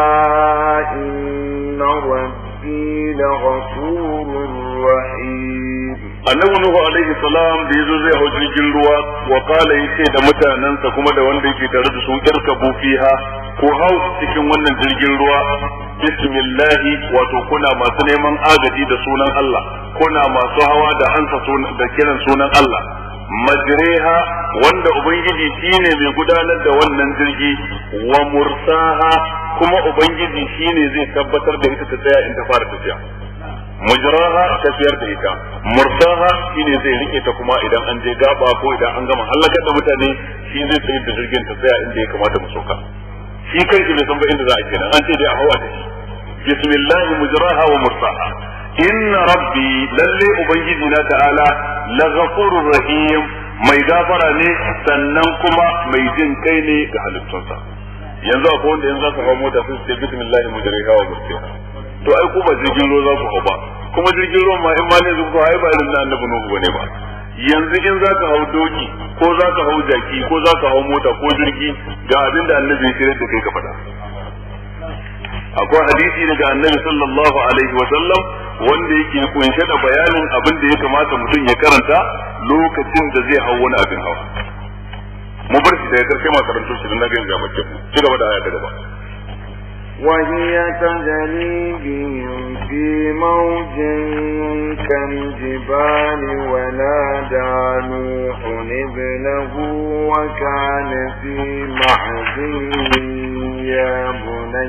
inna rabbi laghafurur rahim annabi nuhu alaihi salam da yazo zai hau jirgin ruwa wa qala yace da mutanansa kuma da wanda yake tare da su irkabu fiha ko hau cikin wannan jirgin ruwa bismillahi wato kuna masu neman agaji da sunan Allah kuna masu hawa da ansa sunan da kiran sunan Allah majriha wanda ubangiji shine mai gudanar da wannan jirgi wa mursaha kuma ubangiji shine zai tabbatar da ita ta tsaya in ta fara tafiya mujraha tafiyar da ita, mursaha shine zai rike ta kuma idan an je gaba ko idan an gama halakar da mutane shi zai tsayar da jirgin ta tsaya inda ya kamata mu sauka. Shi kanki bai san ba inda za a kenan, an ce dai a hawa ta shi. Bismillah mujraha wa mursaha. Inna rabbi lalle ubangiji na ta'ala la ghafurur rahim mai gafara ne sannan kuma mai jin kai ne ga halittunsa. Yanzu akwai wanda yanzu za su hau mota sun ce bismillah mujraha wa mursaha. To ai ko ba jirgin ruwa za ku hau ba, kuma jirgin ruwan ma in ma ne zuwa ai ba irin na annabi Nuhu bane ba. Yanzu in za ka hau doki ko za ka hau jaki ko za ka hau mota ko jirgi ga abin da annabi ya kira da kai ka faɗa. Akwai hadisi daga annabi sallallahu alaihi wa sallam wanda yake kunshe da bayanin abin da ya kamata mutum ya karanta lokacin da zai hau wani abin hawa. Mu bar shi daga karshe masu karanto shi na gani ga mace ci gaba da aya ta gaba. وهي تجري بهم في موج كالجبال ونادى نوح ابنه وكان في معزل يا بني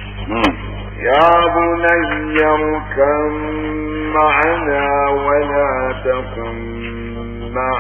يا بني اركب معنا ولا تكن مع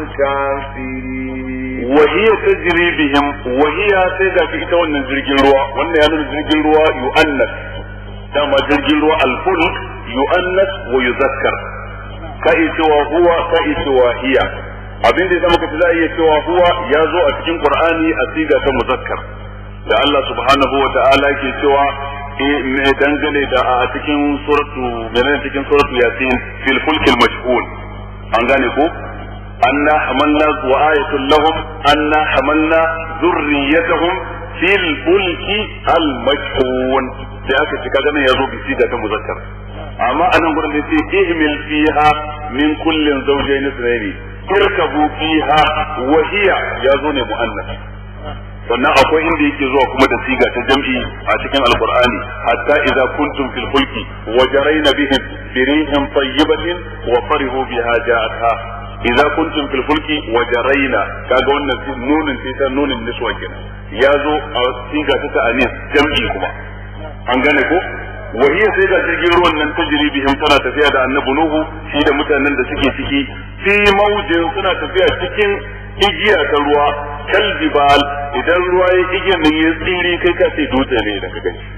الكافرين وهي تجري بهم وهي سيدا في ita wannan jirgin ruwa wannan ya nuna jirgin ruwa yu'annas dama jirgin ruwa al-fulk yu'annas wa yuzakkar kai cewa huwa kai cewa hiya abin da zama kace za iya cewa huwa ya zo a cikin qur'ani a siga ta muzakkar da Allah subhanahu wa ta'ala ke cewa me dangane da a cikin suratu menene cikin suratu yasin fil fulkil mashhun an gane ko أنا حملنا وآية لهم أنا حملنا ذريتهم في الفلك المشحون سيأتي تكادنا يزو بسيدة مذكر أما أنا أقول لك اهمل فيها من كل زوجين اثنين اركبوا فيها وهي يزون مؤنث sannan akwai inda yake zuwa kuma da siga ta jam'i a cikin alqur'ani hatta idza kuntum fil fulki wa jarayna bihim bi rihin tayyibatin wa farihu biha ja'atha idza kuntum fil fulki wa jarayna kaga wannan nunin sai ta nunin niswa kenan yazo a siga ta ta'anis jam'i kuma an gane ko wahiya sai ga jirgin ruwan nan ta jiri bihim tana tafiya da annabi nuhu shi da mutanen da suke ciki fi maujin suna tafiya cikin igiya ta ruwa kal jibal idan ruwa ya igiyan nan ya tsiri kai ka ce dutse ne da ka gani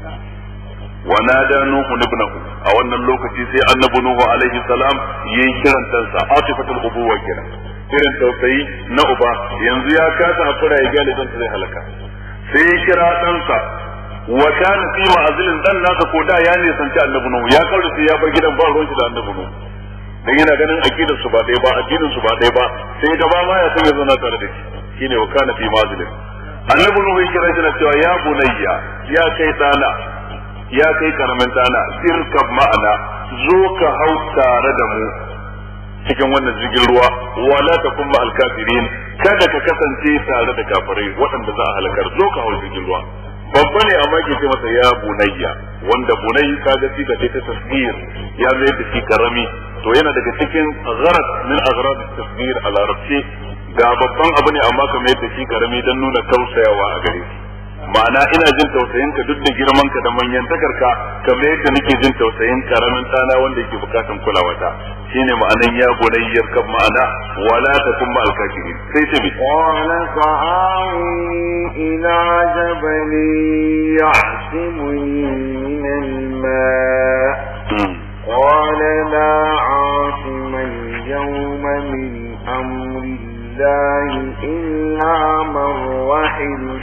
wa nada nuhu ibnahu a wannan lokaci sai annabi nuhu alaihi salam yayi kiran tansa atifatul ubuwa kenan irin tausayi na uba yanzu ya kasa hakura ya gane dan zai halaka sai ya kira tansa wa kana fi ma'azilin dan nasa ko da ya ne sanci annabi nuhu ya kaura sai ya bar gidan ba ruwan shi da annabi nuhu dan yana ganin aqidar su ba dai ba aqidar su ba dai ba sai gaba ma ya san ya zauna tare da shi shine wa kana fi ma'azilin annabi nuhu ya kira shi cewa ya bunayya ya kai dana ya kai karamin dana sirkab ma'ana zo ka hau tare da mu cikin wannan jirgin ruwa wala takum ma'al kafirin kada ka kasance tare da kafirai waɗanda za a halakar zo ka hau jirgin ruwa babba ne amma ke ce masa ya bunayya wanda bunayyi kaga shi da ta tasgir ya mai da shi karami to yana daga cikin gharat min aghrad tasgir a larabci ga babban abu ne amma ka mai da shi karami dan nuna tausayawa a gare shi ma'ana ina jin tausayin ka duk da girman ka da manyan takarka kamar yadda nake jin tausayin karamin tana wanda yake bukatan kulawata shine ma'anan ya bunayyar kan ma'ana wala takum ma'al kafirin sai ta bi qala fa'awi ila jabalin yahsimuni min al-ma' qala la 'asima al-yawma min amri llahi illa man rahim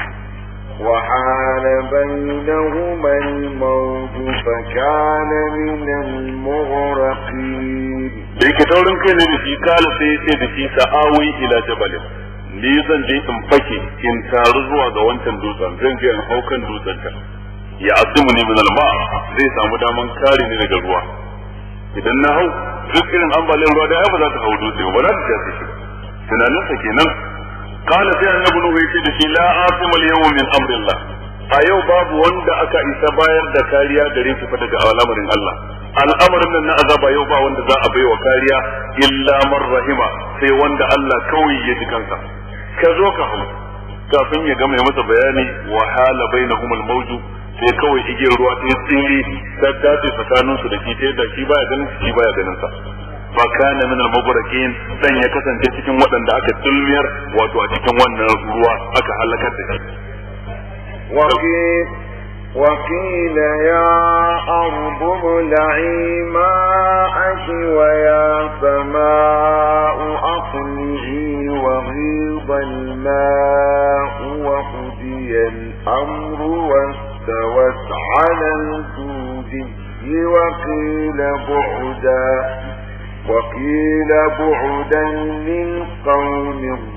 وحال بينهما الموج فكان من المغرقين dake taurin kai ne da shi kala sai sai da shi sa'awi ila jabalin ni zan je in fake in taru zuwa ga wancan dutsen zan je in haukan dutsen ta ya asumuni min alma zai samu daman kare ni daga ruwa idan na hau duk irin ambaliyar ruwa da ya ba za ta hau dutse ba za ta jace shi tunanin sa kenan قال sai annabi nuhu yace da shi la asima al-yawma min amri Allah a yau babu wanda aka isa bayar da kariya gare ku daga al'amarin Allah al'amarin nan na azaba yau ba wanda za a baiwa kariya illa man rahima sai wanda Allah kawai ya ji kansa ka zo ka hau kafin ya gama masa bayani wa hala bainahum al-mawju sai kawai igiyar ruwa ta yi tsiri ta dace tsakanin su da shi ta yadda shi baya ganin shi baya ganin sa fa kana min al-mughrakin dan ya kasance cikin waɗanda aka dulmiyar wato a cikin wannan ruwa aka halakar da shi وقيل يا أرض ابلعي ماءك ويا سماء أقلعي وغيض الماء وقضي الأمر واستوت على الجودي وقيل بعدا وقيل بعدا للقوم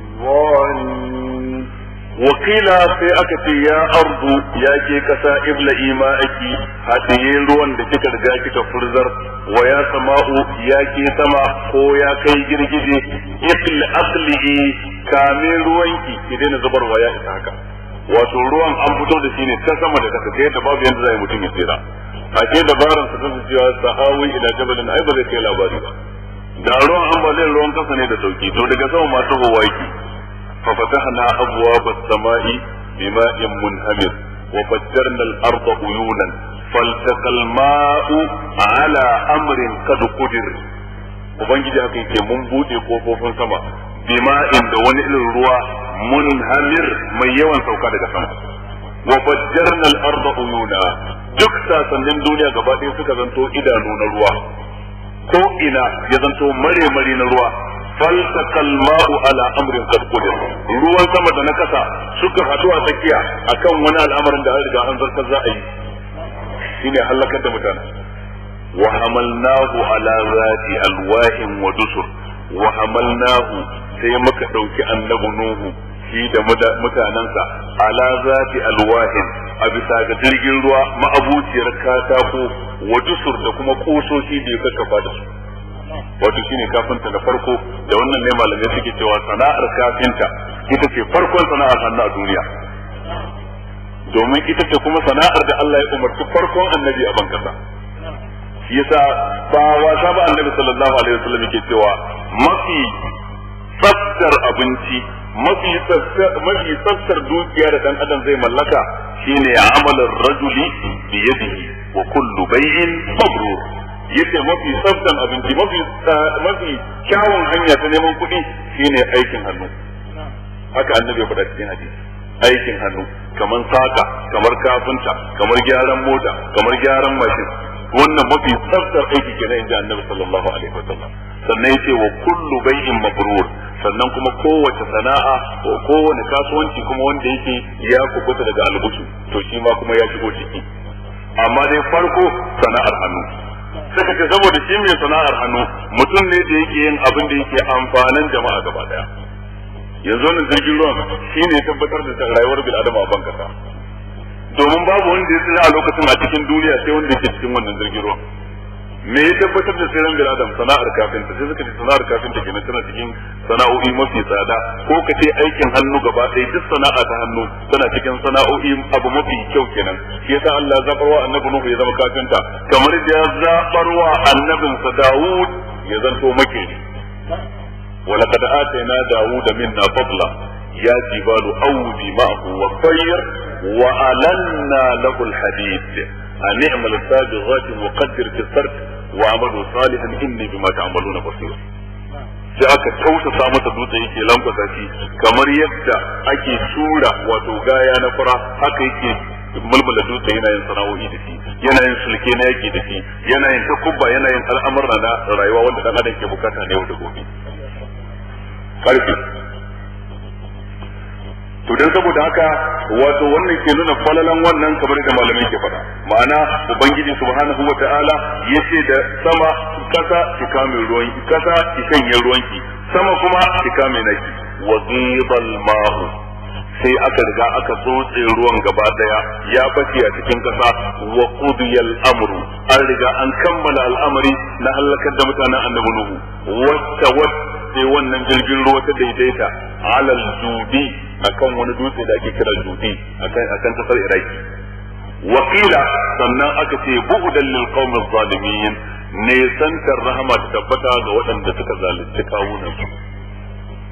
الظالمين wakila sai aka ce ya ardu ya ke kasa ibla ima'aki hadiye ruwan da kika riga kika furzar wa ya sama'u ya ke sama ko ya kai girgije ifl aslihi kame ruwanki ki daina zubar wa ya isa haka wato ruwan an fito da shi ne ta sama da kasa kai da babu yanda zai mutum ya tsira a ce dabaran sa ta cewa sahawi ila jabalin ai ba zai kai labari ba da ruwan an ba zai ruwan kasa ne da sauki to daga sama ma ta hawa yake ففتحنا أبواب السماء بماء منهمر وفجرنا الأرض عيونا فالتقى الماء على أمر قد قدر ubangiji haka yake mun bude kofofin sama bima'in da wani irin ruwa munhamir mai yawan sauka daga sama wa fajjarna al-ardha uyuna duk sasannin duniya gaba ɗaya suka zanto idanu na ruwa ko ina ya zanto mare mare na ruwa فالتقى الماء على امر قد قدر ruwan sama da na kasa suka haɗu a tsakiya akan wani al'amarin da an riga an zartar za a yi shine halakar da mutane wa hamalnahu ala zati alwahin wa dusur wa hamalnahu sai muka dauki annabi nuhu shi da mutanansa ala zati alwahin a bisa ga jirgin ruwa ma'abuciyar katako wa dusur da kuma kososhi da ya kakkafa da su wato shine kafinta na farko da wannan ne malamai suke cewa sana'ar kafinta ita ce farkon sana'ar hannu a duniya domin ita ce kuma sana'ar da Allah ya umarci farkon annabi a ban kasa shi yasa ba wasa ba annabi sallallahu alaihi wasallam yake cewa mafi tsaftar abinci mafi tsaftar mafi tsaftar dukiya da dan adam zai mallaka shine amalar rajuli bi yadihi wa kullu bay'in mabrur yace mafi tsaftan abinci mafi mafi kyawun hanya ta neman kuɗi shine aikin hannu haka annabi ya faɗa cikin hadisi aikin hannu kamar saka kamar kafinta kamar gyaran mota kamar gyaran mashin wannan mafi tsaftar aiki kenan inda annabi sallallahu alaihi wasallam sannan yace wa kullu bai'in mabrur sannan kuma kowace sana'a ko kowane kasuwanci kuma wanda yake ya kubuta daga albusu to shi ma kuma ya shigo ciki amma dai farko sana'ar hannu suka ce saboda shi mai sana'ar hannu mutum ne da yake yin abin da yake amfanin jama'a gaba daya yanzu wannan jirgin ruwan shi ne tabbatar da rayuwar bil adama a bankasa domin babu wanda ya tsira a lokacin a cikin duniya sai wanda yake cikin wannan jirgin ruwan me ya tabbatar da tsiran bil adam sana'ar kafinta sai suka ce sana'ar kafinta kenan tana cikin sana'o'i mafi tsada ko ka ce aikin hannu gaba ɗaya duk sana'a ta hannu tana cikin sana'o'i abu mafi kyau kenan shi yasa Allah ya zabarwa annabi Nuhu ya zama kafinta kamar da ya zabarwa annabinsa Dawud ya zanto makeri ولقد آتينا داود منا فضلا يا جبال أوبي معه والطير وألنا له الحديد أن اعمل السابغات وقدر في السرد وعملوا صالحا إني بما تعملون بصير sai aka tausasa masa dutse yake lambata shi kamar yadda ake tura wato gaya na fura haka yake mulmula dutse yana yin sana'o'i da shi yana yin sulke na yake da shi yana yin takubba yana yin al'amura na rayuwa wanda dan adam ke bukata ne yau da gobe karfi to dan saboda haka wato wannan ke nuna falalan wannan kamar da malamai ke faɗa ma'ana ubangiji subhanahu wata'ala yace da sama kasa ki kame ruwan kasa ki shanye ruwanki sama kuma ki kame naki wa ghidal ma'u sai aka riga aka tsotse ruwan gaba daya ya bace a cikin kasa wa qudiyal amru an riga an kammala al'amari na halakar da mutanen annabi nuhu wata sai wannan jirgin ruwa ta daidaita alal judi akan wani dutse da ake kira judi akan akan kasar iraki wakila sannan aka ce bu'dan lil qaumi zalimin ne santar rahama ta tabbata ga waɗanda suka zalunci kawunan su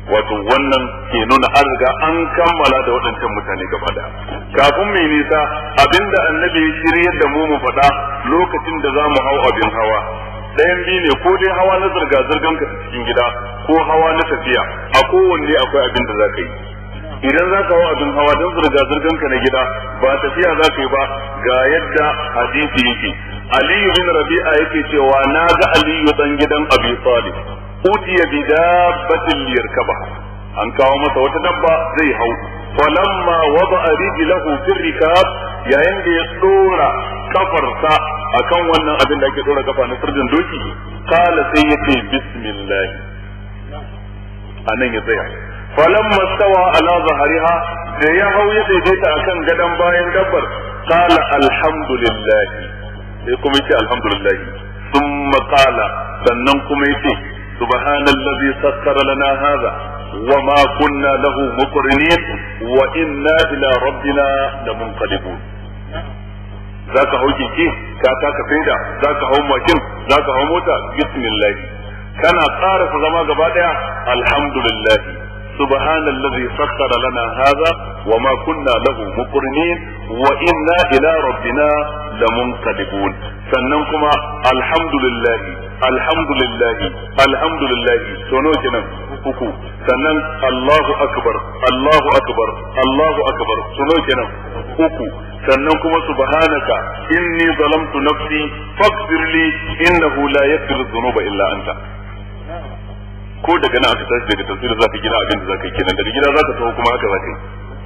wato wannan ke nuna an riga an kammala da waɗancan mutane gaba da kafin mai nisa abinda annabi ya shiryar da mu mu faɗa lokacin da za mu hau abin hawa ɗayan biyu ne ko dai hawa na zirga-zirgan ka cikin gida ko hawa na tafiya a kowanne akwai abin da za ka yi idan za ka hau abin hawa don zirga-zirgan ka na gida ba tafiya za ka yi ba ga yadda hadisi yake aliyu bin rabi'a yake cewa na ga aliyu dan gidan abi talib utiya bi dabbatin liyarkaba an kawo masa wata dabba zai hau falamma wada'a rijlahu fi rikab yayin da ya dora kafarsa akan wannan abin da ake dora kafa na sirrin doki kala sai yace bismillah anan ya tsaya falamma stawa ala zahriha da ya hau ya daidaita akan gadan bayan dabbar kala alhamdulillah sai kuma yace alhamdulillah thumma qala sannan kuma yace subhanallazi sakkara lana hadha wama kunna lahu muqrinin wa inna ila rabbina lamunqalibun zaka hau keke ka taka faida zaka hau makin zaka hau mota bismillah kana ƙara ku zama gaba daya alhamdulillah subhanallazi sakkara lana hadha wama kunna lahu muqrinin wa inna ila rabbina lamunqalibun sannan kuma alhamdulillah alhamdulillah alhamdulillah to nawa kenan uku sannan Allahu akbar Allahu akbar Allahu akbar to nawa kenan uku sannan kuma subhanaka inni zalamtu nafsi faghfir li innahu la yaghfiru dhunuba illa anta ko daga nan aka tashi daga tafsir zaka gina abin da zaka yi kenan daga gida zaka tawo kuma haka zaka yi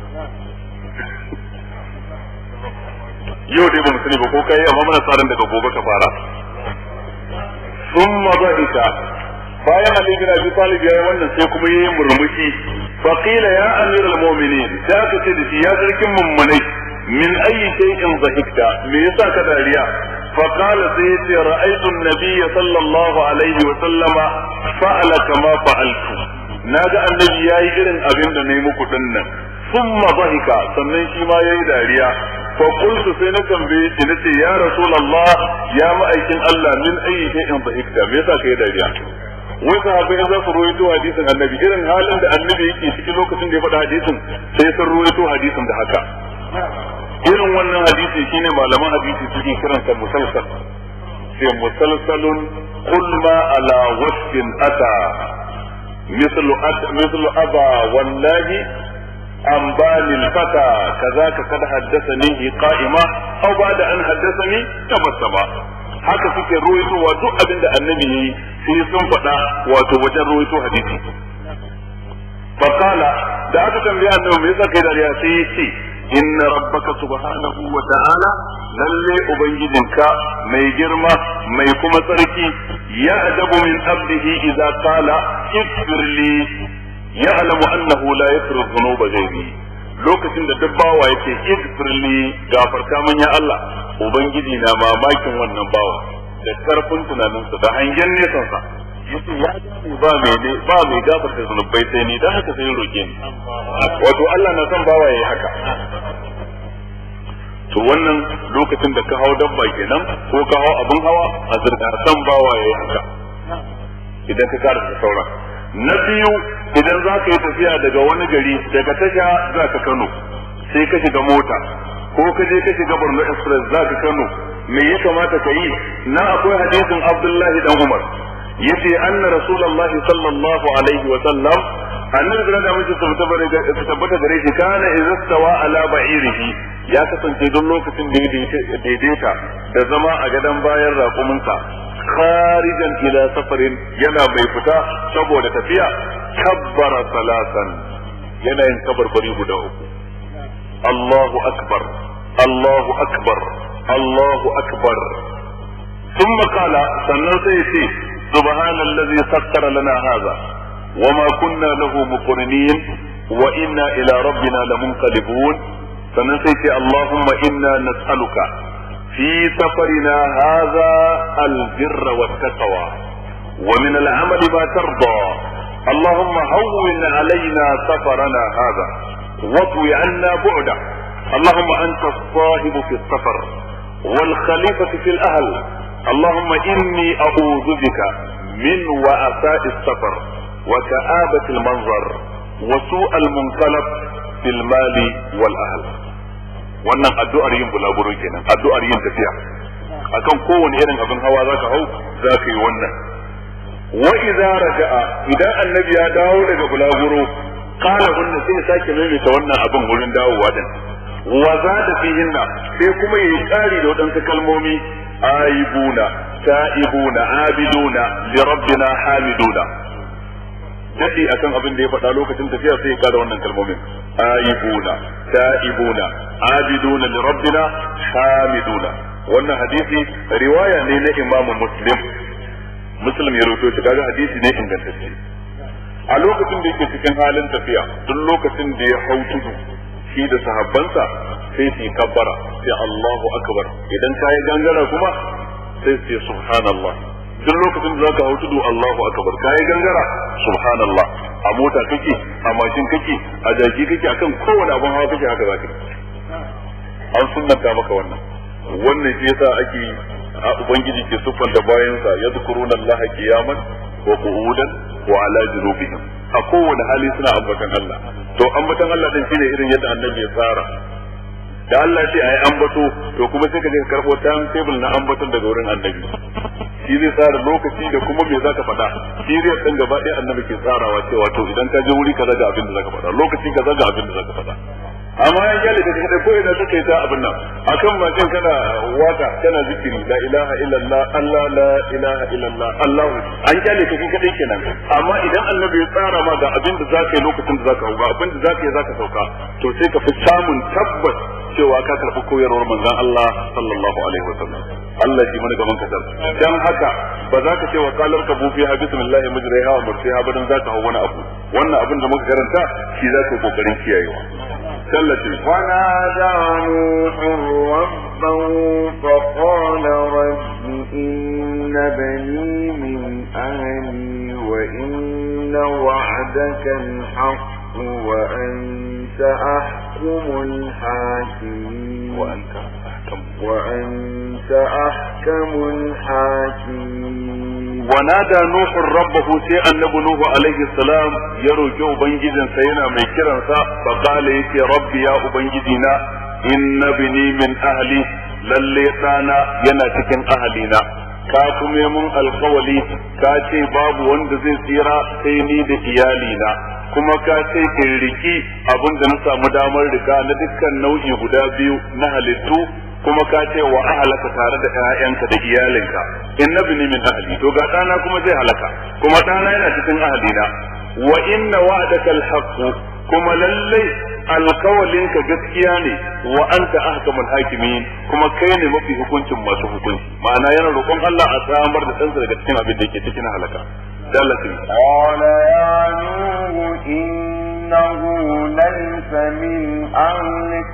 yau dai ba mu sani ba ko kai amma muna tsarin daga gobe ka fara thumma dhahika bayan Ali bin Abi Talib yayi wannan sai kuma yayi murmushi fa qila ya amiral mu'minin da ka ce da shi ya sarkin mummunai min ayi shay'in dhahikta me yasa ka dariya fa qala sayyidi ra'aytu an-nabiy sallallahu alaihi wa sallama fa'ala kama fa'altu naga annabi yayi irin abin da nayi muku dinnan thumma dhahika sannan shi ma yayi dariya fa qultu sai na tambaye shi nace ya rasulullah ya ma'aikin Allah min ayi shay'in dhahikta me yasa kai dariya wai sahabbai za su ruwaito hadisin annabi irin halin da annabi yake cikin lokacin da ya faɗa hadisin sai sun ruwaito hadisin da haka irin wannan hadisi shine malaman hadisi suke kiransa musalsal sai musalsalun qul ma ala wasfin ata mislu mislu aba wallahi أنباني الفتى كذاك قد حدثني قائمة أو بعد أن حدثني تبسما haka suke ruwaitowa duk abin da annabi yayi sai sun faɗa wato wajen ruwaito hadisi faqala da aka tambaya annabi me yasa kai dariya sai ya ce inna rabbaka subhanahu wa ta'ala lalle ubangijinka mai girma mai kuma tsarki ya adabu min abdihi idza qala ighfirli ya'lamu annahu la yaghfiru dhunuba ghayri lokacin da duk bawa yake ighfirli gafarta min ya Allah ubangiji na mamakin wannan bawa da karfin tunaninsa da hangen nesan sa yace ya ba mai ne ba mai gafarta zunubai sai ni dan haka sai roke ni wato Allah na san bawa yayi haka to wannan lokacin da ka hawo dabba kenan ko ka hawo abun hawa a zirga san bawa yayi haka idan ka karanta sauran na biyu idan za ka yi tafiya daga wani gari daga tasha za ka Kano sai ka shiga mota ko ka je ka shiga Borno Express za ka Kano me ya kamata ka yi na akwai hadisin Abdullahi dan Umar yace anna Rasulullah sallallahu alaihi wa sallam annabi da mutum su tabbata gare shi kana izastawa ala ba'irihi ya kasance duk lokacin da ya daidaita da zama a gadan bayan raƙuminsa kharijan ila safarin yana mai fita saboda tafiya kabbara salatan yana yin kabarbari guda uku Allahu akbar Allahu akbar Allahu akbar thumma qala sannan sai ce subhanallazi sakkara lana hadha wama kunna lahu muqrinin wa inna ila rabbina lamunqalibun sannan sai ce Allahumma inna nas'aluka في سفرنا هذا البر والتقوى ومن العمل ما ترضى اللهم هون علينا سفرنا هذا واطوي عنا بعده اللهم أنت الصاحب في السفر والخليفة في الأهل اللهم إني أعوذ بك من وعثاء السفر وكآبة المنظر وسوء المنقلب في المال والأهل. wannan addu'ar yin bulaguro kenan, addu'ar yin tafiya akan kowane irin abin hawa zaka hau zaka yi wannan. wa idza raja'a, idan annabi ya dawo daga bulaguro, qala wannan sai sake maimaita wannan abin wurin dawowa din. wa zada fihinna, sai kuma yayi tsari da wadansu kalmomi, aibuna ta'ibuna abiduna li rabbina hamiduna. dadi akan abin da ya faɗa lokacin tafiya sai ya kada wannan kalmomin, aibuna ta'ibuna abiduna li rabbina hamiduna. wannan hadisi riwaya ne na Imam Muslim Muslim ya rawaito shi, kaga hadisi ne ingantacce. a lokacin da yake cikin halin tafiya, duk lokacin da ya hau tudu shi da sahabbansa sai su kabbara sai Allahu akbar, idan kai gangara kuma sai su subhanallah. duk lokacin da zaka hau tudu Allahu akbar, kai gangara subhanallah. a mota kake, a mashin kake, a jaki kake, akan kowane abin hawa kake, haka zaka yi. an sunnanta maka wannan. wannan shi yasa ake a ubangiji ke siffanta bayansa yadhkuruna Allah qiyaman wa qu'udan wa ala junubihim. a kowane hali suna ambatan Allah. to ambatan Allah din shine irin yadda annabi ya tsara. da Allah ya ce ayi ambato, to kuma sai ka je ka karbo time table na ambaton daga wurin annabi. shi zai tsara lokaci da kuma me zaka faɗa. siriyar din gaba ɗaya annabi ke tsarawa cewa to idan ka je wuri kaza ga abin da zaka faɗa, lokaci kaza ga abin da zaka faɗa. amma ya kyale da kai ko ina suka yi ta abin nan akan bakin kana waka kana zikiri la ilaha illallah Allah la ilaha illallah Allah, an kyale ka kai kadai kenan. amma idan annabi ya tsara ma ga abin da zaka yi lokacin da zaka hau, ga abin da zaka yi zaka sauka, to sai ka fi samun tabbas cewa ka karɓi koyarwar manzon Allah sallallahu alaihi wasallam. Allah shi mana gaban kasar. dan haka ba za ka ce wa qalar ka bu fiha bismillah mujriha wa mursiha ba dan zaka hau wani abu. wannan abin da muka karanta shi zaka kokarin kiyayewa. ونادى نوح ربه فقال رب إن بني من أهلي وإن وعدك الحق وأنت أحكم الحاكمين وأنت أحكم وأنت أحكم الحاكمين. ونادى نوح ربه سي النبي نوح عليه السلام يروجي ubangijin sa yana mai kiransa fa qala yake rabbi ya ubangijina inna bini min ahli, lalle dana yana cikin ahlina. ka kuma mun alkawali ka ce babu wanda zai tsira sai ni da iyalina, kuma ka ce in riki abin da na samu damar rika na dukkan nau'i guda biyu na halittu, kuma ka ce wa ahlaka tare da ƴaƴanka da iyalinka. innabni min ahli, to ga dana kuma zai halaka, kuma dana yana cikin ahlina. wa inna wa'daka alhaq, kuma lalle alkawalinka gaskiya ne. wa anta ahkamul hakimin, kuma kai ne mafi hukuncin masu hukunci. ma'ana yana roƙon Allah a samar da ɗansa daga cikin abin da yake cikin halaka. dallati qala ya nuh innahu laysa min ahlik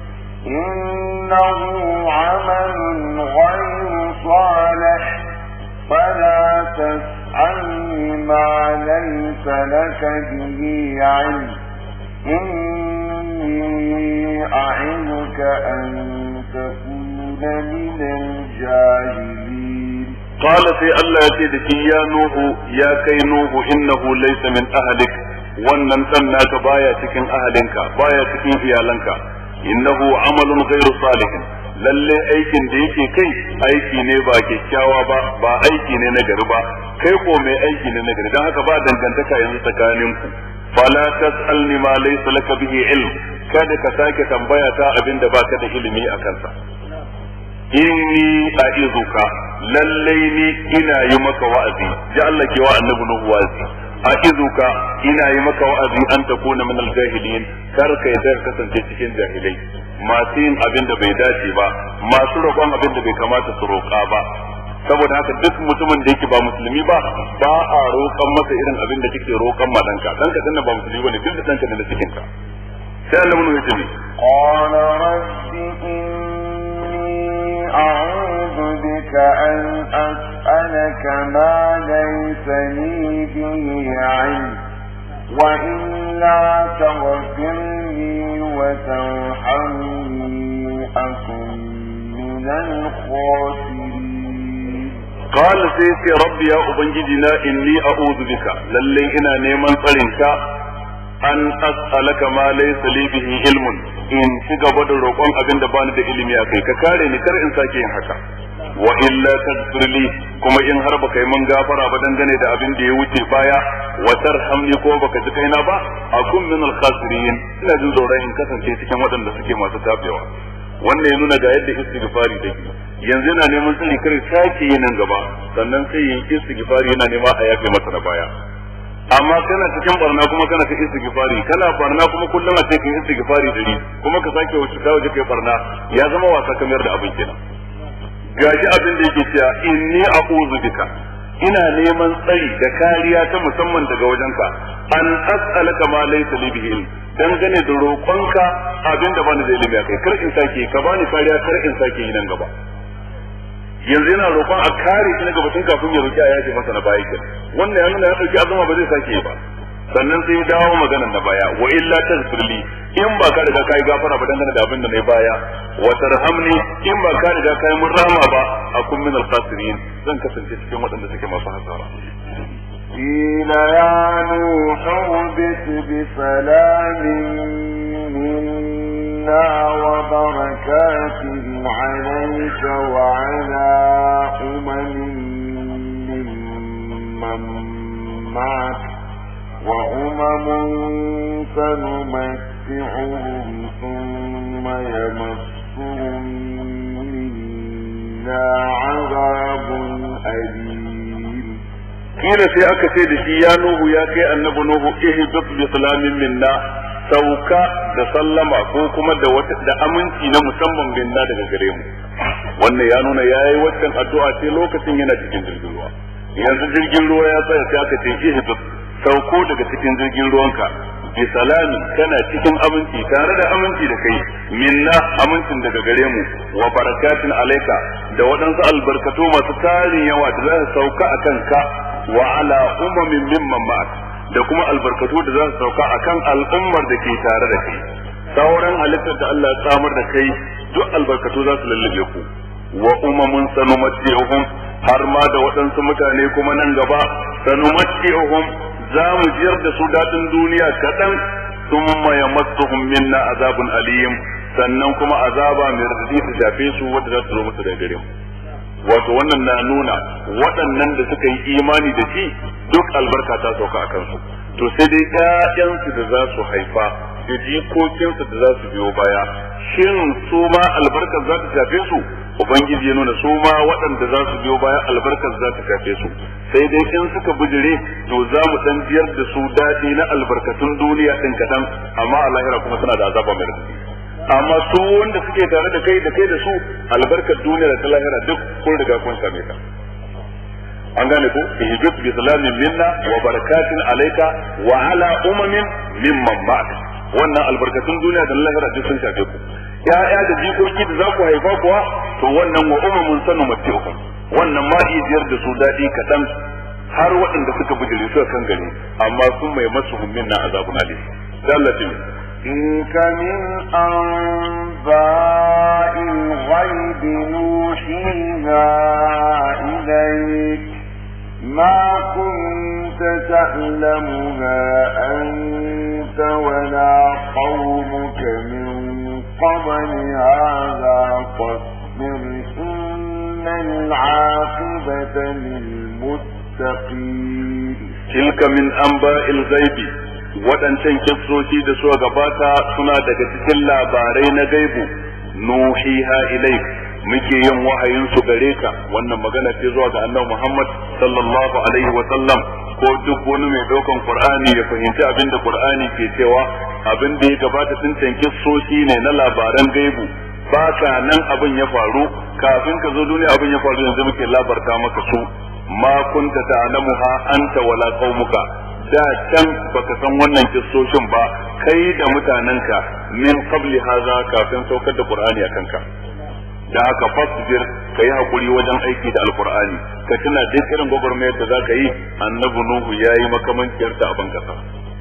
إنه عمل غير صالح فلا تسألني ما ليس لك به علم إني أعظك أن تكون من الجاهلين. قال في الله يتيدك يا نوح يا كي نوح إنه ليس من أهلك wannan dan naka baya cikin ahalinka, baya cikin iyalanka. innahu amalun ghairu salihin, lalle aikin da yake kai aiki ne ba kyakkyawa ba, ba aiki ne na gari ba, kai ko mai aiki ne na gari. dan haka ba dangantaka yanzu tsakaninku. fala tasalni ma laysa laka bihi ilm, kada ka sake tambaya ta abinda baka da ilimi a kansa. inni a'izuka, lalle ni ina yi maka wa'azi, ji Allah ke wa annabi Nuhu wa'azi. a'izuka, ina yi maka wa'azi an takuna min al-jahilin, kar ka yadda kasance cikin jahilai, masu yin abin da bai dace ba, masu roƙon abin da bai kamata su roƙa ba. saboda haka duk mutumin da yake ba musulmi ba, ba a roƙon masa irin abin da kake roƙon ma danka. danka din ba musulmi bane, duk da danka da cikin ka. sai Allah mun yace ni qala rabbi inni a'udhu bika an as'alaka ma laysa li bihi 'ilm wa illa taghfir li wa tarhamni akun min al-khasirin. qala sai ce rabbi ya ubangiji na inni a'udhu bika lalle ina neman tsarinka an as'alaka ma laysa li bihi ilmun in ci gaba da roƙon abin da bani da ilimi akai ka kare ni kar in sake yin haka wa illa taghfir li kuma in har baka yi mun gafara ba dangane da abin da ya wuce baya wa tarhamni ko baka ji kaina ba akun min al-khasirin ina jin tsoron in kasance cikin waɗanda suke masu tabewa wannan ya nuna ga yadda istighfari take yanzu yana neman tsari kar sake yi nan gaba sannan sai yin istighfari yana nema a yafe masa na baya amma kana cikin barna kuma kana ta istighfari kana barna kuma kullum a cikin istighfari dari kuma ka sake wuce ka waje kai barna ya zama wasa kamar da abin kenan gashi abin da yake cewa inni a'udhu bika ina neman tsari da kariya ta musamman daga wajenka an as'alaka ma laysa li bihi dangane da roƙonka abin da bani da ilimi kai kar in sake ka bani kariya kar in sake yi nan gaba yanzu yana roƙon a kare shi na gaba tun kafin ya roƙi a yaje masa na baya kenan wannan ya nuna ya dauki azuma ba zai sake ba sannan sai ya dawo maganar na baya wa illa tazfirli in ba ka riga kai gafara ba dangane da abin da nayi baya wa tarhamni in ba ka riga kai mun rahama ba akun min al-khasirin zan kasance cikin waɗanda suke masu hasara قيل يا نوح اهبط بسلام منا وبركات عليك وعلى أمم ممن معك وأمم سنمتعهم ثم يمسهم منا عذاب أليم kila sai aka ce da shi ya nuhu ya kai annabi nuhu ihbit bi salamin minna sauka da sallama ko kuma da wata da aminci na musamman minna daga gare mu wannan ya nuna yayi wannan addu'a sai lokacin yana cikin jirgin ruwa yanzu jirgin ruwa ya tsaya sai aka ce ihbit sauko daga cikin jirgin ruwanka bi salami kana cikin aminci tare da aminci da kai minna amincin daga gare mu wa barakatin alaika da waɗansu albarkatu masu tarin yawa da za su sauka a kanka wa ala umamin mimman ma'ak da kuma albarkatu da za su sauka akan al'ummar da ke tare da kai sauran halittar da Allah ya samar da kai duk albarkatu za su lallabe ku wa umamun sanumatihum har ma da waɗansu mutane kuma nan gaba sanumatihum za mu jiyar da su daɗin duniya kaɗan thumma yamassuhum minna azabun aliyim sannan kuma azaba mai radadi ta shafe su wanda za su zo musu daga gare mu wato wannan na nuna waɗannan da suka yi imani da shi duk albarka ta sauka a kansu to sai dai ƴaƴansu da za su haifa da jikokinsu da za su biyo baya shin su ma albarkar za ta shafe su ubangiji ya nuna su ma waɗanda za su biyo baya albarkar za ta shafe su sai dai in suka bijire to za mu dan biyar da su daɗi na albarkatun duniya ɗin kaɗan amma a lahira kuma suna da azaba mai rafi amma su wanda suke tare da kai da kai da su albarkar duniya da ta lahira duk kun riga kun same ta an gane ko ihbit bi salamin minna wa barakatin alayka wa ala umamin mimman ma'ak wannan albarkatun duniya da lahira duk sun shafe ku ya'ya da jikoki da za ku haifa kuwa to wannan wa umamun sanu matiukum wannan ma ijiyar da su dadi kadan har waɗanda suka bijire su kan gari amma sun mai masu minna azabun alim dallatin تلك من أنباء الغيب نوحيها إليك ما كنت تعلمها أنت ولا قومك من قبل هذا فاصبر إن العاقبة للمتقين تلك من أنباء الغيب waɗancan kissoshi da suka gabata suna daga cikin labarai na gaibu nuhiha ilaik muke yin wahayin su gare ka wannan magana ce zuwa ga annabi Muhammad sallallahu alaihi wa sallam ko duk wani mai daukan Qur'ani ya fahimci abin da Qur'ani ke cewa abin da ya gabata tun can kissoshi ne na labaran gaibu ba ka nan abin ya faru kafin ka zo duniya abin ya faru yanzu muke labarta maka su ma kunta ta'lamuha anta wala qaumuka da can baka san wannan kissoshin ba kai da mutanenka min qabli haza kafin saukar da Qur'ani a kanka da haka fasbir kai hakuri wajen aiki da alqur'ani ka tuna duk irin gwagwarmayar da zaka yi annabi nuhu yayi makamanciyar ta a bankasa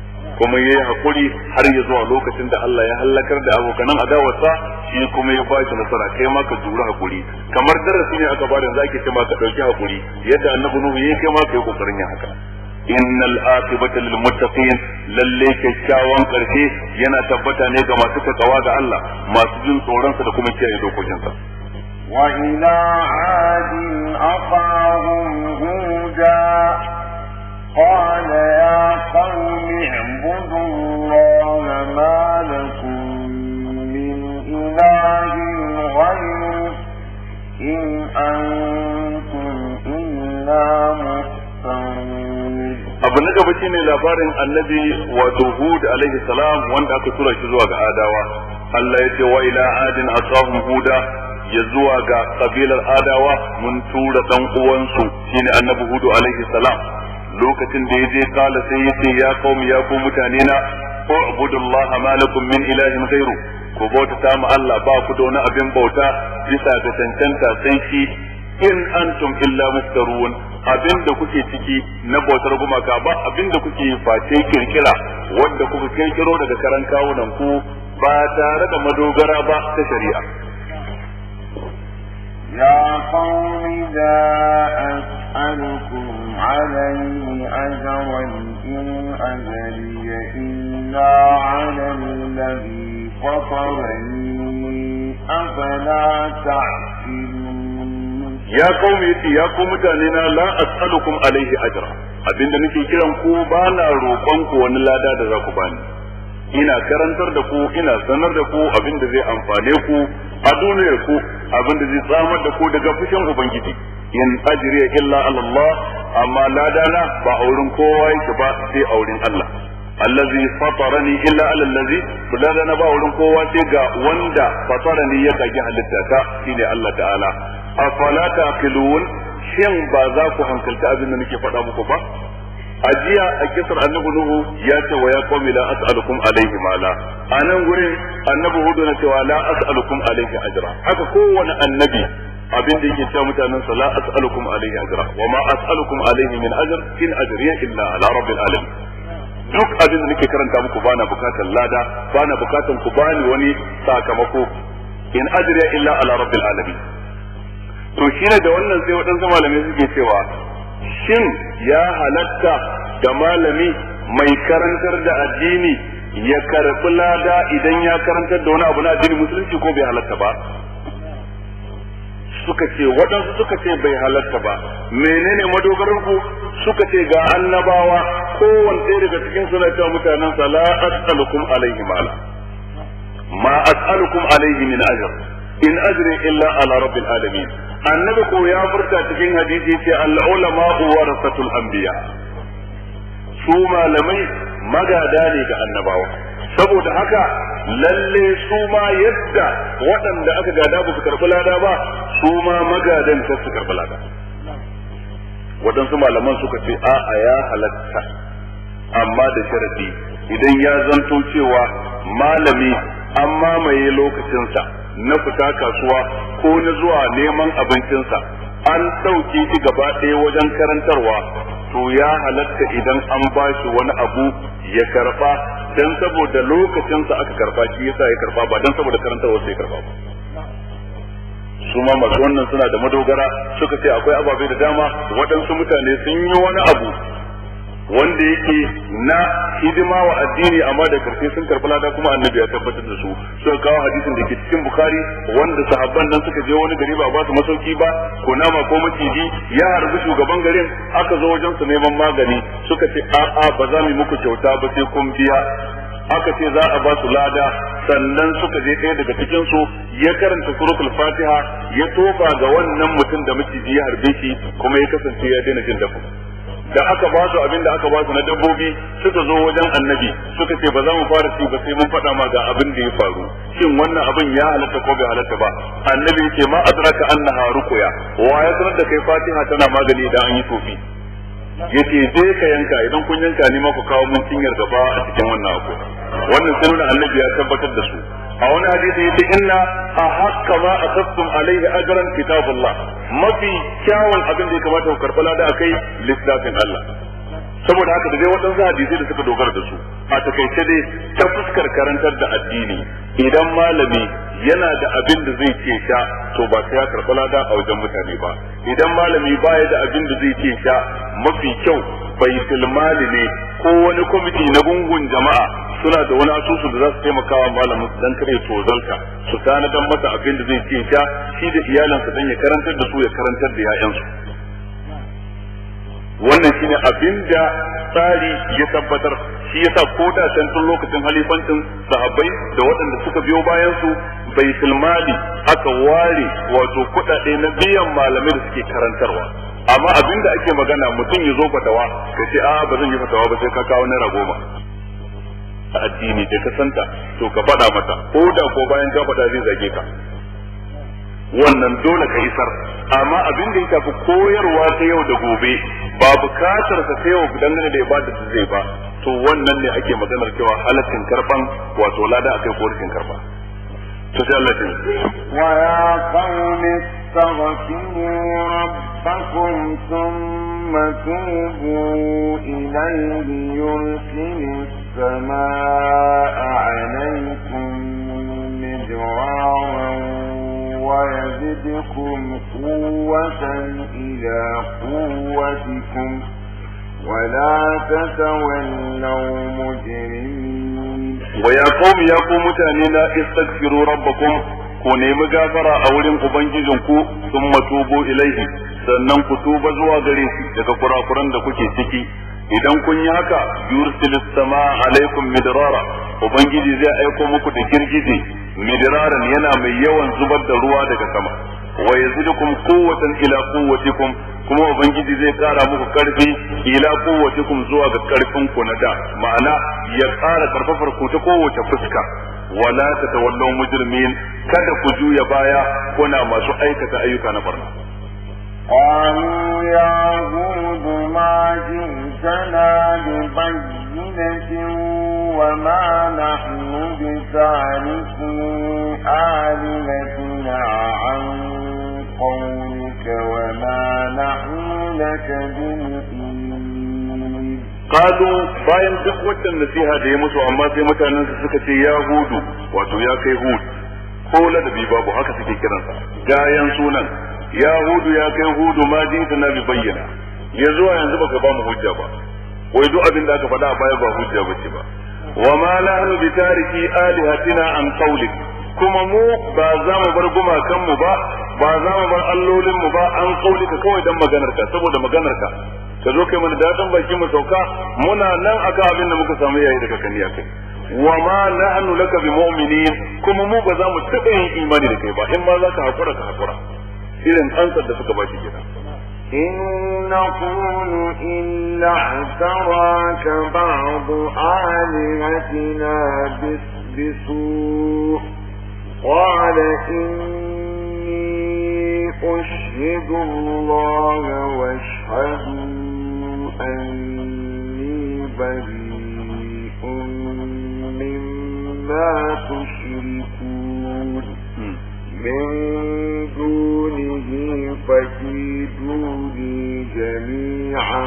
kuma yayi hakuri har ya zuwa lokacin da Allah ya halakar da abokanan adawarsa shi kuma ya bashi nasara kai ma ka jura hakuri kamar darasi ne aka bada zaki ce ma ka dauki hakuri yadda annabi Nuhu yayi kai ma kai kokarin yin haka innal aqibata lil muttaqin lalle kyakkyawan karshe yana tabbata ne ga masu takawa ga Allah masu jin tsoron sa da kuma kiyaye dokokinsa wa ila adin aqahum huda qala ya qaumi ibudu allaha ma lakum min ilahin ghayruhu in antum illa muftarun. abu na gaba shine labarin annabi wato Hud alaihi salam wanda aka tura shi zuwa ga Adawa. Allah ya ce wa ila adin asahum huda ya zuwa ga kabilar Adawa mun tura dan uwansu shine annabi Hud alaihi salam lokacin da yaje kala sai yace ya qaumi ya ku mutane na ubudullaha ma lakum min ilahin ghairu ku bauta ta mu Allah ba ku da wani abin bauta bisa ga tantanta sai shi in antum illa muftarun abinda kuke ciki na bautar gumaka ba abinda kuke face kirkira wanda kuka kirkiro daga karan kawunan ku ba tare da madogara ba ta shari'a ya qawmi la as'alukum alayhi ajran in ajriya illa 'ala alladhi fatarani afala ta'qilun. ya qaumi yace ya ku mutane na la as'alukum alaihi ajra abinda nake kiran ku ba na roƙon ku wani lada da za ku bani ina karantar da ku ina sanar da ku abinda zai amfane ku a duniyar ku abinda zai tsamar da ku daga fushin ubangiji in ajriya illa ala Allah amma lada na ba a wurin kowa yake ba sai a wurin Allah allazi fatarani illa ala allazi lada na ba wurin kowa sai ga wanda fatarani ya kage halitta ta shine Allah ta'ala afala taqilun shin ba za ku hankalta abin da nake faɗa muku ba ajiya a kisar annabi nuhu ya ce wa ya qawmi la as'alukum alayhi mala anan gurin annabi hudu na cewa la as'alukum alayhi ajra haka kowane annabi abin da yake cewa mutanen sa la as'alukum alayhi ajra wa ma as'alukum alayhi min ajr in ajriya illa ala rabbil alamin duk abin da nake karanta muku bana bukatar lada bana bukatar ku bani wani sakamako in ajriya illa ala rabbil alamin to shine da wannan sai waɗansu malamai suke cewa shin ya halatta da malami mai karantar da addini ya karɓi lada idan ya karantar da wani abu na addinin musulunci ko bai halatta ba suka ce waɗansu suka ce bai halatta ba menene madogarar ku suka ce ga annabawa kowanne daga cikin suna cewa mutanen sa la as'alukum alaihi mala ma as'alukum alaihi min ajr in ajri illa ala rabbil alamin annabi ko ya furta cikin hadisi ce al ulama warasatul anbiya su malamai magada ne ga annabawa saboda haka lalle su ma yadda waɗanda aka gada ba su karɓi lada ba su ma magadan ta su karɓi lada waɗansu malaman suka ce a'a ya halatta amma da sharadi idan ya zanto cewa malami an mamaye lokacinsa na fita kasuwa ko na zuwa neman abincinsa an ɗauke shi gaba ɗaya wajen karantarwa to ya halatta idan an ba shi wani abu ya karba dan saboda lokacinsa aka karba shi yasa ya karba ba dan saboda karantarwa sai ya karba ba su ma masu wannan suna da madogara suka ce akwai ababai da dama waɗansu mutane sun yi wani abu wanda yake na hidima wa addini amma da karshe sun karɓi lada kuma annabi ya tabbatar da su suka kawo hadisin da ke cikin bukhari wanda sahabban nan suka je wani gari ba ba su masauki ba ko nama ko maciji ya harbi shugaban garin aka zo wajen su neman magani suka ce a'a ba za mu muku kyauta ba sai kun biya aka ce za a ba su lada sannan suka je ɗaya daga cikin su ya karanta suratul fatiha ya tofa ga wannan mutum da maciji ya harbe shi kuma ya kasance ya daina jin dafa da aka ba su abin da aka ba su na dabbobi suka zo wajen annabi suka ce ba za mu fara ci ba sai mun faɗa ma ga abin da ya faru shin wannan abin ya halatta ko bai halatta ba annabi yake ma adraka annaha ruqya wa ya sanar da kai fatiha tana magani idan an yi tofi yace je ka yanka idan kun yanka ni ma ku kawo mun cinyar gaba a cikin wannan abu wannan sai nuna annabi ya tabbatar da su a wani hadisi yace inna ahakka ma asabtum alaihi ajran kitabullah mafi kyawun abin da ya kamata ku karɓa lada akai littafin Allah saboda haka da dai waɗansu hadisai da suka dogara da su a takaice dai ta fuskar karantar da addini idan malami yana da abin da zai ce sha to ba sai ya karɓi lada a wajen mutane ba idan malami baya da abin da zai ce sha mafi kyau baitul mali ne ko wani kwamiti na gungun jama'a suna da wani asusu da za su taimaka wa malamin su dan kare tozalta su tanadan masa abin da zai ce sha shi da iyalansa dan ya karantar da su ya karantar da 'ya'yansu. Wannan shine abin da tsari ya tabbatar shi yasa ko da can tun lokacin halifancin sahabbai da waɗanda suka biyo bayan su baitul mali aka ware wato kuɗaɗe na biyan malamai da suke karantarwa amma abin da ake magana mutum ya zo fatawa ka ce a ba zan yi fatawa ba sai ka kawo naira goma a addini da ka santa to ka faɗa mata ko da ko bayan ka faɗa zai zage ka wannan dole ka isar amma abin da ya tafi koyarwa ta yau da gobe ba bukatar ka sai yau dangane da ibada da zai ba to wannan ne ake maganar cewa halaccin karban wato lada akai ko rikin karba to sai Allah ya wa ya qawmi astaghfiru rabbakum thumma tubu ilayhi yursilis samaa'a 'alaykum midraran ويزدكم قوة إلى قوتكم ولا تتولوا مجرمين ويا قوم يا قوم متانينا استغفروا ربكم ku nemi gafara a wurin ubangijinku sun matubo ilaihi sannan ku tuba zuwa gare shi daga kurakuran da kuke ciki idan kun yi haka yursilis sama alaikum midrara ubangiji zai aiko muku da girgije midraran yana mai yawan zubar da ruwa daga sama wa yazidukum quwwatan ila quwwatikum kuma ubangiji zai kara muku karfi ila quwwatikum zuwa ga karfin ku na da ma'ana ya kara karfafar ku ta kowace fuska wala tatawallaw mujrimin kada ku juya baya kuna masu aikata ayyuka na barna قالوا يا هود ما جئتنا ببينة وما نحن بتاركي آلهتنا عن قولك وما نحن لك بمؤمنين قالوا bayan duk wannan nasiha da ya musu amma sai mutanen su suka ce ya hudu wato ya kai hud ko ladabi babu haka suke kiransa gayan sunan ya hudu ya kai hudu ma jinta na bi bayyana ya zuwa yanzu baka ba mu hujja ba wai duk abin da aka faɗa a baya ba hujja bace ba wa ma nahnu bi tariki alihatina an qawlik kuma mu ba za mu bar gumakan mu ba ba za mu bar allolin mu ba an qawlika kawai dan maganar ka saboda maganar ka ka zo kai mana dadan baki mu sauka muna nan akan abin da muka samu yayi daga kaniya kai wa ma nahnu laka bi mu'minin kuma mu ba za mu taɓa yin imani da kai ba in ma za ka hakura ka hakura irin ansar da suka baki gida إن نقول إلا اعتراك بعض آلهتنا بسوء قال إني أشهد الله واشهدوا أني بريء مما تشركون من دونه فكيدوني جميعا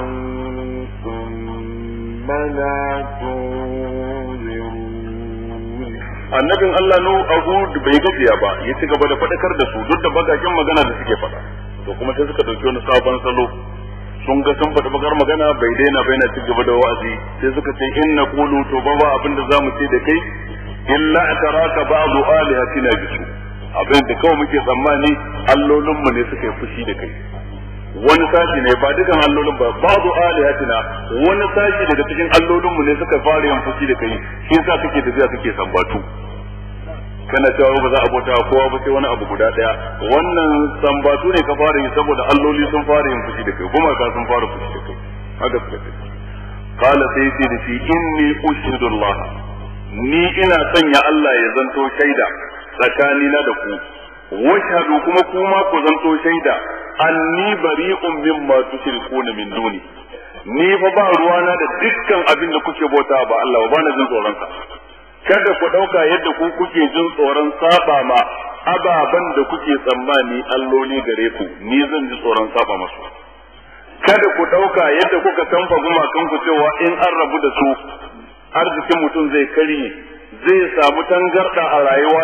ثم لا تنظرون annabin Allah nu Ahud bai gajiya ba ya ci gaba da fadakar da su duk da bagakin magana da suke fada to kuma sai suka dauki wani sabon salo sun ga sun fada bakar magana bai daina bai na ci gaba da wa'azi sai suka ce inna qulu to ba abinda zamu ce da kai illa ataraka ba'du alihatina bisu abin da kawai muke tsammani allolinmu ne suka yi fushi da kai wani sashi ne ba dukan allolin ba babu alihatina wani sashi daga cikin allolinmu ne suka fara yin fushi da kai shi yasa kake tafiya kake sambatu kana cewa ba za a bauta kowa ba sai wani abu guda daya wannan sambatu ne ka fara yi saboda alloli sun fara yin fushi da kai kuma ka sun fara fushi da kai haka suka ce qala sai ce da shi inni ushidu Allah ni ina sanya Allah ya zanto shaida tsakanina da ku washhadu kuma kuma ku zanto shaida anni bari'un mimma tushrikuna min duni ni fa ba ruwana da dukkan abin da kuke bauta ba Allah ba na jin tsoron sa kada ku dauka yadda ku kuke jin tsoron saba ma ababan da kuke tsammani alloli gare ku ni zan ji tsoron saba masu kada ku dauka yadda kuka sanfa gumakan ku cewa in an rabu da su arzikin mutum zai karye zai samu tangarda a rayuwa.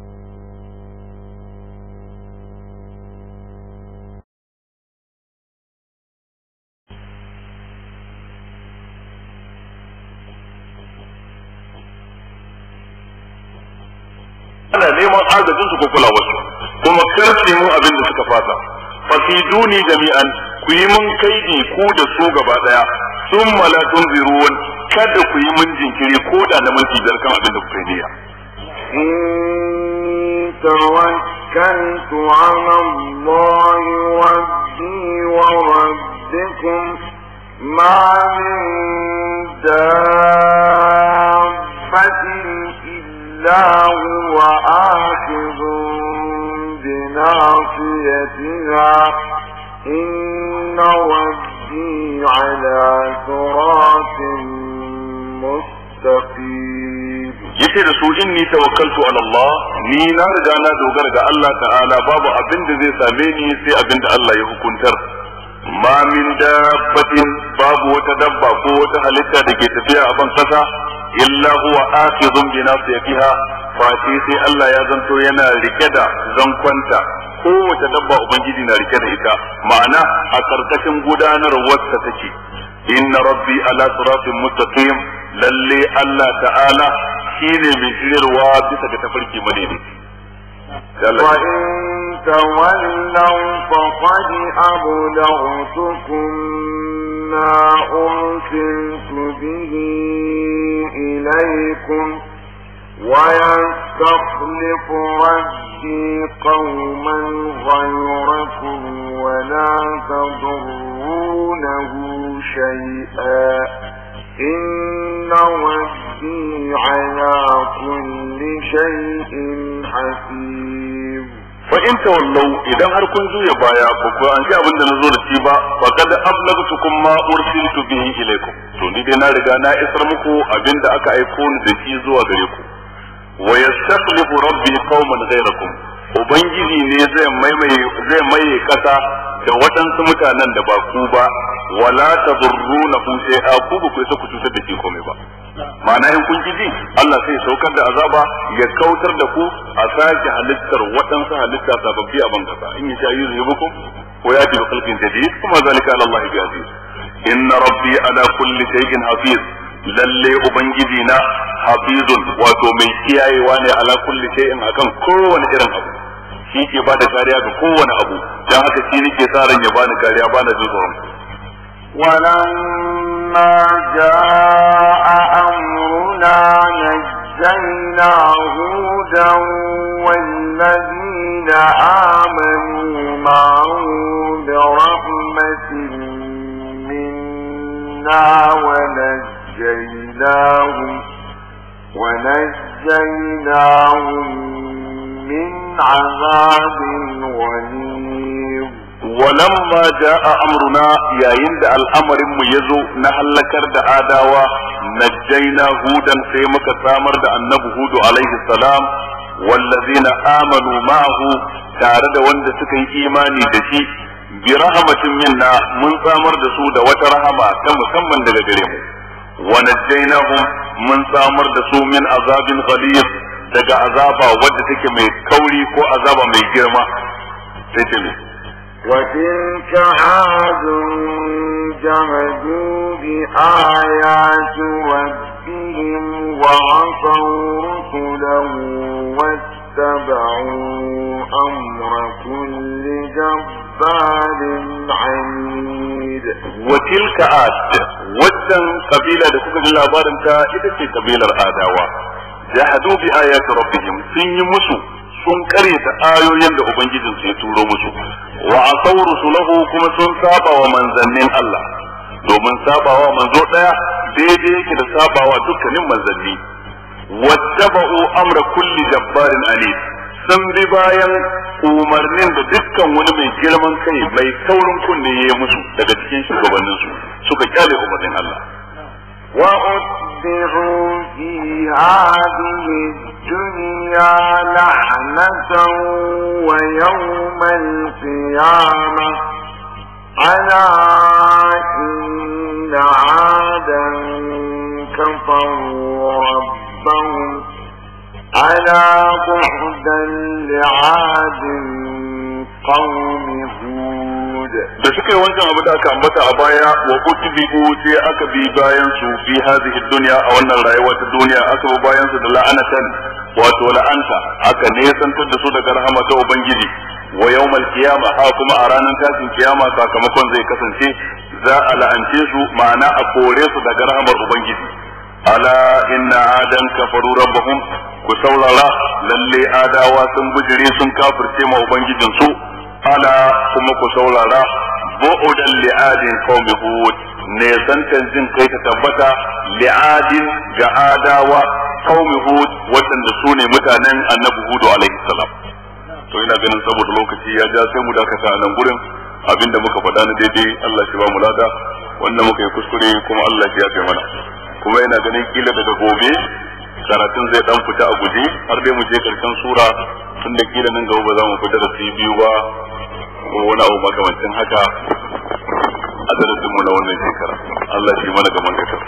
ana neman agajin su ko kula wasu kuma karfe mu abin da suka fata fasiduni jami'an ku yi mun kaidi ku da su gaba daya thumma la tunzirun kada ku yi mun jinkiri ko da na minti biyar kan abin da kuka yi niyya. in tawakkaltu ala Allah rabbi wa rabbikum ma min dabbatin illa huwa akhidhun بناصيتها إن ربي على صراط مستقيم. yace da su inni tawakkaltu ala Allah ni na riga na dogara ga Allah ta'ala babu abin da zai same ni sai abin da Allah ya hukuntar. ma min dabbatin babu wata dabba ko wata halitta da ke tafiya a ban kasa illa huwa akhidhun bi nasiyatiha fati sai Allah ya zanto yana rike da zankwanta kowace dabba ubangiji na rike da ita ma'ana a karkashin gudanarwar ta take. inna rabbi ala siratin mustaqim lalle Allah ta'ala shine mai shiryarwa bisa ga tafarki madini. وإن تولوا فقد أبلغتكم ما أرسلت به إليكم ويستخلف ربي قوما غيركم ولا تضرونه شيئا إن ربي على كل شيء حفيظ. فإن تولوا إذا هركن زويا بايا بكو أنت أبن نزول الشيبا فقد أبلغتكم ما أرسلت به إليكم. توني دينا رجانا إسرمكو أبن أكا يكون ذكي زوا غريكم. ويستخلف ربي قوما غيركم. Ubangiji ne zai maye kasa da waɗansu mutanen da ba ku ba, wala tadurruna hu sai a ku ba ku isa ku cutar da shi komai ba. Ma'ana in kun ji Allah sai saukar da azaba ya kautar da ku a sake halittar waɗansu halitta sababbi a ban kasa. In ya sha yi zubukum ko ya ji khalqin jadid kuma zalika ala Allah bi aziz. Inna rabbi ala kulli shay'in hafiz. Lalle ubangiji na hafizun wato mai kiyayewa ne ala kulli shay'in akan kowane irin abu. Shi ke ba da kariya ga kowane abu dan haka shi nake sa ran ya bani kariya bana jin tsoron. ولما جاء أمرنا نجينا هودا والذين آمنوا معه برحمة منا ونجيناهم ونجيناهم من عذاب غليظ. ولما جاء أمرنا يا يند الأمر ميزو نهلكر دا آداوا نجينا هودا سيمك سامر دا النبي هود عليه السلام والذين آمنوا معه تارد وند سكي إيماني دشي برحمة منا من سامر دسو دا وترحمة كم سمن دا جريم ونجيناهم من سامر دسو من عذاب غليظ daga azaba wadda take mai kauri ko azaba mai girma sai ce ne وتلك عاد جهدوا بآيات ربهم وعصوا رسله واتبعوا أمر كل جبار عنيد. وتلك عاد وتن قبيلة لكم labarinta ita ce kabilar Adawa jahadu bi ayati rabbihim sun yi musu sun karyata ayoyin da ubangijin su ya turo musu wa asaw rusulahu kuma sun saba wa manzannin Allah domin sabawa manzo daya daidai yake da sabawa dukkanin manzanni wattaba'u amra kulli jabbarin anid sun bi bayan umarnin da dukkan wani mai girman kai mai taurin kunne ya musu daga cikin shugabannin su suka kyale umarnin Allah وأتبعوا في هذه الدنيا لعنة ويوم القيامة ألا إن عادا كفروا ربهم ألا بعدا لعاد قوم هود. da suka yi wancan abu da aka ambata a baya wa kutibu sai aka bi bayan su fi hadhihi dunya a wannan rayuwa ta duniya aka bi bayan su da la'anatan wato la'anta aka nesantar da su daga rahama ta ubangiji wa yawmal qiyamah ha kuma a ranar tashin kiyama sakamakon zai kasance za a la'ance su ma'ana a kore su daga rahamar ubangiji. ala inna adan kafaru rabbahum ku saurara lalle adawa sun bujire sun kafirce ma ubangijin su. ala kuma ku saurara bu'udan li'adin qaumi hud ne zantan jin kai ta tabbata li'adin ga adawa qaumi hud wadanda su ne mutanen annabi hud alaihi salam. to ina ganin saboda lokaci ya ja sai mu dakata a nan gurin abinda muka faɗa na daidai Allah shi ba mu lada wanda muka yi kuskure kuma Allah shi ya kai mana kuma ina ganin kila daga gobe karatun zai dan fita a guje har dai mu je karshen sura tun da kila nan gaba ba za mu fita da su biyu ba ko wani abu makamancin haka a darasin mu na wannan shekara Allah shi mana gaban kasar.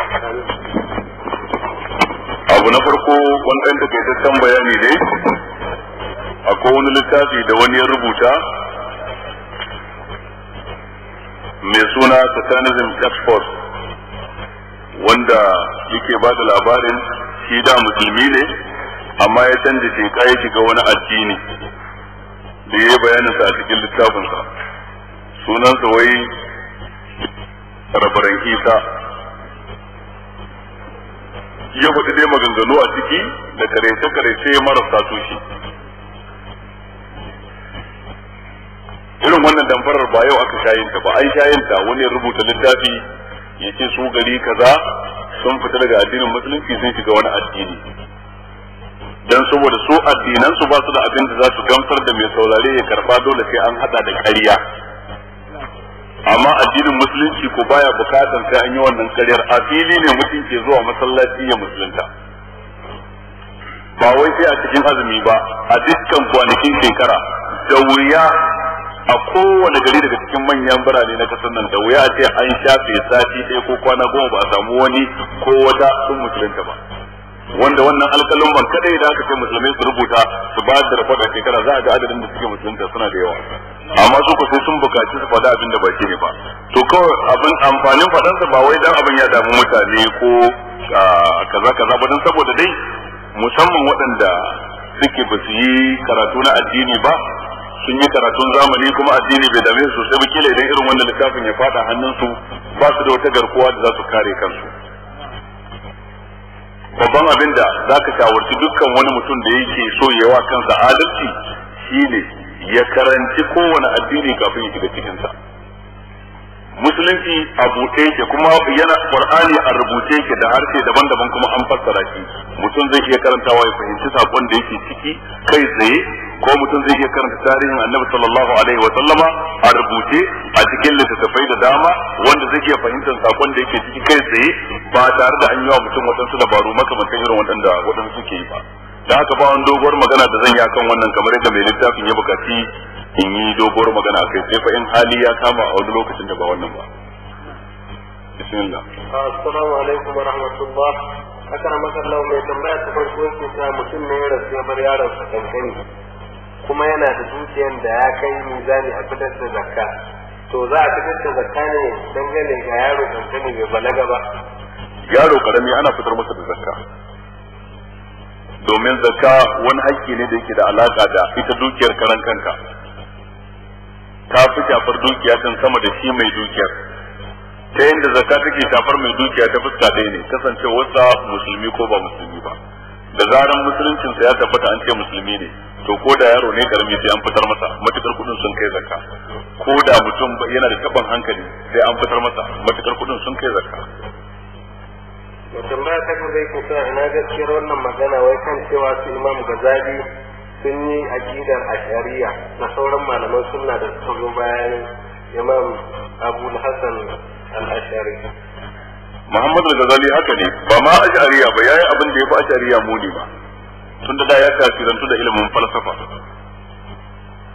abu na farko wani ɗan takaitaccen bayani dai akwai wani littafi da wani ya rubuta mai suna Satanism Export wanda yake ba da labarin shi da musulmi ne amma ya canza sheka ya shiga wani addini da ya yi bayaninsa a cikin littafinsa sunansa wai rabaran isa ya faɗi dai maganganu a ciki da karece-karece marasa tushe. irin wannan damfarar ba yau aka shayinta ba an shayinta wani ya rubuta littafi ya ce su gari kaza sun fita daga addinin musulunci sun shiga wani addini dan saboda su addinan su ba su da abin da za su gamsar da mai saurare ya karba dole sai an hada da ƙarya amma addinin musulunci ko baya bukatar sai an yi wannan ƙaryar a fili ne mutum ke zuwa masallaci ya musulunta ba wai sai a cikin azumi ba a dukkan kwanakin shekara da wuya a kowane gari daga cikin manyan birane na kasar nan da wuya a ce an shafe sati ɗaya ko kwana goma ba a samu wani ko wata sun musulunta ba wanda wannan alƙalin ban kadai da aka ce musulmai su rubuta su ba da rafa shekara za a ga adadin da suke musulunta suna da yawa amma su ko sai sun bukaci su faɗa abin da baki ne ba to kawai abin amfanin faɗansa ba wai dan abin ya damu mutane ko kaza kaza ba dan saboda dai musamman waɗanda suke ba su yi karatu na addini ba sun yi karatun zamani kuma addini bai dame su sosai ba kila idan irin wannan littafin ya fada hannunsu ba su da wata garkuwa da za su kare kansu. babban abin da za ka shawarci dukkan wani mutum da yake so yawa kansa adalci shine ya karanci kowane addini kafin ya shiga cikinsa. musulunci a buɗe yake kuma yana qur'ani a rubuce yake da harshe daban-daban kuma an fassara shi mutum zai iya karantawa ya fahimci sakon da yake ciki kai tsaye ko mutum zai iya karanta tarihin annabi sallallahu alaihi wa sallama a rubuce a cikin littattafai da dama wanda zai iya fahimtar sakon da yake ciki kai tsaye ba tare da an yi wa mutum waɗansu dabaru makamantan irin waɗanda waɗansu suke yi ba. da haka ba wani doguwar magana da zan yi akan wannan kamar yadda mai littafin ya bukaci in yi doguwar magana akai sai fa in hali ya kama a wani lokacin da ba wannan ba. bismillah. assalamu alaikum wa rahmatullah. haka na masallau mai tambaya ta farko yake ta mutum ne ya rasu ya bar yaron sa kankani kuma yana da dukiyar da ya kai mizani a fitar da zakka to za a fitar da zakka ne dangane ga yaro kankani bai balaga ba. yaro karami ana fitar masa da zakka domin zakka wani haƙƙi ne da yake da alaka da ita dukiyar karan kanka ta fi shafar dukiya din sama da shi mai dukiyar ta yadda zakka take shafar mai dukiya ta fuska ɗaya ne kasancewarsa musulmi ko ba musulmi ba da zaran musuluncinsa ya tabbata an ce musulmi ne to ko da yaro ne karami sai an fitar masa matukar kudin sun kai zakka ko da mutum yana da taban hankali sai an fitar masa matukar kudin sun kai zakka. mutum ba ta zai kusa ina gaskiyar wannan magana wai kan cewa su imam Ghazali sun yi aqidar ashariya na sauran malaman sunna da suka zo bayan imam Abu Hassan al-Ashari. Muhammad al-Ghazali haka ne ba ma ashariya ba yayi abin da ya fi ashariya muni ba tunda da ya tasirantu da ilimin falsafa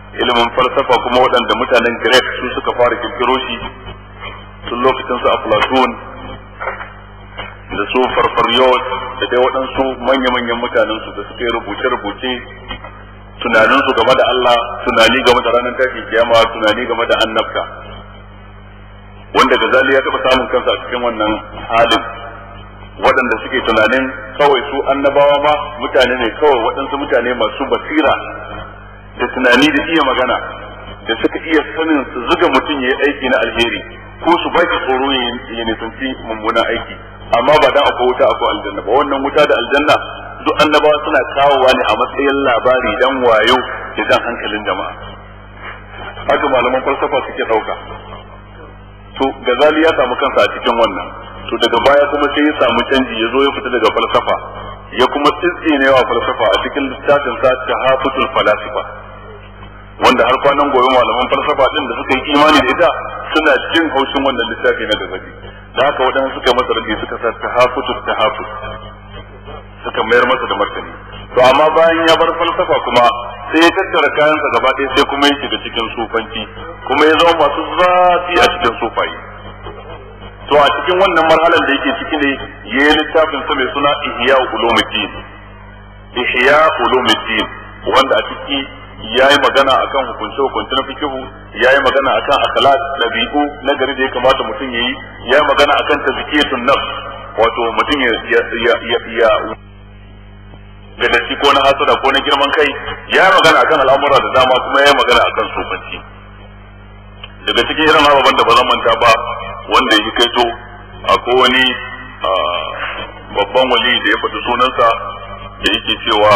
ilimin falsafa kuma waɗanda mutanen Greek su suka fara kirkiro shi tun lokacin su Aflatun da su Farfariyot da dai waɗansu manya-manyan mutanen su da suka yi rubuce-rubuce tunanin su game da Allah, tunani game da ranar tashin kiyama, tunani game da annabta, wanda Ghazali ya taɓa samun kansa a cikin wannan halin. Waɗanda suke tunanin kawai su annabawa ma mutane ne kawai waɗansu mutane masu basira da tunani da iya magana da suka iya sanin su zuga mutum ya yi aiki na alheri ko su baki tsoro ya nisanci mummunan aiki, amma ba dan akwai wuta akwai aljanna ba. Wannan wuta da aljanna duk annabawa suna kawowa ne a matsayin labari dan wayo da dan hankalin jama'a. Haka malaman falsafa suke ɗauka. To Ghazali ya samu kansa a cikin wannan. To daga baya kuma sai ya samu canji, ya zo ya fita daga falsafa, ya kuma tsitsine wa falsafa a cikin littafin sa Tahafutul Falasifa, wanda har kwanan gobe malaman falsafa din da suka yi imani da ita suna jin haushin wannan littafi na Ghazali. Da haka waɗansu suka masa rabi suka sa Tahafutul Tahafut, suka mayar masa da martani. To amma bayan ya bar falsafa kuma sai ya tattara kayansa gaba ɗaya sai kuma ya shiga cikin sufanci, kuma ya zama masu zafi a cikin sufayi. To a cikin wannan marhalar da yake ciki ne ya yi littafin sa mai suna Ihya Ulumuddin. Ihya Ulumuddin wanda a ciki ya yi magana akan hukunce hukunce na fikihu, ya yi magana akan akhlaq, dabi'u na gari da ya kamata mutum ya yi, ya yi magana akan tazkiyatun nafs, wato mutum ya ya ya ya gadanci ko na hasada ko na girman kai, ya yi magana akan al'amura da dama, kuma ya yi magana akan sufanci. Daga cikin irin ababen da ba zan manta ba wanda ya kaito akwai wani babban wali da ya faɗi sunansa da yake cewa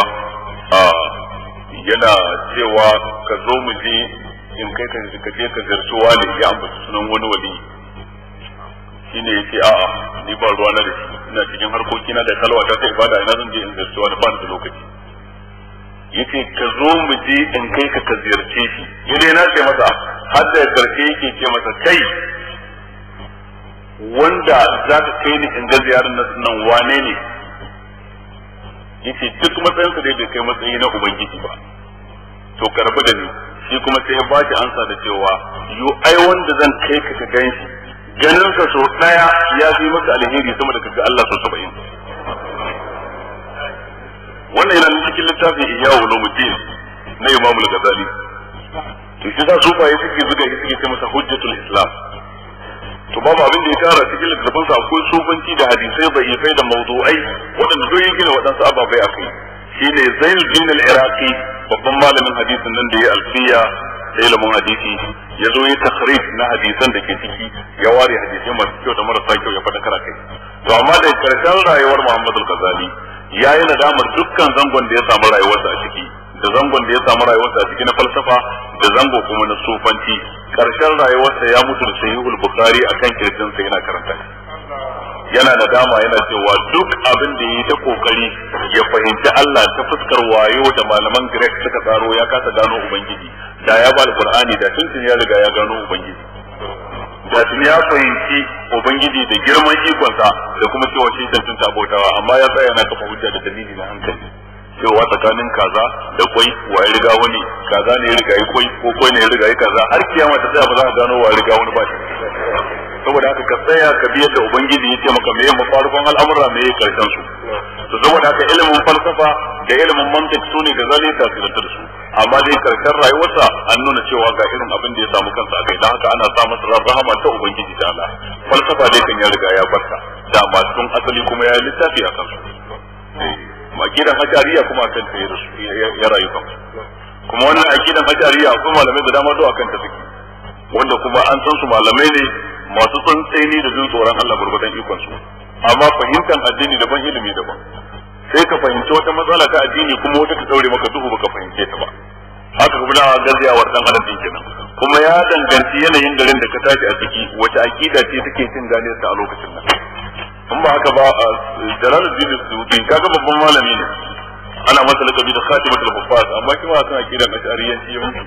yana cewa ka zo mu je in kai ka je ka ziyarci wani, ya ambaci sunan wani wali. Shine yace a'a ni ba ruwa na da shi, ina cikin harkokina da kalwa ta ta ibada, ina zan je in ziyarci wani, ba da lokaci. Yace ka zo mu je in kai ka ka ziyarce shi. Yadda na ce masa har da karshe yake ce masa kai wanda za ka kai ni in ga ziyarar nan wane ne? Yace duk matsayinsa dai bai kai matsayi na ubangiji ba, to karbi da ni. Shi kuma sai ya ba shi ansa da cewa yo ai wanda zan kai ka ka gan shi, ganin ka so daya ya fi maka alheri sama da kaga Allah so saba'in. Wannan yana cikin littafin Ihya Ulumuddin na Imam Al-Ghazali. To shi za su fa yi suke zuga shi suke ce masa hujjatul Islam. To babu abin da ya kara cikin littafin sa akwai sufanci da hadisai da ifai da mawdu'ai waɗanda duk yake waɗansu ababai a kai. Shine Zainuddin Al-Iraqi, babban malamin hadisin nan da ya alfiya da ilimin hadisi, ya zo ya takhrij na hadisan da ke ciki, ya ware hadisai masu kyau da marasa kyau ya faɗa kara kai. To amma da karshen rayuwar Muhammad Al-Ghazali ya yi nadamar dukkan zangon da ya samu rayuwarsa a ciki, da zangon da ya samu rayuwarsa a ciki na falsafa, da zango kuma na sufanci. Karshen rayuwarsa ya mutu da Sahihul Bukhari akan kirjinsa yana karanta. Yana nadama yana cewa duk abin da yi ta kokari ya fahimci Allah ta fuskar wayo da malaman Greek suka tsaro ya kasa gano Ubangiji. Da ya ba Al-Qur'ani da tuntun ya riga ya gano Ubangiji. Da tun ya fahimci Ubangiji da girman ikonsa da kuma cewa shi tantance abotawa, amma ya tsaya yana kafa hujja da dalili na hankali. Cewa tsakanin kaza da kwai wa ya riga wani, kaza ne ya riga yi kwai ko kwai ne ya riga yi kaza, har kiyama ta tsaya ba za ka gano wa ya riga wani ba shi. Saboda haka ka tsaya ka biyar da Ubangiji ya ce maka meye mafarkon al'amura meye karshen su. To saboda haka ilimin falsafa da ilimin mantiq su ne Ghazali ta tsirata da su, amma dai karshen rayuwarsa an nuna cewa ga irin abin da ya samu kansa akai, dan haka ana sa masa rahama ta Ubangiji ta Allah. Falsafa dai kan ya riga ya barta, da masu tun asali kuma ya littafi a kansu. Akidan hajariya kuma akan ta ya rayu kan, kuma wannan akidan hajariya akwai malamai da dama zuwa kan ta suke, wanda kuma an san su malamai ne masu tsantseni da jin tsoron Allah gurgudan ikon su, amma fahimtar addini daban, ilimi daban. Sai ka fahimci wata matsala ta addini kuma wata ta daure maka duhu baka fahimce ta ba. Haka kuma da gaziyawar dan adam din kenan. Kuma ya danganci yanayin garin da ka tashi a ciki, wace akida ce take cin ganiyar ta a lokacin nan. In ba haka ba, Jalaluddin Suyuti kaga babban malami ne, ana masa lakabi da Khatimatul Huffaz, amma shi ma kan akidan ash'ariyanci yawanci.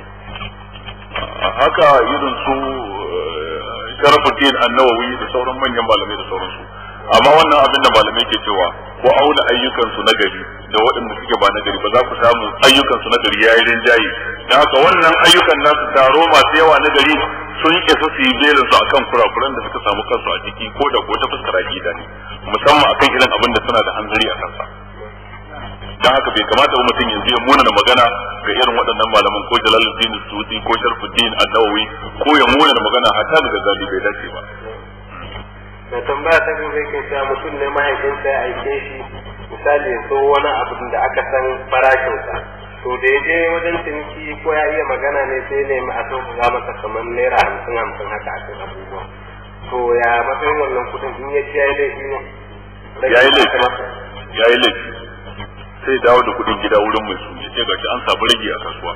Haka irin su Sharafuddin An-Nawawi da sauran manyan malamai da sauransu. Amma wannan abin da malamai ke cewa ko auna ayyukan su na gari da waɗanda suke ba na gari, ba za ku samu ayyukan su na gari yayin rinjaye da haka wannan ayyukan nasu taro masu yawa na gari sun isa su yi belin su akan kurakuran da suka samu kansu a ciki ko da ko ta fuskar aqida ne musamman akan irin abin da suna da hanzari a kansa. dan haka bai kamata ba mutum yanzu ya muna da magana ga irin waɗannan malaman ko Jalaluddin Suyuti ko Sharfuddin An-Nawawi ko ya muna da magana hatta daga Ghazali bai dace ba. da tambaya ta gaba yake cewa mutum ne mahaifinsa ya aike shi misali ya so wani abu da aka san farashinsa to da ya je wajen ciniki ko ya iya magana ne sai ne a sauka za masa kamar naira hamsin hamsin haka a kan abubuwa to ya matsayin wannan kudin in ya ci ya yi laifi ne ya yi laifi ya yi laifi sai dawo da kudin gida wurin mai su ce gashi an samu rage a kasuwa.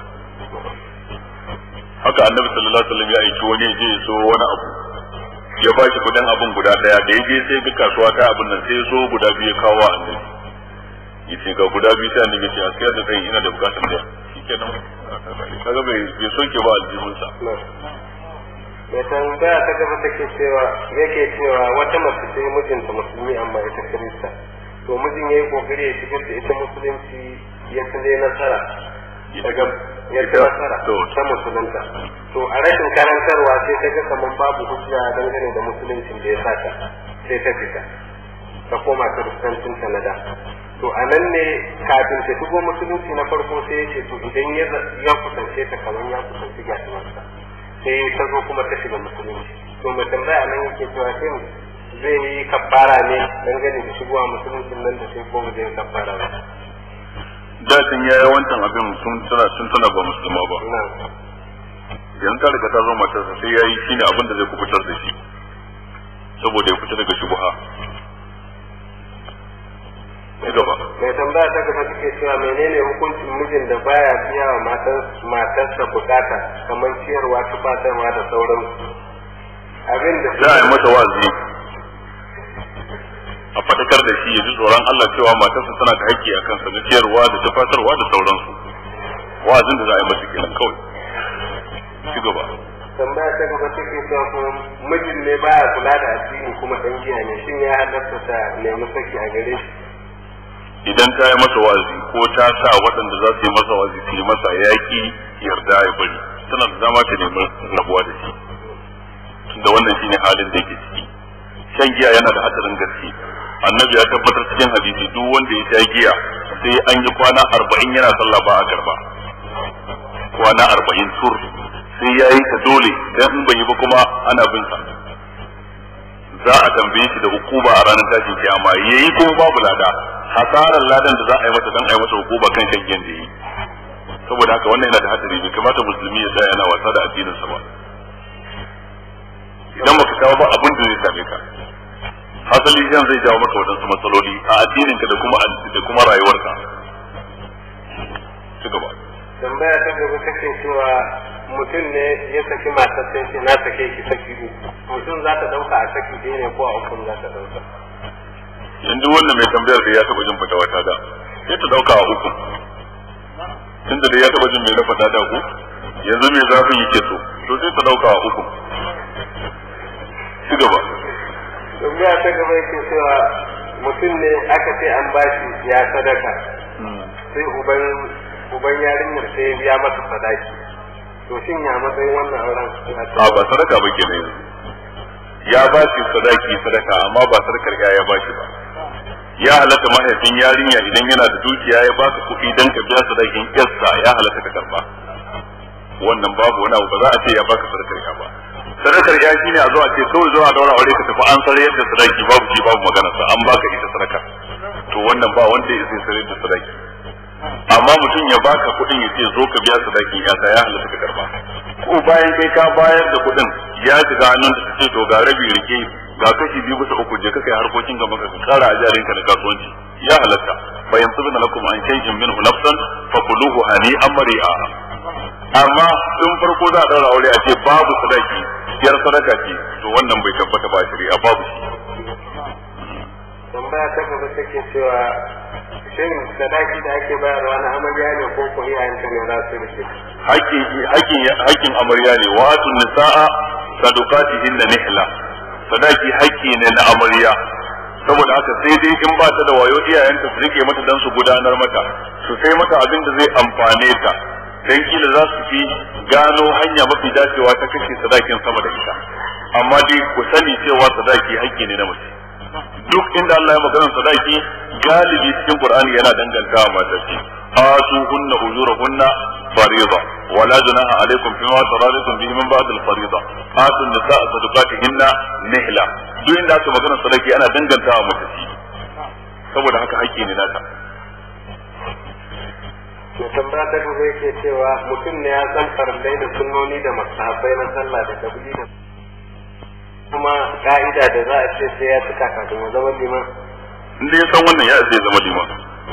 Haka annabi sallallahu alaihi wasallam ya aiki wani je ya so wani abu ya ba shi kudin abun guda daya da ya je sai ga kasuwa ta abun nan sai ya so guda biyu kawo annabi yace ga guda biyu sai annabi ce a sayar da kai ina da bukatar da shikenan kaga bai bai soke ba aljihunsa. mai tambaya ta gaba take cewa yake cewa wata mace ce mijinta musulmi amma ita kirista to mijin yayi kokari ya shigar da ita musulunci ya tsaye nasara daga ya nasara ta musulunta to a rashin karantarwa sai ta ga kaman babu hujja dangane da musuluncin da ya saka sai ta fita ta koma kiristancin ta na da to a nan ne kafin ta shigo musulunci na farko sai ya ce to idan ya kusance ta kaman ya kusanci gasuwarsa sai ta zo kuma ta shiga musulunci to mai tambaya nan yake cewa shin zai yi kabbara ne dangane da shigowa musuluncin nan da sai ko zai yi kabbara ba dacin ya yi wancan abin sun tana sun tana ba musulma ba yanzu ta riga ta zo matarsa sai ya yi shine abin da zai kubutar da shi saboda ya fita daga shubha. mai tambaya ta gaba take cewa menene hukuncin mijin da baya biya wa matarsa bukata kamar ciyarwa tufatarwa da sauran abin da za a yi mata wazi a fadakar da shi ya ji tsoron Allah cewa matarsa tana da haƙƙi a kansa na ciyarwa da tufatarwa da sauransu wazin da za a yi mata kenan kawai ci gaba. tambaya ta gaba take cewa kuma mijin ne baya kula da addini kuma dan giya ne shin ya halatta ta nemi saki a gare shi idan ta yi masa wazi ko ta sa waɗanda za su yi masa wazi su yi masa yaƙi yarda ya bari tana da dama ta nemi rabuwa da shi tunda wannan shine halin da yake ciki. Shan giya yana da hatsarin gaske annabi ya tabbatar cikin hadisi duk wanda ya sha giya sai an yi kwana arba'in yana sallah ba a karba kwana arba'in tur sai ya yi ta dole dan in bai yi ba kuma ana bin sa za a tambaye shi da hukuma a ranar tashin kiyama yayi kuma babu lada hasaran ladan da za a yi masa dan a yi masa hukuma kan shan giyan da yi saboda haka wannan yana da hatsari bai kamata musulmi ya tsaya yana wasa da addinin sa ba idan baka kawo ba abin da zai same ka hasali jan zai jawo maka wadansu matsaloli a addinin ka da kuma da kuma rayuwarka. Ci gaba. tambaya ta gaba take cewa mutum ne ya saki matar sai ce na sake shi saki uku mutum za ta dauka a saki ɗaya ne ko a ukun za ta dauka yanzu wannan mai tambayar da ya taba jin fata wata da sai ta dauka a uku tunda da ya taba jin mai na fata da ku yanzu mai zafin yake so to sai ta dauka a uku. Ci gaba. tambaya ta gaba yake cewa mutum ne aka ce an bashi ya sadaka sai uban uban yarinyar sai ya biya masa sadaki to shin ya matsayin wannan auren a ba sadaka ba kenan ya ba shi sadaki sadaka amma ba sadakar ya ba shi ba ya halatta mahaifin yarinya idan yana da dukiya ya baka kuɗi dan ka biya sadakin yarsa ya halatta ka karba wannan babu wani abu ba za a ce ya baka sadakar ya ba sadakar ya shine a zo a ce kawai zo a daura aure ka tafi an sare yadda sadaki babu shi babu magana sa an baka ita sadaka to wannan ba wanda ya sai sare da sadaki amma mutum ya baka kuɗin ya ce zo ka biya sadakin ya sa ya halatta ka karba ko bayan kai ka bayar da kuɗin ya shiga hannun da ce to ga rabi rike ga kashi biyu bisa uku je ka kai harkokin gaban ka kara ajarinka da kasuwanci ya halatta bayan subina lakum an shay'in minhu nafsan fakuluhu hani'an mari'a amma tun farko za a daura aure a ce babu sadaki yar sadaka ce to wannan bai tabbata ba shari'a babu shi. tambaya ta gaba take cewa shin sadaki da ake bayarwa na amarya ne ko ko iyayenta ne za su rike hakkin hakkin hakkin amarya ne wa atun nisaa sadaqatihin nihla sadaki hakki ne na amarya saboda haka sai dai in ba ta da wayo iyayenta su rike mata dan su gudanar mata su sai mata abin da zai amfane ta dan kila za su fi gano hanya mafi dacewa ta kashe sadakin sama da ita. Amma dai ku sani cewa sadaki haƙƙi ne na mace. Duk inda Allah ya magana sadaki galibi cikin Qur'ani yana dangantawa mata ce. Atu hunna ujurahunna fariida wala junaha alaykum fima taradtum bihi min ba'd al-fariida. Atu nisaa sadaqatihinna nihla. Duk inda aka magana sadaki ana dangantawa mata ce. Saboda haka haƙƙi ne nata. Mai tambaya ta gaba yake cewa mutum ne ya san farillai da sunnoni da masahabai na sallah da kabili da kuma ka'ida da za a ce sai ya cika kafin ya zama liman. Inda ya san wannan ya zai zama liman.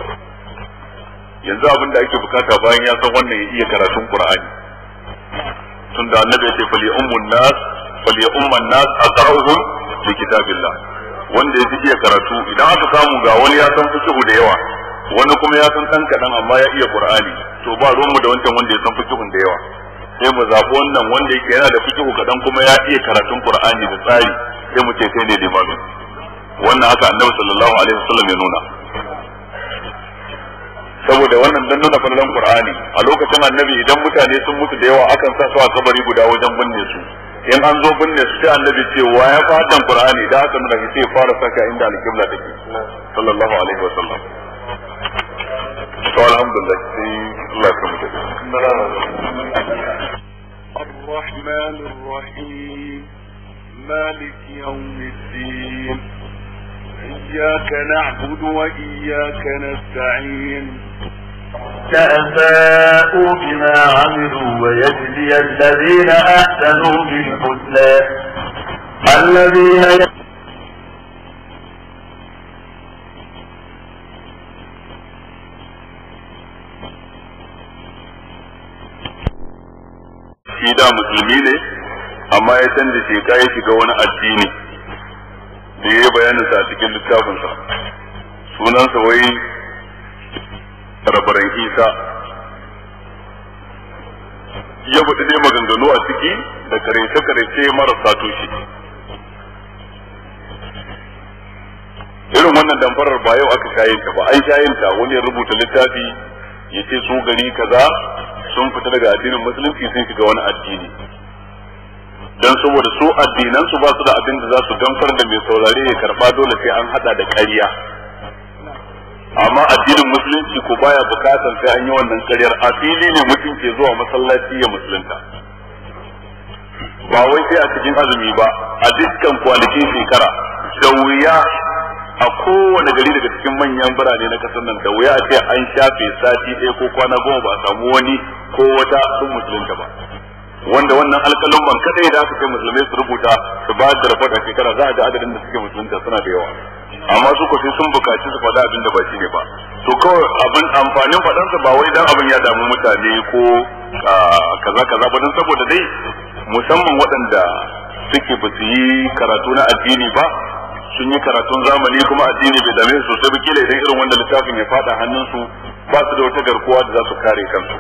Yanzu abin da ake bukata bayan ya san wannan ya iya karatun Qur'ani. Tun da Annabi ya ce fali ummun nas fali umman nas aqra'uhum bi kitabillah. Wanda ya iya karatu idan aka samu ga wani ya san fiqh da yawa wani kuma ya san dan kadan amma ya iya Qur'ani to ba ruwanmu da wancan wanda ya san fiqhun da yawa sai mu zabi wannan wanda yake yana da fiqhu kadan kuma ya iya karatun Qur'ani da tsari sai mu ce kai ne limamin. Wannan haka Annabi sallallahu alaihi wasallam ya nuna. Saboda wannan dan nuna falalan Qur'ani a lokacin Annabi idan mutane sun mutu da yawa akan sa su a kabari guda wajen binne su. In an zo binne su sai Annabi ce wa ya fatan Qur'ani da haka nuna sai fara saka inda al-qibla take sallallahu alaihi wasallam. الحمد لله الله يكرمك. الرحمن الرحيم مالك يوم الدين إياك نعبد وإياك نستعين جزاء بما عملوا ويجزي الذين أحسنوا بالحسنى الذين shi da musulmi ne amma ya canza sheka ya shiga wani addini da ya yi bayanin sa a cikin littafinsa sunansa wai rabaran Isa ya faɗi dai maganganu a ciki da karece-karece marasa tushe. Irin wannan damfarar ba yau aka shayinta ba, an shayinta wani ya rubuta littafi ya ce su gari kaza sun fita daga addinin musulunci sun shiga wani addini dan saboda su addinan su ba su da abin da za su gamsar da mai saurare ya karba dole sai an hada da ƙarya amma addinin musulunci ko baya bukatar sai an yi wannan ƙaryar a fili ne mutum ke zuwa masallaci ya musulunta ba wai sai a cikin azumi ba a dukkan kwanakin shekara da wuya a kowane gari daga cikin manyan birane na kasar nan da wuya ce an shafe sati ɗaya ko kwana goma ba a samu wani ko wata sun musulunta ba wanda wannan alƙalin ban kadai da aka kai musulmai su rubuta su ba da rahoton shekara za a ga adadin da suke musulunta suna da yawa amma su ko sai sun bukaci su faɗa abin da ba shi ne ba to kawai abin amfanin faɗansa ba wai dan abin ya damu mutane ko kaza kaza ba dan saboda dai musamman waɗanda suke ba su yi karatu na addini ba sun yi karatun zamani kuma addini bai dame su sosai ba kila idan irin wanda littafin ya fada hannunsu ba su da wata garkuwa da za su kare kansu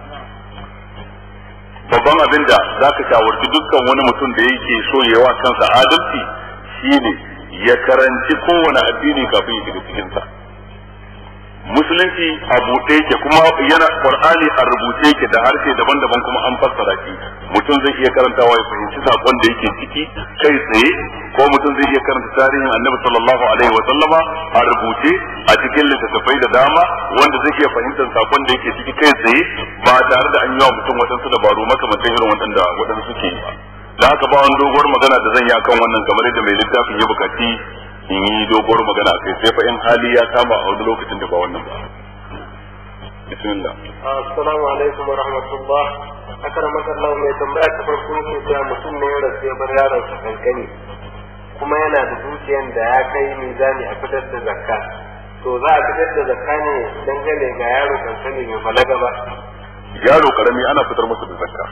babban abin da za ka shawarci dukkan wani mutum da yake so ya wa kansa adalci shine ya karanci kowane addini kafin ya shiga cikinsa musulunci a buɗe yake kuma yana qur'ani a rubuce yake da harshe daban-daban kuma an fassara shi mutum zai iya karantawa ya fahimci sakon da yake ciki kai tsaye ko mutum zai iya karanta tarihin annabi sallallahu alaihi wa sallama a rubuce a cikin littattafai da dama wanda zai iya fahimtar sakon da yake ciki kai tsaye ba tare da an yi wa mutum waɗansu dabaru makamantan irin waɗanda waɗansu suke yi ba da haka ba wani doguwar magana da zan yi akan wannan kamar yadda mai littafin ya bukaci in yi doguwar magana a kai sai fa in hali ya kama a wani lokacin da ba wannan ba. Bismillah. Assalamu alaikum wa rahmatullah. Akar masallahu mai tambaya ta farko ne cewa mutum ne ya rasu ya bar yaron sa kankani kuma yana da dukiyan da ya kai mizani a fitar da zakka. To za a fitar da zakka ne dangane ga yaro kankani mai balaga ba. Yaro karami ana fitar masa da zakka.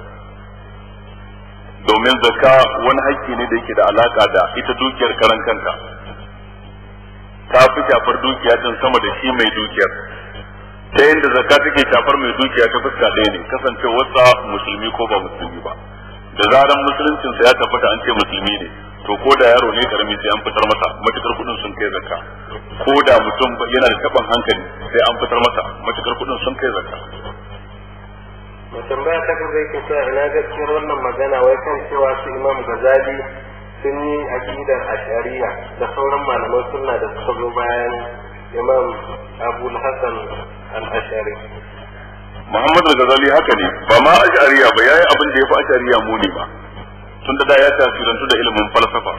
Domin zakka wani haƙƙi ne da yake da alaka da ita dukiyar karan kanta. Ta fi shafar dukiya din sama da shi mai dukiyar ta yadda zakka take shafar mai dukiya ta fuska ɗaya ne kasancewarsa musulmi ko ba musulmi ba da zaran musuluncinsa ya tabbata an ce musulmi ne to ko da yaro ne karami sai an fitar masa matukar kudin sun kai zakka ko da mutum yana da taban hankali sai an fitar masa matukar kudin sun kai zakka mai tambaya ta kan zai ke cewa ina gaskiyar wannan magana wai kan cewa su Imam Ghazali sun yi aqidar ashariya da sauran malaman sunna da suka zo bayan Imam Abu Hassan al-Ashari. Muhammad al-Ghazali haka ne ba ma ashariya ba, yayi abin da yafi ashariya muni ba, tun da ya tasirantu da ilimin falsafa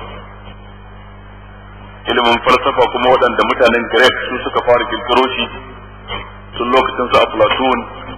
ilimin falsafa kuma waɗanda mutanen Greek su suka fara kirkiro shi tun lokacin su Aflatun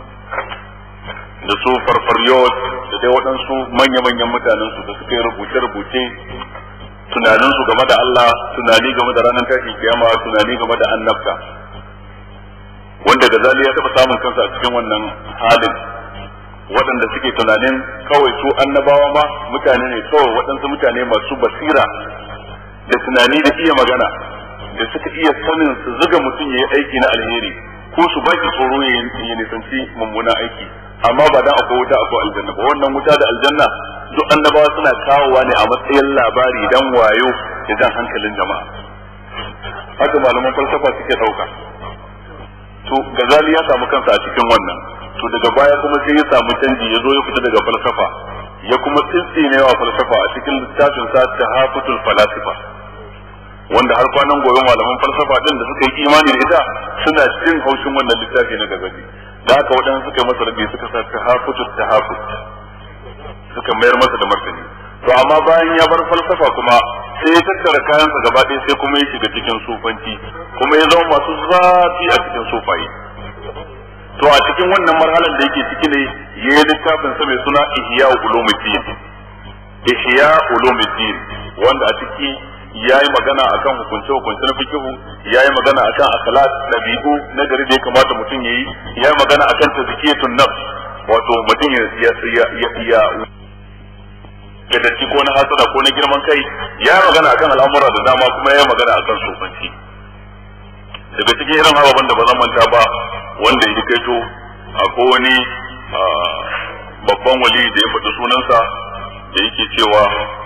da su Farfariyot da dai waɗansu manya-manyan mutanen su da suka yi rubuce-rubuce, tunanin su game da Allah, tunani game da ranar tashin kiyama, tunani game da annabta, wanda Ghazali ya taɓa samun kansa a cikin wannan halin. Waɗanda suke tunanin kawai su annabawa ma mutane ne kawai, waɗansu mutane masu basira da tunani da iya magana da suka iya sanin su zuga mutum ya yi aiki na alheri ko su baki tsoro ya nisanci mummunan aiki, amma ba dan akwai wuta akwai aljanna ba. Wannan wuta da aljanna duk annabawa suna kawowa ne a matsayin labari dan wayo da jan hankalin jama'a. Haka malaman falsafa suke ɗauka. To Ghazali ya samu kansa a cikin wannan, to daga baya kuma sai ya samu canji, ya zo ya fita daga falsafa ya kuma tsitsine wa falsafa a cikin littafin sa Tahafutul Falasifa, wanda har kwanan gobe malaman falsafa din da suka yi imani da ita suna jin haushin wannan littafi na Ghazali, da haka waɗansu suka masa rabi suka sa Tahafutul Tahafut, suka mayar masa da martani. To amma bayan ya bar falsafa kuma sai ya tattara kayansa gaba ɗaya sai kuma ya shiga cikin sufanci, kuma ya zama masu zafi a cikin sufaye. To a cikin wannan marhalar da yake ciki ne ya yi littafin sa mai suna Ihya Ulumuddin Ihya Ulumuddin, wanda a ciki ya yi magana akan hukunce hukunce na fikihu, ya yi magana akan akhlaq, dabi'u na gari da ya kamata mutum ya yi, ya yi magana akan tazkiyatun nafs, wato mutum ya ya ya ya ya dace ko na hasada ko na girman kai, ya yi magana akan al'amura da dama, kuma ya yi magana akan sufanci. Daga cikin irin ababen da ba zan manta ba wanda ya kaito akwai wani babban wali da ya faɗi sunansa da yake cewa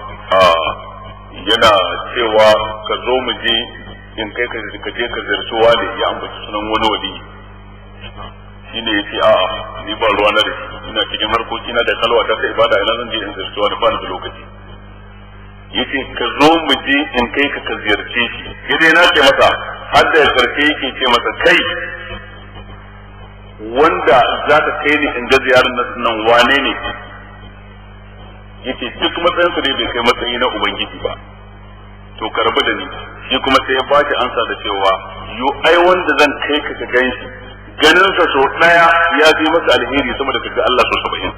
yana cewa ka zo mu je in kai ka je ka ziyarci wani, ya ambaci sunan wani wali. Shi ne ya ce a'a ni ba ruwa na da shi, ina cikin harkoki na da kalwa ta kai ibada, ina zan je in ziyarci wani, ba ni da lokaci. Yace ka zo mu je in kai ka ka ziyarce shi, sai na ce masa har da karshe yake ce masa kai wanda za ka kai ni in ga ziyarar nan wane ne? Yace duk matsayin su ne bai kai matsayi na ubangiji ba, to ka rabu da ni. Shi kuma sai ya ba shi ansa da cewa yo ai wanda zan kai ka ka gan shi, ganin sa so daya ya fi masa alheri sama da kaga Allah so saba'in.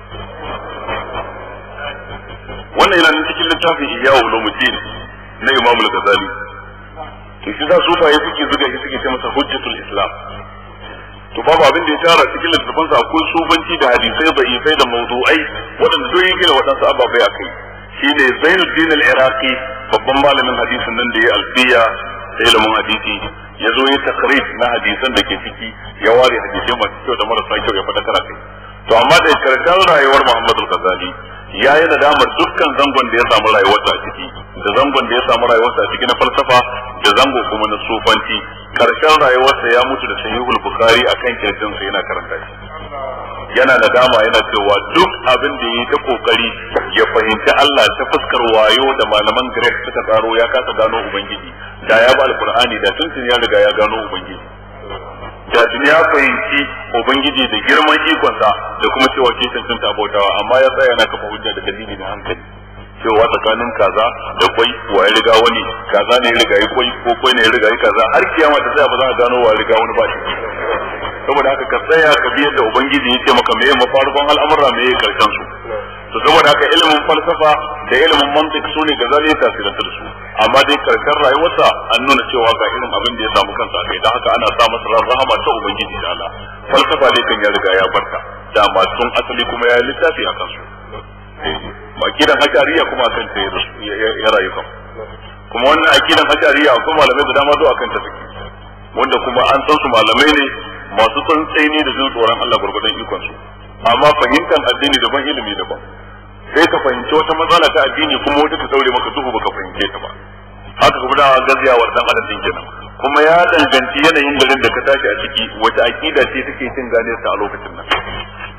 Wannan yana cikin littafin Ihya Ulumuddin na Imam Al-Ghazali. To shi za su fa yi suke zuga shi suke ce masa hujjatul Islam. To babu abin da ya tara cikin littafin sa akwai subanci da hadisai da'ifai da mawdu'ai waɗanda duk yake da waɗansu ababai akai. Shine Zainuddin Al-Iraqi, babban malamin hadisin nan da ya alfiya da ilimin hadisi, ya zo ya takrib na hadisan da ke ciki, ya ware hadisai masu kyau da marasa kyau ya faɗa kara kai. To amma da karshen rayuwar Muhammadu Ghazali ya yi nadamar dukkan zangon da ya samu rayuwarsa a ciki, da zangon da ya samu rayuwarsa a ciki na falsafa, da zango kuma na sufanci. Karshen rayuwarsa ya mutu da Sahihul Bukhari akan kirjinsa yana karanta shi. Yana nadama yana cewa duk abin da yi ta kokari ya fahimci Allah ta fuskar wayo da malaman Greek suka tsaro ya kasa gano Ubangiji, da ya ba Alqur'ani da tuntun ya riga ya gano Ubangiji. Da ya fahimci Ubangiji da girman ikonsa da kuma cewa ke cancanta abautawa, amma ya tsaya yana kafa hujja da dalili na hankali cewa tsakanin kaza da kwai wa ya riga wani, kaza ne ya riga yi kwai ko kwai ne ya riga yi kaza, har kiyama ta tsaya ba za a gano wa ya riga wani ba shi. Saboda haka ka tsaya ka biyar da Ubangiji ya ce maka meye mafarkon al'amura meye karshen su. To saboda haka ilimin falsafa da ilimin mantiq su ne Ghazali ya tasirantar da su, amma dai karshen rayuwarsa an nuna cewa ga irin abin da ya samu kansa a kai, don haka ana sa masa rahama ta Ubangiji da Allah. Falsafa dai kan ya riga ya barka, da masu asali kuma ya littafi a kansu. Akidan hajariya kuma akan ta ya rayu kan. Kuma wannan akidan hajariya akwai malamai da dama zuwa kan ta suke, wanda kuma an san su malamai ne masu tsantsaini da jin tsoron Allah gurgurdan ikon su, amma fahimtar addini daban, ilimi daban. Sai ka fahimci wata matsala ta addini kuma wata ta daure maka duhu baka fahimce ta ba. Haka kuma da gaziyawar dan adam din kenan. Kuma ya danganci yanayin garin da ka tashi a ciki, wata akida ce take cin gane ta a lokacin nan.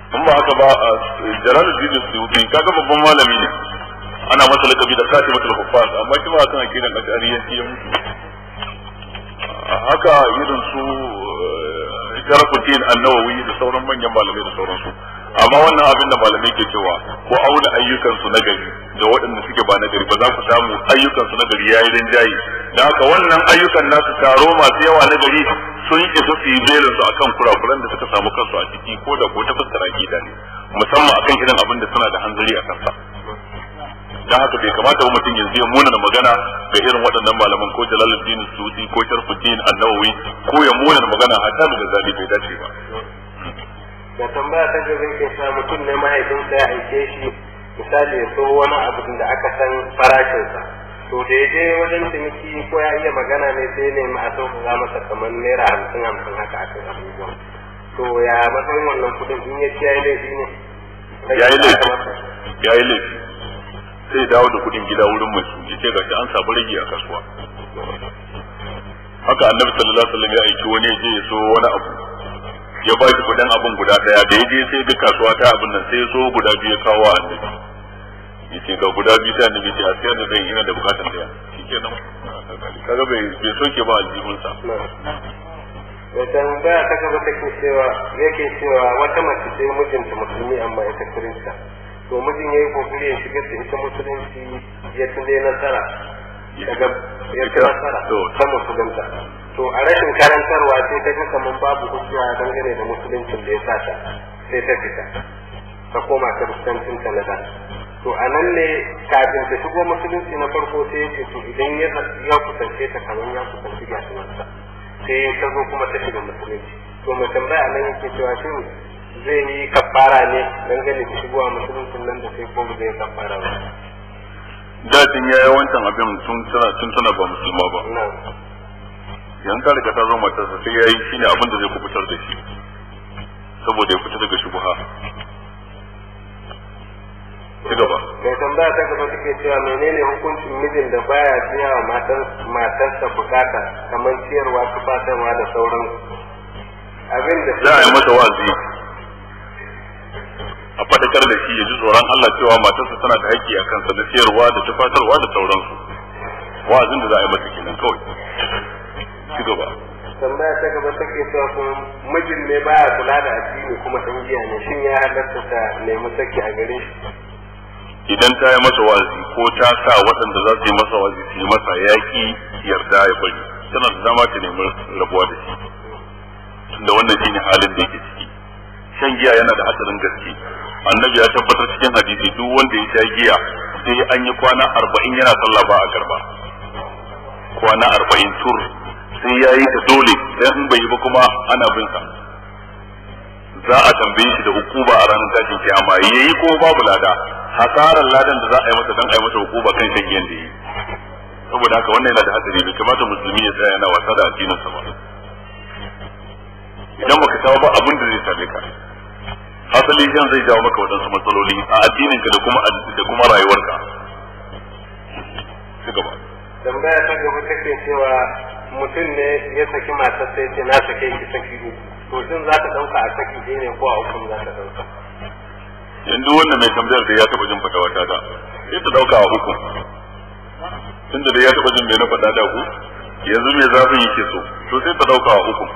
in ba haka ba Jalaluddin Suyuti kaga babban malami ne ana masa lakabi da Khatimatul Huffaz amma shi ba kan akidan ash'ariyyanci ya mutu haka irin su Sharafuddin An-Nawawi da sauran manyan malamai da sauransu amma wannan abin da malamai ke cewa ko auna ayyukan su na gari da waɗanda suke ba na gari ba za ku samu ayyukan su na gari yayi rinjaye da haka wannan ayyukan nasu taro masu yawa na gari sun isa su yi jerin su akan kurakuran da suka samu kansu a ciki ko da ko ta fuskar aqida ne musamman akan irin abin da suna da hanzari a kansa da haka bai kamata ba mutum yanzu ya muna magana ga irin waɗannan malaman ko Jalaluddin Suyuti ko Sharfuddin An-Nawawi ko ya muna magana hatta da zali bai dace ba. Da tambaya ta gaba yake sa mutum ne mahaifinsa ya aike shi misali ya so wani abu da aka san farashinsa to da ya je wajen ciniki ko ya iya magana ne sai ne ma a sauka masa kamar naira hamsin hamsin haka a kan abubuwan to ya matsayin wannan kudin in ya ci ya yi laifi ne? Ya yi laifi ya yi laifi sai dawo da kudin gida wurin mai su yace gashi an samu rage a kasuwa haka annabi sallallahu alaihi wasallam ya aiki wani ya je ya so wani abu ya ba shi kudin abun guda daya da yaje sai duk kasuwa ta abun nan sai ya so guda biyu ya kawo annabi yace ga guda biyu sai annabi ya sayar da zai ina da bukatun daya shikenan kaga bai bai soke ba aljihun sa da tambaya ta gaba take cewa yake cewa wata mace ce mijinta musulmi amma ita kirista to mijin yayi kokari ya shigar da ita musulunci ya tunde nasara daga ya ci nasara ta musulunta to a rashin karantarwa sai ta ga kaman babu hujja dangane da musuluncin da ya sata sai ta fita ta koma kiristancin ta na da to a nan ne kafin ta shigo musulunci na farko sai yake to idan ya ya kusance ta kaman ya kusanci gasuwarsa sai ta zo kuma ta shiga musulunci to mai tambaya nan yake cewa shin zai yi kafara ne dangane da shigowa musuluncin nan da sai ko ba zai kafara ba dacin ya yi wancan abin tun tana ba musulma ba yan ka riga ta zo matarsa sai ya yi shine abin da zai kubutar da shi saboda ya fita daga shubuha ci gaba mai tambaya ta gaba take cewa menene hukuncin mijin da baya biya wa matarsa bukata kamar ciyarwa tufatarwa da sauran abin da za a yi masa wazi a fadakar da shi ya ji tsoron Allah cewa matarsa tana da haƙƙi a kansa na ciyarwa da tufatarwa da sauransu wa'azin da za a yi masa kenan kawai ci gaba tambaya ta gaba take cewa kuma mijin ne baya kula da addini kuma dan giya ne shin ya halatta ta nemi saki a gare shi idan ta yi masa wazi ko ta sa waɗanda za su yi masa wazi su yi masa yaƙi yarda ya bari tana da dama ta nemi rabuwa da shi tunda wannan shine halin da yake ciki shan giya yana da hatsarin gaske annabi ya tabbatar cikin hadisi duk wanda ya sha giya sai an yi kwana arba'in yana sallah ba a karba kwana arba'in tur sai ya yi ta dole dan in bai yi ba kuma ana bin sa za a tambaye shi da hukuma a ranar tashin kiyama yayi ko babu lada hasaran ladan da za a yi masa dan a yi masa hukuma kan shan giyan da yi saboda haka wannan yana da hatsari bai kamata musulmi ya tsaya yana wasa da addinin sa ba idan baka tawo ba abin da zai same ka hasali shan zai jawo maka wadansu matsaloli a addininka da kuma da kuma rayuwarka ci gaba tambaya ta gaba take cewa mutum ne ya saki matar sai ce na sake ki saki uku to shin za ta dauka a saki ɗaya ne ko a uku za ta dauka yanzu wannan mai tambayar da ya taba jin fatawa ta da sai ta dauka a uku tunda da ya taba jin mai na fada da ku yanzu mai zafin yake so to sai ta dauka a uku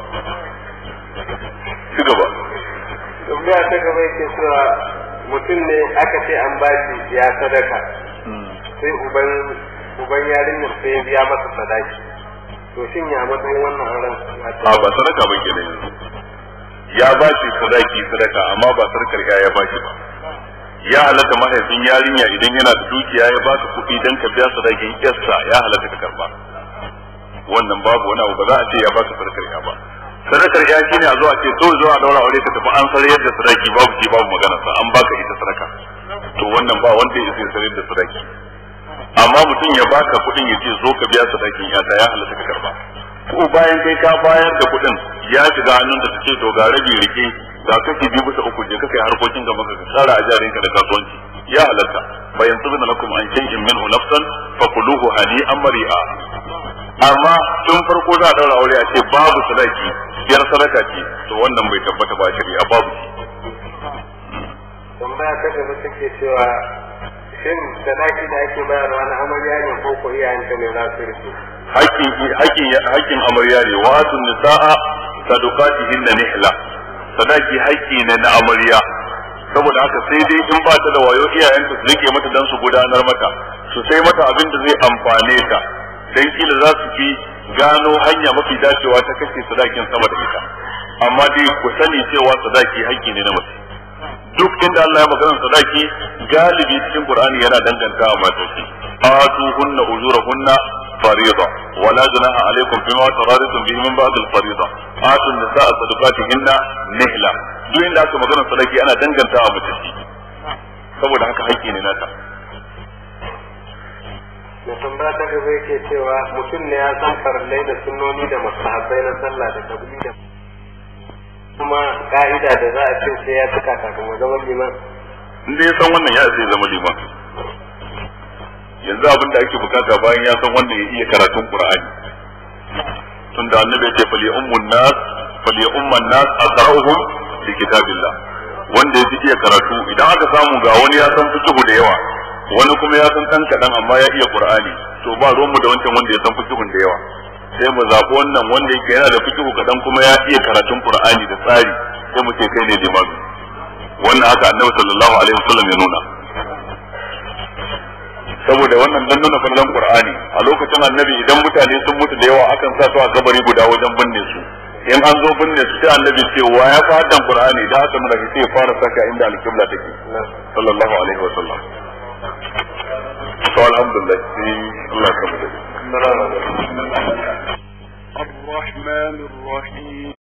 ci gaba tambaya ta gaba yake cewa mutum ne aka ce an ba shi ya sadaka sai uban uban yarinyar sai ya biya masa sadaki to shin ya matsayin wannan auren a ba sadaka ba kenan yanzu ya ba shi sadaki sadaka amma ba sarkar ya ba shi ba ya halatta mahaifin yarinya idan yana da dukiya ya ba ka kuɗi dan ka biya sadakin yarsa ya halatta ka karba wannan babu wani abu ba za a ce ya ba ka sarkar ya ba sadakar ya shine a zo a ce to zo a daura aure ka tafi an sarayar da sadaki babu ki babu magana sa an baka ita sadaka to wannan ba wanda ya sai sarayar da sadaki amma mutum ya baka kuɗin ya ce zo ka biya sadakin ya ta ya halatta ka karba ko bayan kai ka bayar da kuɗin ya shiga hannun da take to ga rabi rike ga kake bi bisa uku je kake harkokin gaba ka tsara a jarinka da kasuwanci ya halatta bayan tubina lakum an shay'in minhu nafsan fakuluhu hani'an mari'a amma tun farko za a daura aure a ce babu sadaki biyar sadaka ce to wannan bai tabbata ba shari'a babu shi gaba take cewa shin sadaki da ake bayarwa na amarya ne ko ko iyayenta ne za su rike? Hakkin hakkin hakkin amarya ne wa atun nisaa sadaqatihinna nihla. Sadaki hakki ne na amarya. Saboda haka sai dai in ba ta da wayo iyayenta su rike mata dan su gudanar mata, su sai mata abin da zai amfane ta, dan kila za su fi gano hanya mafi dacewa ta kashe sadakin sama da ita. Amma dai ku sani cewa sadaki hakki ne na mace. Duk inda Allah ya magana sadaki galibi cikin Qur'ani yana danganta wa mata shi. Atuhunna ujurahunna fariida wa la junaha alaykum bima taradtum bihi min ba'd al-fariida. Atun nisaa sadaqatihinna nihla. Duk inda aka magana sadaki ana danganta wa mace shi. Saboda haka hakki ne nata. Da tambaya ta gaba yake cewa mutum ne ya san farallai da sunnoni da mustahabbai na sallah da kabili da kuma ka'ida da za a ce sai ya cika kafin ya zama liman. Inda ya san wannan ya sai zama liman. Yanzu abin da ake bukata bayan ya san wanda ya iya karatun Qur'ani. Tunda annabi ya ce fali ummun nas fali umman nas aqra'uhum li kitabillah. Wanda ya iya karatu idan aka samu ga wani ya san fiqh da yawa, wani kuma ya san dan kadan amma ya iya Qur'ani, to ba ruwan mu da wancan wanda ya san fiqh da yawa. Sai mu zaɓi wannan wanda yake yana da fiqh kadan kuma ya iya karatun Qur'ani da tsari, sai mu ce kai ne limami. Wannan haka annabi sallallahu alaihi wasallam ya nuna. Saboda wannan dan nuna fallan Qur'ani a lokacin annabi idan mutane sun mutu da yawa akan sa su a kabari guda wajen binne su. In an zo binne su sai annabi ce wa ya fa haddan Qur'ani da haka mun sai ya fara saka inda al-qibla take. Sallallahu alaihi wasallam. To alhamdulillah sai Allah ya kammala. الرحمن الرحيم